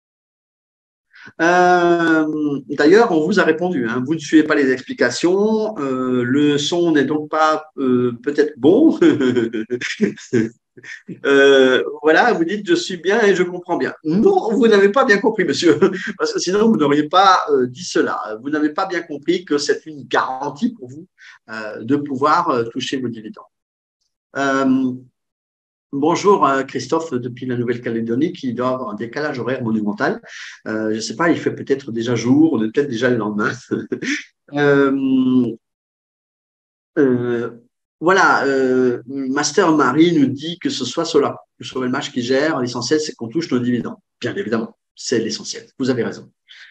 Euh, D'ailleurs, on vous a répondu, hein, vous ne suivez pas les explications, euh, le son n'est donc pas euh, peut-être bon. euh, voilà, vous dites je suis bien et je comprends bien. Non, vous n'avez pas bien compris, monsieur, parce que sinon vous n'auriez pas euh, dit cela. Vous n'avez pas bien compris que c'est une garantie pour vous euh, de pouvoir euh, toucher vos dividendes. Euh, Bonjour Christophe depuis la Nouvelle-Calédonie qui doit avoir un décalage horaire monumental. Euh, je ne sais pas, il fait peut-être déjà jour, on est peut-être déjà le lendemain. euh, euh, voilà, euh, Master Marie nous dit que ce soit cela, que ce soit le match qui gère. L'essentiel, c'est qu'on touche nos dividendes. Bien évidemment, c'est l'essentiel. Vous avez raison.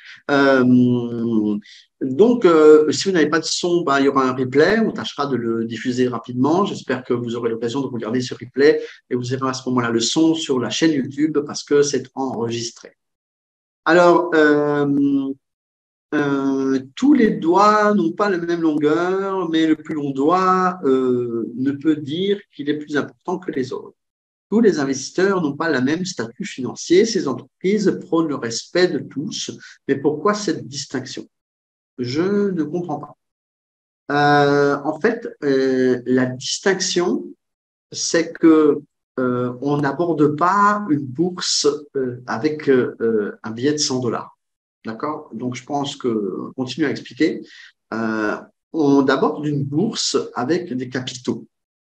Euh, donc, euh, si vous n'avez pas de son, ben, il y aura un replay. On tâchera de le diffuser rapidement. J'espère que vous aurez l'occasion de regarder ce replay et vous aurez à ce moment-là le son sur la chaîne YouTube parce que c'est enregistré. Alors, euh, euh, tous les doigts n'ont pas la même longueur, mais le plus long doigt euh, ne peut dire qu'il est plus important que les autres. Tous les investisseurs n'ont pas le même statut financier. Ces entreprises prônent le respect de tous. Mais pourquoi cette distinction? Je ne comprends pas. Euh, en fait, euh, la distinction, c'est que euh, on n'aborde pas une bourse euh, avec euh, un billet de cent dollars. D'accord? Donc, je pense que, continue à expliquer, euh, on aborde une bourse avec des capitaux.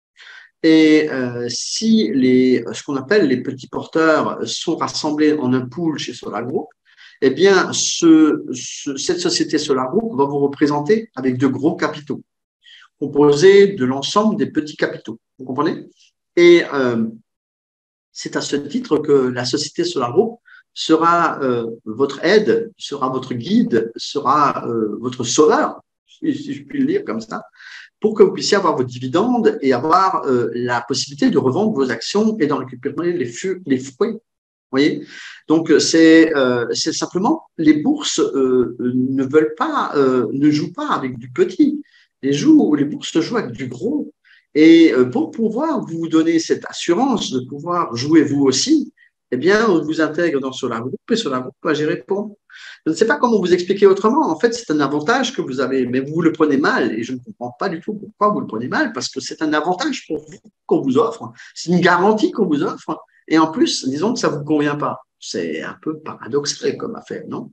Et euh, si les, ce qu'on appelle les petits porteurs sont rassemblés en un pool chez Solar Group, eh bien, ce, ce, cette société Solar Group va vous représenter avec de gros capitaux, composés de l'ensemble des petits capitaux. Vous comprenez? Et euh, c'est à ce titre que la société Solar Group sera euh, votre aide, sera votre guide, sera euh, votre sauveur, si je puis le dire comme ça, pour que vous puissiez avoir vos dividendes et avoir euh, la possibilité de revendre vos actions et d'en récupérer les, les fruits. Vous voyez? Donc, c'est euh, simplement, les bourses euh, ne veulent pas, euh, ne jouent pas avec du petit. Les, jouent, les bourses jouent avec du gros. Et euh, pour pouvoir vous donner cette assurance de pouvoir jouer vous aussi, eh bien, on vous intègre dans Solar Group et Solar Group va gérer pour vous. Je ne sais pas comment vous expliquer autrement. En fait, c'est un avantage que vous avez, mais vous le prenez mal et je ne comprends pas du tout pourquoi vous le prenez mal parce que c'est un avantage pour vous qu'on vous offre. C'est une garantie qu'on vous offre et en plus, disons que ça ne vous convient pas. C'est un peu paradoxal comme affaire, non?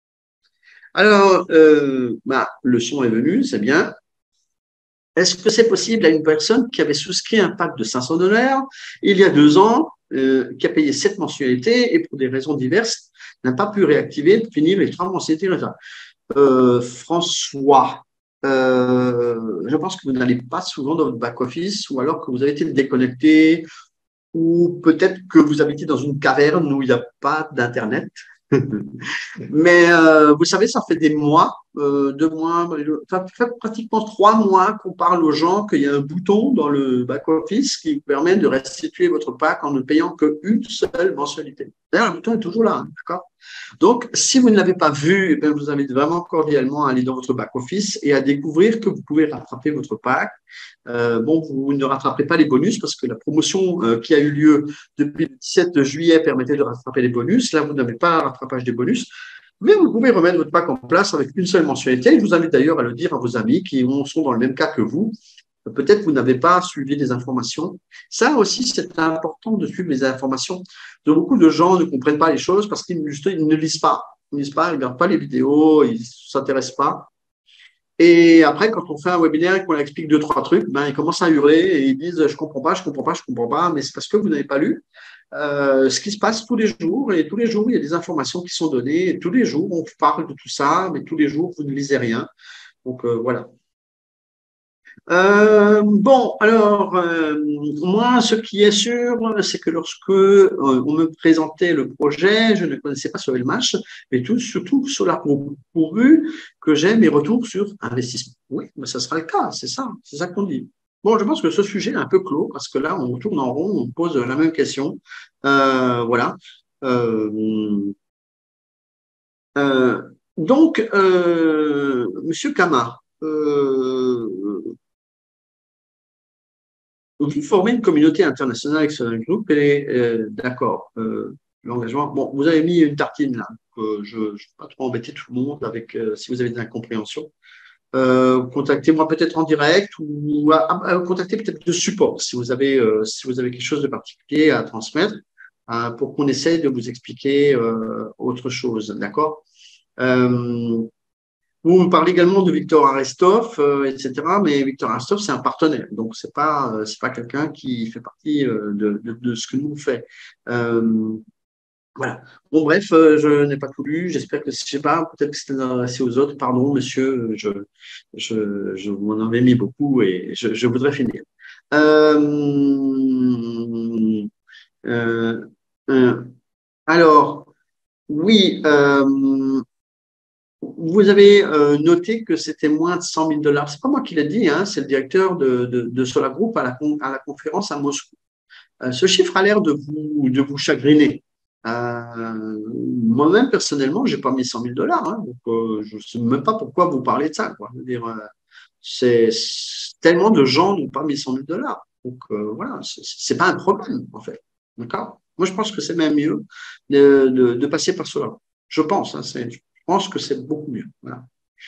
Alors, euh, bah, le son est venu, c'est bien. Est-ce que c'est possible à une personne qui avait souscrit un pack de cinq cents dollars il y a deux ans, euh, qui a payé sept mensualités et pour des raisons diverses n'a pas pu réactiver, finir les trois mensualités? euh, François, euh, je pense que vous n'allez pas souvent dans votre back-office ou alors que vous avez été déconnecté ou peut-être que vous habitez dans une caverne où il n'y a pas d'Internet. Mais euh, vous savez, ça fait des mois, euh, deux mois, ça fait pratiquement trois mois qu'on parle aux gens qu'il y a un bouton dans le back-office qui vous permet de restituer votre pack en ne payant qu'une seule mensualité. D'ailleurs, le bouton est toujours là, hein, d'accord? Donc, si vous ne l'avez pas vu, eh bien, je vous invite vraiment cordialement à aller dans votre back-office et à découvrir que vous pouvez rattraper votre pack. Euh, bon, vous ne rattraperez pas les bonus parce que la promotion euh, qui a eu lieu depuis le dix-sept juillet permettait de rattraper les bonus. Là, vous n'avez pas rattrapage des bonus. Mais vous pouvez remettre votre pack en place avec une seule mensualité. Je vous invite d'ailleurs à le dire à vos amis qui sont dans le même cas que vous. Peut-être que vous n'avez pas suivi les informations. Ça aussi, c'est important de suivre les informations. De beaucoup de gens ne comprennent pas les choses parce qu'ils ne lisent pas. Ils ne lisent pas, ils ne regardent pas les vidéos, ils ne s'intéressent pas. Et après, quand on fait un webinaire et qu'on leur explique deux, trois trucs, ben, ils commencent à hurler et ils disent « je comprends pas, je comprends pas, je comprends pas », mais c'est parce que vous n'avez pas lu euh, ce qui se passe tous les jours. Et tous les jours, il y a des informations qui sont données. Et tous les jours, on parle de tout ça, mais tous les jours, vous ne lisez rien. Donc, euh, voilà. Euh, bon, alors, euh, moi, ce qui est sûr, c'est que lorsque euh, on me présentait le projet, je ne connaissais pas sur Elmatch, mais tout, surtout sur la pourvu que j'ai mes retours sur investissement. Oui, mais ça sera le cas, c'est ça, c'est ça qu'on dit. Bon, je pense que ce sujet est un peu clos parce que là, on tourne en rond, on pose la même question. Euh, voilà. Euh, euh, donc, euh, Monsieur Kama, euh, vous formez une communauté internationale avec ce groupe et euh, d'accord, euh, l'engagement. Bon, vous avez mis une tartine là. Euh, je ne vais pas trop embêter tout le monde avec euh, si vous avez des incompréhensions. Euh, contactez-moi peut-être en direct ou à, à, à contactez peut-être le support si vous avez euh, si vous avez quelque chose de particulier à transmettre euh, pour qu'on essaye de vous expliquer euh, autre chose, d'accord? Euh, vous me parlez également de Victor Arestov, euh, et cetera. Mais Victor Arestov, c'est un partenaire, donc c'est pas euh, c'est pas quelqu'un qui fait partie euh, de, de, de ce que nous fait. Euh, voilà. Bon, bref, euh, je n'ai pas tout lu. J'espère que je sais pas. Peut-être que c'était adressé aux autres. Pardon, monsieur. Je je je vous en avais mis beaucoup et je, je voudrais finir. Euh, euh, euh, alors, oui, euh, vous avez euh, noté que c'était moins de cent mille dollars. C'est pas moi qui l'ai dit, hein, c'est le directeur de, de, de Solar Group à la, à la conférence à Moscou. Euh, ce chiffre a l'air de vous, de vous chagriner. Euh, moi-même, personnellement, j'ai pas mis cent mille dollars. Hein, donc, euh, je ne sais même pas pourquoi vous parlez de ça. Quoi. Je veux dire, euh, c'est tellement de gens n'ont pas mis cent mille dollars. Donc, euh, voilà, c'est pas un problème, en fait. D'accord. Moi, je pense que c'est même mieux de, de, de passer par cela. Je pense. Hein, je pense que c'est beaucoup mieux. Voilà.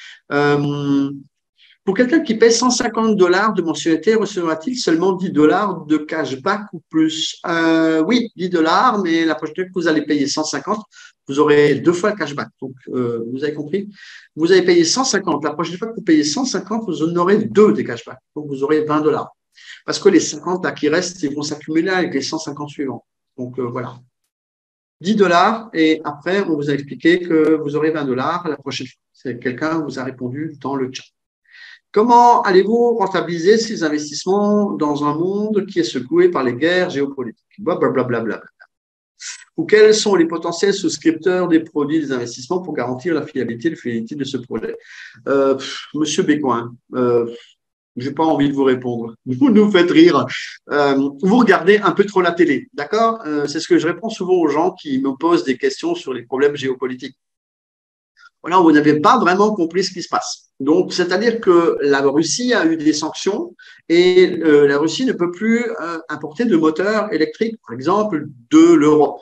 Euh, pour quelqu'un qui paie cent cinquante dollars de mensualité, recevra-t-il seulement dix dollars de cashback ou plus? euh, Oui, dix dollars, mais la prochaine fois que vous allez payer cent cinquante, vous aurez deux fois le cashback. Donc, euh, vous avez compris? Vous avez payé cent cinquante. La prochaine fois que vous payez cent cinquante, vous en aurez deux des cashbacks. Donc, vous aurez vingt dollars. Parce que les cinquante là, qui restent, ils vont s'accumuler avec les cent cinquante suivants. Donc, euh, voilà. dix dollars et après, on vous a expliqué que vous aurez vingt dollars la prochaine fois. C'est quelqu'un vous a répondu dans le chat. Comment allez-vous rentabiliser ces investissements dans un monde qui est secoué par les guerres géopolitiques? Blablabla. Ou quels sont les potentiels souscripteurs des produits des investissements pour garantir la fiabilité et la fidélité de ce projet? euh, pff, Monsieur Bécoin, euh, je n'ai pas envie de vous répondre. Vous nous faites rire. Euh, vous regardez un peu trop la télé, d'accord? euh, C'est ce que je réponds souvent aux gens qui me posent des questions sur les problèmes géopolitiques. Voilà, vous n'avez pas vraiment compris ce qui se passe. Donc, c'est-à-dire que la Russie a eu des sanctions et euh, la Russie ne peut plus euh, importer de moteurs électriques, par exemple, de l'Europe.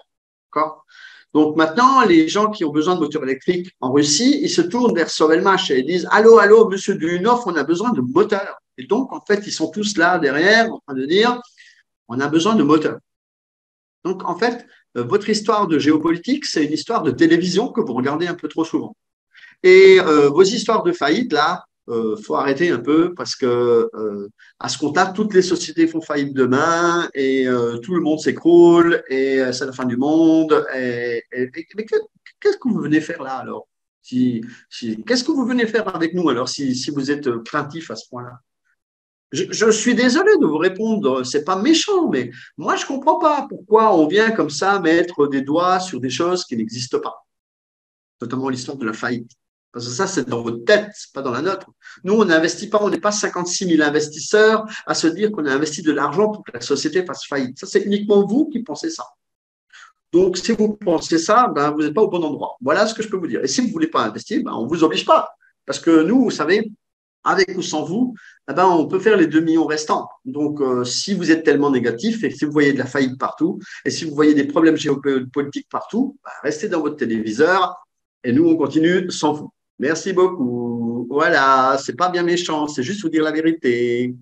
Donc maintenant, les gens qui ont besoin de moteurs électriques en Russie, ils se tournent vers Sovelmash et ils disent « Allô, allô, monsieur Duyunov, on a besoin de moteurs. » Et donc, en fait, ils sont tous là derrière en train de dire « On a besoin de moteurs. » Donc, en fait, euh, votre histoire de géopolitique, c'est une histoire de télévision que vous regardez un peu trop souvent. Et euh, vos histoires de faillite, là, euh, faut arrêter un peu parce que euh, à ce compte-là, toutes les sociétés font faillite demain et euh, tout le monde s'écroule et euh, c'est la fin du monde. Et, et, et, mais qu'est-ce que vous venez faire là alors? Si, si, qu'est-ce que vous venez faire avec nous alors si, si vous êtes craintif à ce point-là? Je, je suis désolé de vous répondre, c'est pas méchant, mais moi je comprends pas pourquoi on vient comme ça mettre des doigts sur des choses qui n'existent pas, notamment l'histoire de la faillite. Parce que ça, c'est dans votre tête, c'est pas dans la nôtre. Nous, on n'investit pas, on n'est pas cinquante-six mille investisseurs à se dire qu'on a investi de l'argent pour que la société fasse faillite. Ça, c'est uniquement vous qui pensez ça. Donc, si vous pensez ça, ben, vous n'êtes pas au bon endroit. Voilà ce que je peux vous dire. Et si vous ne voulez pas investir, ben, on ne vous oblige pas. Parce que nous, vous savez, avec ou sans vous, eh ben, on peut faire les deux millions restants. Donc, euh, si vous êtes tellement négatif et si vous voyez de la faillite partout et si vous voyez des problèmes géopolitiques partout, ben, restez dans votre téléviseur et nous, on continue sans vous. Merci beaucoup. Voilà, c'est pas bien méchant, c'est juste vous dire la vérité.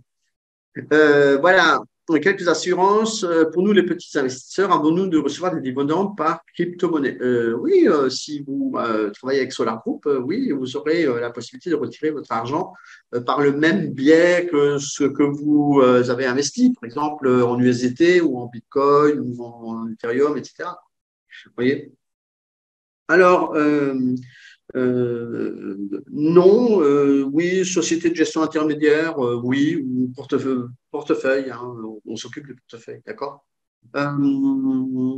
Euh, voilà, quelques assurances. Pour nous, les petits investisseurs, avons-nous de recevoir des dividendes par crypto-monnaie? euh, Oui, euh, si vous euh, travaillez avec Solar Group, euh, oui, vous aurez euh, la possibilité de retirer votre argent euh, par le même biais que ce que vous euh, avez investi, par exemple en U S D T ou en Bitcoin ou en Ethereum, et cetera. Vous voyez? Alors, euh, Euh, non, euh, oui, société de gestion intermédiaire, euh, oui, ou portefeuille, portefeuille hein, on, on s'occupe du portefeuille, d'accord. Euh,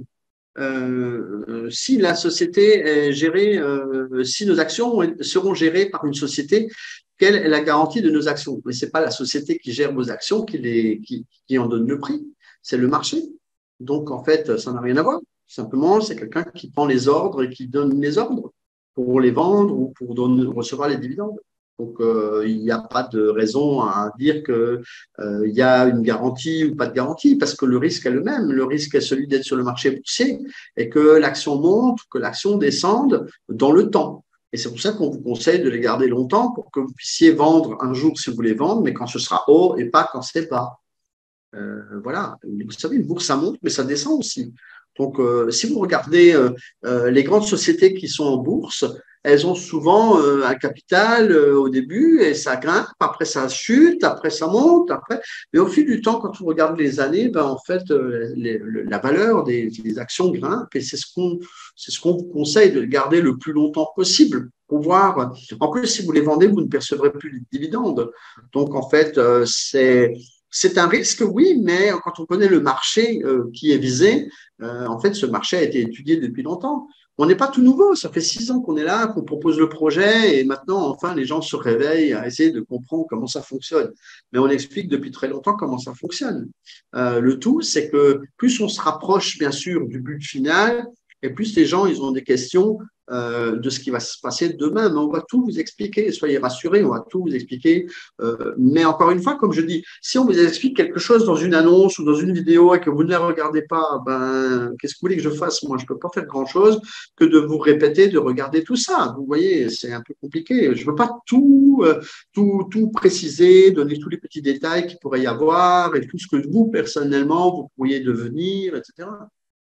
euh, si la société est gérée, euh, si nos actions seront gérées par une société, quelle est la garantie de nos actions? Mais c'est pas la société qui gère vos actions qui, les, qui, qui en donne le prix, c'est le marché. Donc, en fait, ça n'a rien à voir. Simplement, c'est quelqu'un qui prend les ordres et qui donne les ordres pour les vendre ou pour donner, recevoir les dividendes. Donc, euh, il n'y a pas de raison à dire qu'il euh, y a une garantie ou pas de garantie, parce que le risque est le même. Le risque est celui d'être sur le marché boursier et que l'action monte, que l'action descende dans le temps. Et c'est pour ça qu'on vous conseille de les garder longtemps pour que vous puissiez vendre un jour si vous voulez vendre, mais quand ce sera haut et pas quand c'est bas. Euh, voilà, vous savez, une bourse, ça monte, mais ça descend aussi. Donc, euh, si vous regardez euh, euh, les grandes sociétés qui sont en bourse, elles ont souvent euh, un capital euh, au début et ça grimpe, après ça chute, après ça monte, après. Mais au fil du temps, quand on regarde les années, ben, en fait, euh, les, le, la valeur des, des actions grimpe et c'est ce qu'on c'est ce qu'on vous conseille de garder le plus longtemps possible pour voir. En plus, si vous les vendez, vous ne percevrez plus les dividendes. Donc, en fait, euh, c'est c'est un risque, oui, mais quand on connaît le marché euh, qui est visé, euh, en fait, ce marché a été étudié depuis longtemps. On n'est pas tout nouveau, ça fait six ans qu'on est là, qu'on propose le projet, et maintenant, enfin, les gens se réveillent à essayer de comprendre comment ça fonctionne. Mais on explique depuis très longtemps comment ça fonctionne. Euh, le tout, c'est que plus on se rapproche, bien sûr, du but final, et plus les gens, ils ont des questions euh, de ce qui va se passer demain. Mais on va tout vous expliquer, soyez rassurés, on va tout vous expliquer. Euh, mais encore une fois, comme je dis, si on vous explique quelque chose dans une annonce ou dans une vidéo et que vous ne la regardez pas, ben, qu'est-ce que vous voulez que je fasse? Moi, je ne peux pas faire grand-chose que de vous répéter, de regarder tout ça. Vous voyez, c'est un peu compliqué. Je ne veux pas tout, euh, tout, tout préciser, donner tous les petits détails qu'il pourrait y avoir et tout ce que vous, personnellement, vous pourriez devenir, et cetera.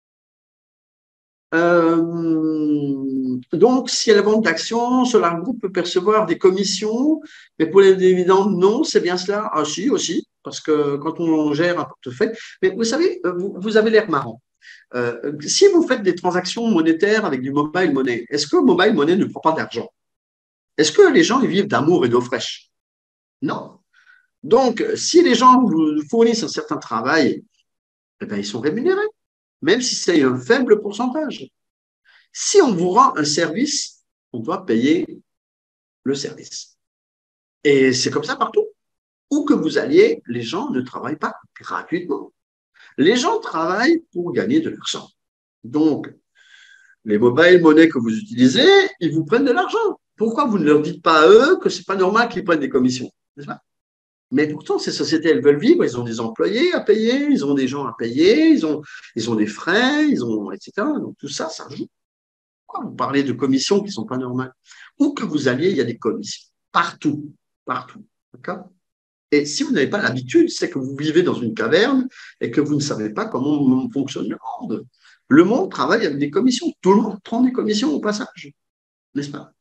Euh, donc, si elle a la vente d'actions, Solar Group peut percevoir des commissions, mais pour les dividendes, non, c'est bien cela. Ah, si, aussi, parce que quand on gère un portefeuille, mais vous savez, vous, vous avez l'air marrant. Euh, si vous faites des transactions monétaires avec du mobile money, est-ce que mobile money ne prend pas d'argent? Est-ce que les gens ils vivent d'amour et d'eau fraîche? Non. Donc, si les gens vous fournissent un certain travail, eh bien, ils sont rémunérés, même si c'est un faible pourcentage. Si on vous rend un service, on doit payer le service. Et c'est comme ça partout. Où que vous alliez, les gens ne travaillent pas gratuitement. Les gens travaillent pour gagner de l'argent. Donc, les mobile monnaies que vous utilisez, ils vous prennent de l'argent. Pourquoi vous ne leur dites pas à eux que c'est pas normal qu'ils prennent des commissions, n'est-ce pas? Mais pourtant, ces sociétés, elles veulent vivre, ils ont des employés à payer, ils ont des gens à payer, ils ont, ils ont des frais, ils ont, et cetera. Donc tout ça, ça joue. Pourquoi vous parlez de commissions qui ne sont pas normales? Où que vous alliez, il y a des commissions. Partout. Partout. D'accord? Et si vous n'avez pas l'habitude, c'est que vous vivez dans une caverne et que vous ne savez pas comment fonctionne le monde. Le monde travaille avec des commissions. Tout le monde prend des commissions au passage, n'est-ce pas?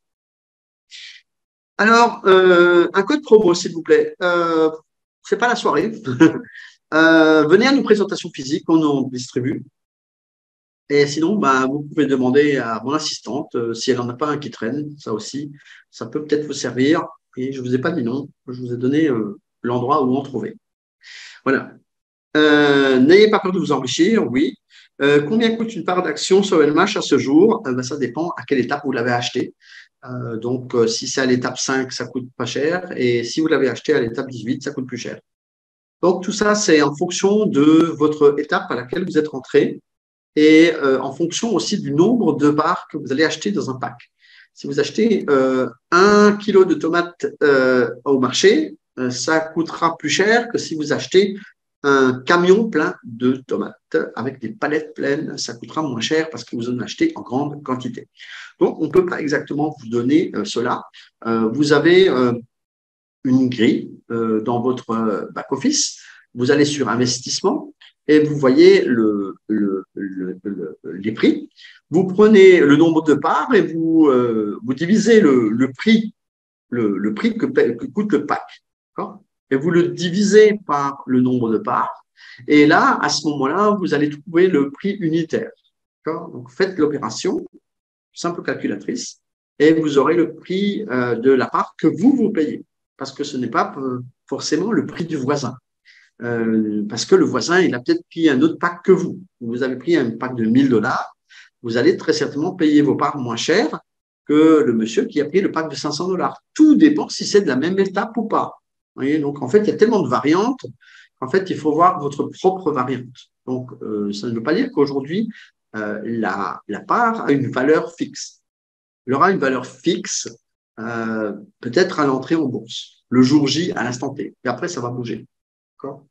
Alors, euh, un code promo, s'il vous plaît. Euh, c'est pas la soirée. euh, venez à nos présentations physiques, on en distribue. Et sinon, bah, vous pouvez demander à mon assistante euh, si elle n'en a pas un qui traîne. Ça aussi, ça peut peut-être vous servir. Et je ne vous ai pas dit non. Je vous ai donné euh, l'endroit où en trouver. Voilà. Euh, n'ayez pas peur de vous enrichir, oui. Euh, combien coûte une part d'action sur L M H à ce jour? euh, ben, Ça dépend à quelle étape vous l'avez acheté. Euh, donc, euh, si c'est à l'étape cinq, ça coûte pas cher. Et si vous l'avez acheté à l'étape dix-huit, ça coûte plus cher. Donc, tout ça, c'est en fonction de votre étape à laquelle vous êtes rentré et euh, en fonction aussi du nombre de parts que vous allez acheter dans un pack. Si vous achetez euh, un kilo de tomates euh, au marché, euh, ça coûtera plus cher que si vous achetez un camion plein de tomates avec des palettes pleines, ça coûtera moins cher parce que vous en achetez en grande quantité. Donc, on ne peut pas exactement vous donner euh, cela. Euh, vous avez euh, une grille euh, dans votre back-office. Vous allez sur investissement et vous voyez le, le, le, le, les prix. Vous prenez le nombre de parts et vous, euh, vous divisez le, le prix, le, le prix que, que coûte le pack. Et vous le divisez par le nombre de parts. Et là, à ce moment-là, vous allez trouver le prix unitaire. Donc, faites l'opération, simple calculatrice, et vous aurez le prix euh, de la part que vous vous payez. Parce que ce n'est pas forcément le prix du voisin. Euh, parce que le voisin, il a peut-être pris un autre pack que vous. Vous avez pris un pack de mille dollars, vous allez très certainement payer vos parts moins cher que le monsieur qui a pris le pack de cinq cents dollars. Tout dépend si c'est de la même étape ou pas. Vous voyez, donc, en fait, il y a tellement de variantes qu'en fait, il faut voir votre propre variante. Donc, euh, ça ne veut pas dire qu'aujourd'hui, euh, la, la part a une valeur fixe. Il aura une valeur fixe euh, peut-être à l'entrée en bourse, le jour J à l'instant T. Et après, ça va bouger. D'accord.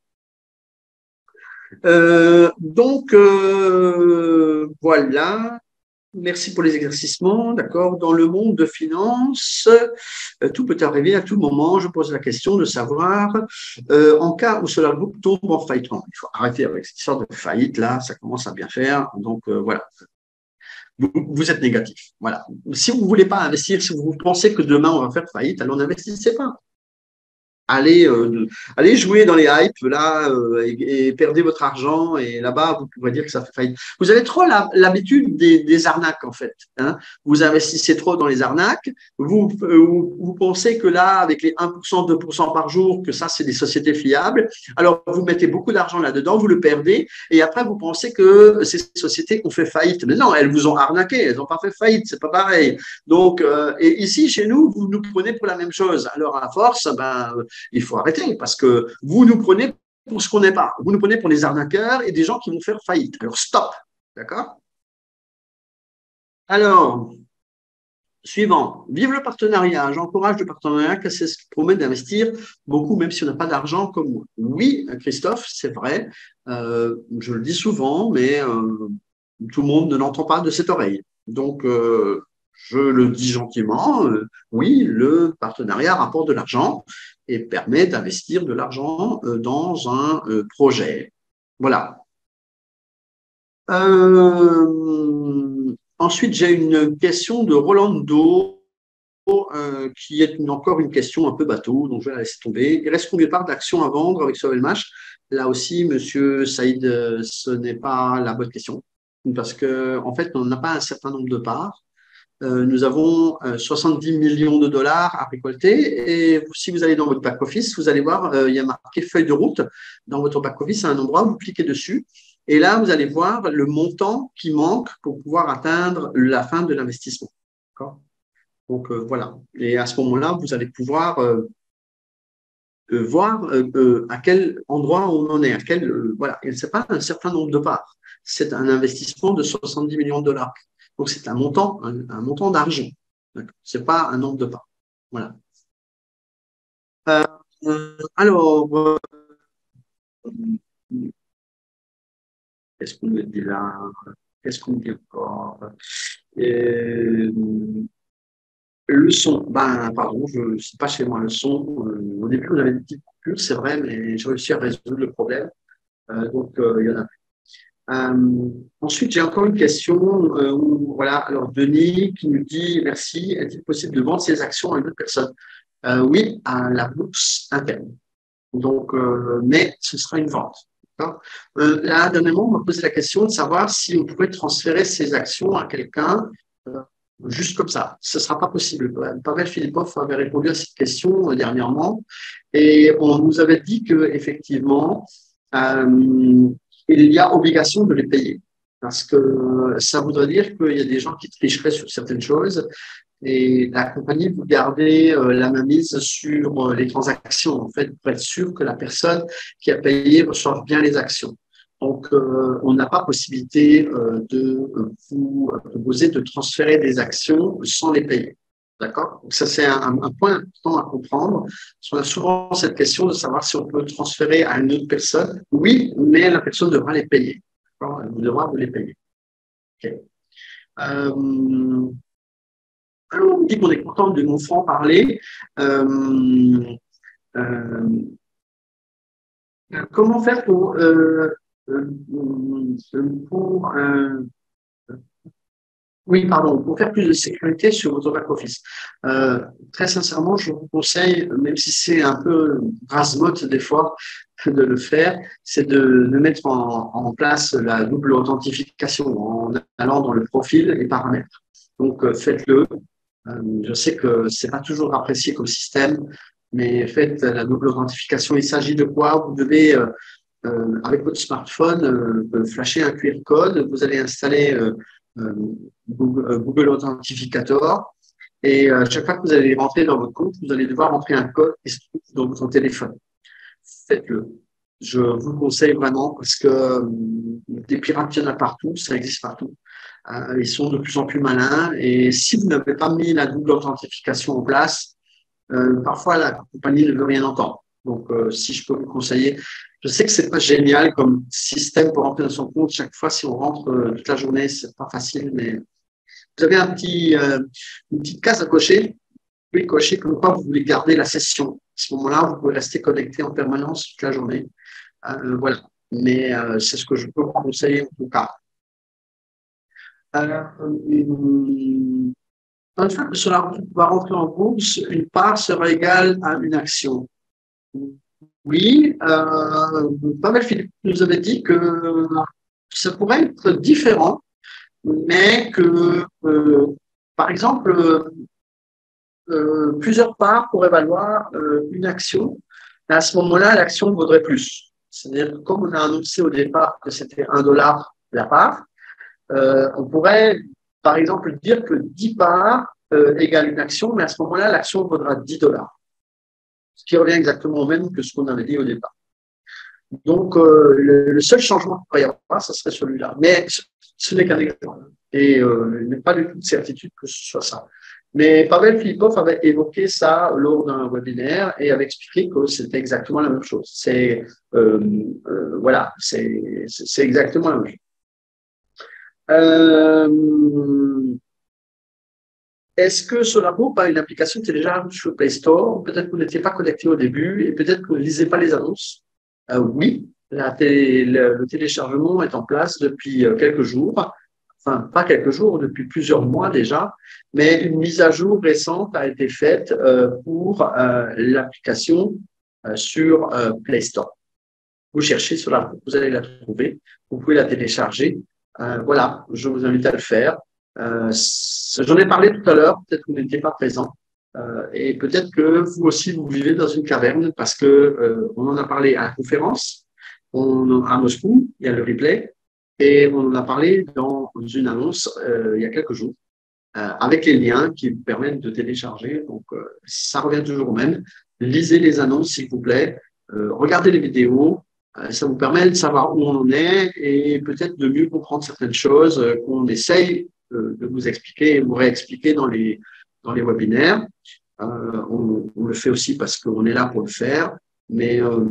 Euh, donc, euh, voilà. Merci pour les exercices. D'accord. Dans le monde de finance, euh, tout peut arriver à tout moment. Je pose la question de savoir, euh, en cas où Solar Group tombe en faillite, il faut arrêter avec cette histoire de faillite, là, ça commence à bien faire. Donc, euh, voilà. Vous, vous êtes négatif. Voilà. Si vous ne voulez pas investir, si vous pensez que demain on va faire faillite, alors n'investissez pas. allez, euh, allez jouer dans les hypes là euh, et, et perdez votre argent et là-bas vous pourrez dire que ça fait faillite. Vous avez trop l'habitude des, des arnaques en fait. Hein. Vous investissez trop dans les arnaques. Vous, euh, vous, vous pensez que là avec les un pour cent, deux pour cent par jour que ça c'est des sociétés fiables. Alors vous mettez beaucoup d'argent là-dedans, vous le perdez et après vous pensez que ces sociétés ont fait faillite. Mais non, elles vous ont arnaqué, elles n'ont pas fait faillite, c'est pas pareil. Donc euh, et ici chez nous vous nous prenez pour la même chose. Alors à force, ben il faut arrêter parce que vous nous prenez pour ce qu'on n'est pas. Vous nous prenez pour des arnaqueurs et des gens qui vont faire faillite. Alors, stop. D'accord. Alors, suivant. Vive le partenariat. J'encourage le partenariat car c'est ce qui promet d'investir beaucoup, même si on n'a pas d'argent comme moi. Oui, Christophe, c'est vrai. Euh, je le dis souvent, mais euh, tout le monde ne l'entend pas de cette oreille. Donc, euh, je le dis gentiment. Euh, oui, le partenariat rapporte de l'argent et permet d'investir de l'argent euh, dans un euh, projet. Voilà. Euh, ensuite, j'ai une question de Rolando euh, qui est une, encore une question un peu bateau, donc je vais la laisser tomber. Il reste combien de parts d'actions à vendre avec Sovelmash? Là aussi, Monsieur Saïd, euh, ce n'est pas la bonne question parce que en fait, on n'a pas un certain nombre de parts. Euh, nous avons euh, soixante-dix millions de dollars à récolter. Et si vous allez dans votre back-office, vous allez voir, euh, il y a marqué feuille de route. Dans votre back-office, à un endroit, vous cliquez dessus. Et là, vous allez voir le montant qui manque pour pouvoir atteindre la fin de l'investissement. Donc, euh, voilà. Et à ce moment-là, vous allez pouvoir euh, euh, voir euh, euh, à quel endroit on en est. À quel, euh, voilà. Et ce n'est pas un certain nombre de parts. C'est un investissement de soixante-dix millions de dollars. Donc, c'est un montant, un, un montant d'argent. Ce n'est pas un nombre de parts. Voilà. Euh, euh, alors, euh, qu'est-ce qu'on me dit là? Qu'est-ce qu'on me dit encore? Euh, Le son, ben, pardon, je sais pas chez moi le son. Euh, au début, on avait des petites coupures, c'est vrai, mais j'ai réussi à résoudre le problème. Euh, donc, euh, il y en a. Euh, ensuite, j'ai encore une question. Euh, où, voilà, alors Denis qui nous dit merci. Est-il possible de vendre ses actions à une autre personne? Euh, Oui, à la bourse interne. Donc, euh, mais ce sera une vente. Euh, là, dernièrement, on m'a posé la question de savoir si on pouvait transférer ses actions à quelqu'un euh, juste comme ça. Ce ne sera pas possible. Pavel Filipov avait répondu à cette question euh, dernièrement et on nous avait dit qu'effectivement, euh, il y a obligation de les payer. Parce que ça voudrait dire qu'il y a des gens qui tricheraient sur certaines choses et la compagnie, vous gardez euh, la mainmise sur euh, les transactions, en fait, pour être sûr que la personne qui a payé reçoive bien les actions. Donc, euh, on n'a pas possibilité euh, de euh, vous proposer de transférer des actions sans les payer. D'accord? Donc, ça, c'est un, un point important à comprendre. Parce qu'on a souvent cette question de savoir si on peut transférer à une autre personne. Oui, mais la personne devra les payer. D'accord? Elle devra vous les payer. Okay. Euh, alors, on dit qu'on est content de mon franc-parler. Euh, euh, comment faire pour, euh, euh, pour euh, oui, pardon, pour faire plus de sécurité sur votre back-office. Euh, très sincèrement, je vous conseille, même si c'est un peu grasse-motte des fois de le faire, c'est de, de mettre en, en place la double authentification en allant dans le profil et paramètres. Donc, euh, faites-le. Euh, je sais que c'est pas toujours apprécié comme système, mais faites la double authentification. Il s'agit de quoi? Vous devez, euh, euh, avec votre smartphone, euh, flasher un Q R code. Vous allez installer euh, euh, Google, euh, Google Authentificator. Et euh, chaque fois que vous allez rentrer dans votre compte, vous allez devoir entrer un code qui se trouve dans votre téléphone. Faites-le. Je vous le conseille vraiment parce que euh, des pirates, il y en a partout, ça existe partout. Euh, ils sont de plus en plus malins et si vous n'avez pas mis la double authentification en place, euh, parfois la compagnie ne veut rien entendre. Donc, euh, si je peux vous conseiller, je sais que c'est pas génial comme système pour rentrer dans son compte. Chaque fois, si on rentre euh, toute la journée, c'est pas facile, mais vous avez un petit, euh, une petite case à cocher. Vous pouvez cocher comme quoi vous voulez garder la session. À ce moment-là, vous pouvez rester connecté en permanence toute la journée. Euh, voilà. Mais euh, c'est ce que je peux vous conseiller en tout cas. Euh, une fois que cela va rentrer en bourse, une part sera égale à une action. Oui, euh, Pavel Philippe nous avait dit que ça pourrait être différent, mais que, euh, par exemple, euh, plusieurs parts pourraient valoir euh, une action. À ce moment-là, l'action vaudrait plus. C'est-à-dire que comme on a annoncé au départ que c'était un dollar la part, euh, on pourrait, par exemple, dire que dix parts euh, égale une action, mais à ce moment-là, l'action vaudra dix dollars. Ce qui revient exactement au même que ce qu'on avait dit au départ. Donc, euh, le, le seul changement qu'il pourrait y avoir, ce serait celui-là. Mais ce, ce n'est qu'un exemple. Et euh, il n'y a pas du tout de certitude que ce soit ça. Mais Pavel Filipov avait évoqué ça lors d'un webinaire et avait expliqué que c'était exactement la même chose. C'est euh, euh, voilà, c'est exactement la même chose. Euh, Est-ce que Solarbook a une application téléchargeable sur Play Store? Peut-être que vous n'étiez pas connecté au début et peut-être que vous ne lisez pas les annonces. Euh, oui, la télé, le, le téléchargement est en place depuis euh, quelques jours. Enfin, pas quelques jours, depuis plusieurs mois déjà, mais une mise à jour récente a été faite euh, pour euh, l'application euh, sur euh, Play Store. Vous cherchez Solarbook, vous allez la trouver, vous pouvez la télécharger. Euh, voilà, je vous invite à le faire. Euh, J'en ai parlé tout à l'heure, peut-être que vous n'étiez pas présent. Euh, et peut-être que vous aussi, vous vivez dans une caverne parce que euh, on en a parlé à la conférence on, à Moscou, il y a le replay, et on en a parlé dans une annonce euh, il y a quelques jours, euh, avec les liens qui vous permettent de télécharger. Donc, euh, ça revient toujours au même. Lisez les annonces, s'il vous plaît. Euh, regardez les vidéos. Euh, ça vous permet de savoir où on en est et peut-être de mieux comprendre certaines choses euh, qu'on essaye euh, de vous expliquer et vous réexpliquer dans les, dans les webinaires. Euh, on, on le fait aussi parce qu'on est là pour le faire. Mais euh,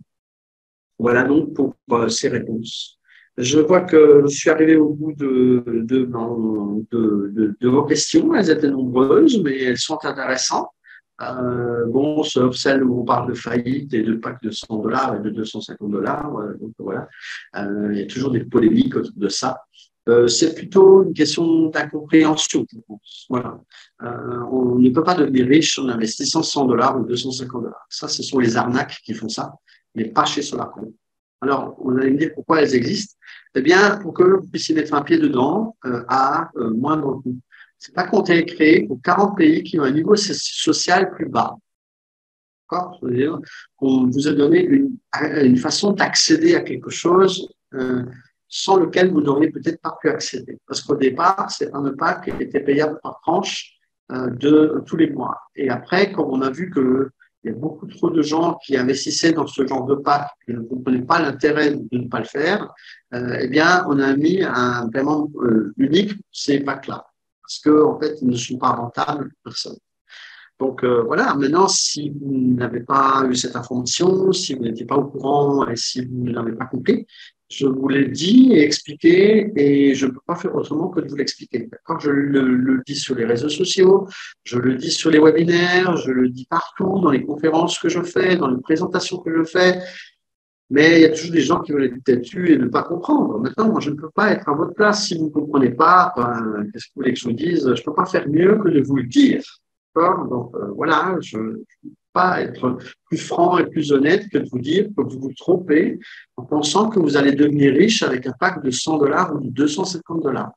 voilà donc pour euh, ces réponses. Je vois que je suis arrivé au bout de, de, de, de, de vos questions. Elles étaient nombreuses, mais elles sont intéressantes. Euh, bon, sauf celle où on parle de faillite et de packs de cent dollars et de deux cent cinquante dollars. Euh, donc voilà, euh, il y a toujours des polémiques autour de ça. Euh, c'est plutôt une question d'incompréhension, je pense. Voilà. Euh, on ne peut pas devenir riche en investissant cent dollars ou deux cent cinquante dollars. Ça, ce sont les arnaques qui font ça, mais pas chez Solarcoin. Alors, vous allez me dire pourquoi elles existent. Eh bien, pour que vous puissiez mettre un pied dedans euh, à euh, moindre coût. C'est pas qu'on été créé pour quarante pays qui ont un niveau social plus bas. D'accord? C'est-à-dire qu'on vous a donné une, une façon d'accéder à quelque chose euh, sans lequel vous n'auriez peut-être pas pu accéder. Parce qu'au départ, c'est un pack qui était payable par tranche euh, de tous les mois. Et après, comme on a vu que il y a beaucoup trop de gens qui investissaient dans ce genre de pack qui ne comprenaient pas l'intérêt de ne pas le faire, euh, eh bien, on a mis un paiement euh, unique pour ces packs-là. Parce qu'en en fait, ils ne sont pas rentables pour personne. Donc euh, voilà, maintenant, si vous n'avez pas eu cette information, si vous n'étiez pas au courant et si vous ne l'avez pas compris, je vous l'ai dit et expliqué et je ne peux pas faire autrement que de vous l'expliquer. D'accord? Je le, le dis sur les réseaux sociaux, je le dis sur les webinaires, je le dis partout, dans les conférences que je fais, dans les présentations que je fais. Mais il y a toujours des gens qui veulent être têtus et ne pas comprendre. Maintenant, moi, je ne peux pas être à votre place. Si vous ne comprenez pas, ben, qu'est-ce que vous voulez que je vous dise? Je ne peux pas faire mieux que de vous le dire. Donc euh, voilà, je ne peux pas être plus franc et plus honnête que de vous dire que vous vous trompez en pensant que vous allez devenir riche avec un pack de cent dollars ou de deux cent cinquante dollars.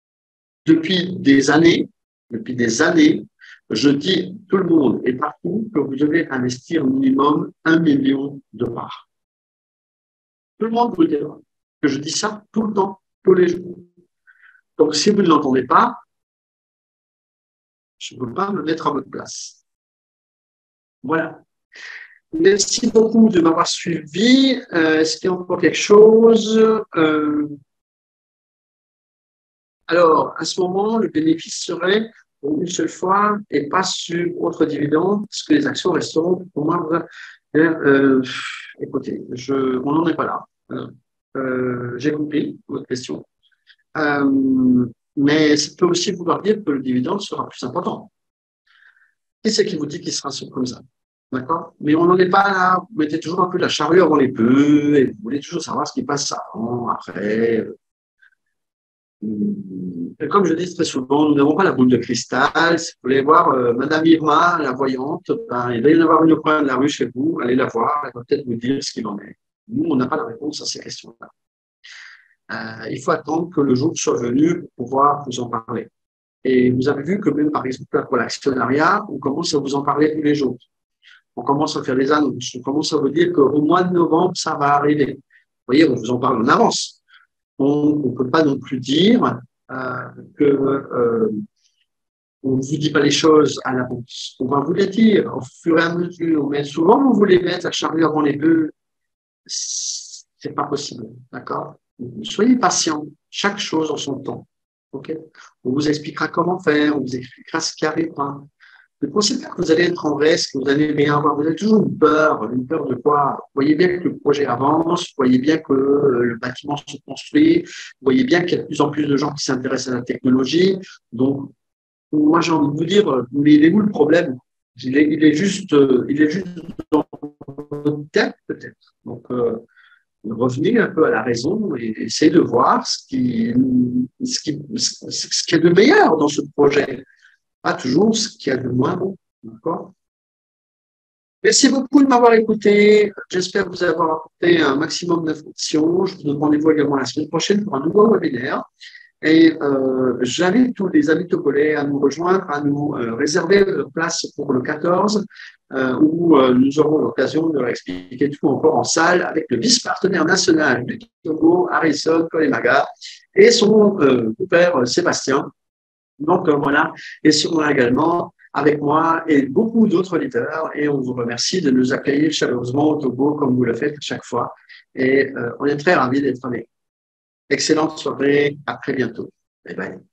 Depuis des années, depuis des années, je dis tout le monde et partout que vous devez investir minimum un million de parts. Tout le monde vous le dira que je dis ça tout le temps, tous les jours. Donc si vous ne l'entendez pas, je ne peux pas me mettre à votre place. Voilà. Merci beaucoup de m'avoir suivi. Euh, Est-ce qu'il y a encore quelque chose euh, Alors, à ce moment, le bénéfice serait pour une seule fois et pas sur autre dividende, parce que les actions resteront pour moi. Euh, écoutez, je, on n'en est pas là. Euh, J'ai compris votre question. Euh, mais ça peut aussi vouloir dire que le dividende sera plus important. Qui c'est qui vous dit qu'il sera comme ça? D'accord? Mais on n'en est pas là. Vous mettez toujours un peu la charrue avant les bœufs et vous voulez toujours savoir ce qui passe avant, après. Et comme je dis très souvent, nous n'avons pas la boule de cristal. Si vous voulez voir euh, Madame Irma, la voyante, ben, il va y en avoir une au coin de la rue chez vous. Allez la voir, elle va peut-être vous dire ce qu'il en est. Nous, on n'a pas la réponse à ces questions-là. Euh, il faut attendre que le jour soit venu pour pouvoir vous en parler. Et vous avez vu que même, par exemple, pour l'actionnariat, on commence à vous en parler tous les jours. On commence à faire des annonces. On commence à vous dire qu'au mois de novembre, ça va arriver. Vous voyez, on vous en parle en avance. On ne peut pas non plus dire euh, que euh, on ne vous dit pas les choses à l'avance. On va vous les dire au fur et à mesure. Mais souvent, vous voulez mettre la charrue avant les bœufs. C'est pas possible. D'accord? Soyez patient. Chaque chose en son temps. OK? On vous expliquera comment faire. On vous expliquera ce qui arrivera. Ne pensez pas que vous allez être en reste, que vous allez rien avoir. Vous avez toujours une peur. Une peur de quoi? Vous voyez bien que le projet avance. Vous voyez bien que le bâtiment se construit. Vous voyez bien qu'il y a de plus en plus de gens qui s'intéressent à la technologie. Donc, moi, j'ai envie de vous dire, mais il est où le problème? Il est, il est juste, il est juste dans votre tête, peut-être. Donc, euh, revenez un peu à la raison et essayez de voir ce qui, ce qui, ce qui est de meilleur dans ce projet. Pas toujours ce qu'il y a de moins bon. D'accord? Merci beaucoup de m'avoir écouté. J'espère vous avoir apporté un maximum d'informations. Je vous donne rendez-vous également la semaine prochaine pour un nouveau webinaire. Et euh, j'invite tous les amis togolais à nous rejoindre, à nous euh, réserver leur place pour le quatorze, euh, où euh, nous aurons l'occasion de leur expliquer tout encore en salle avec le vice-partenaire national du Togo, Harrison Kolemaga, et son euh, père Sébastien. Donc euh, voilà, et seront également avec moi et beaucoup d'autres leaders. Et on vous remercie de nous accueillir chaleureusement au Togo comme vous le faites chaque fois. Et euh, on est très ravis d'être avec. Excellente soirée, à très bientôt. Bye bye.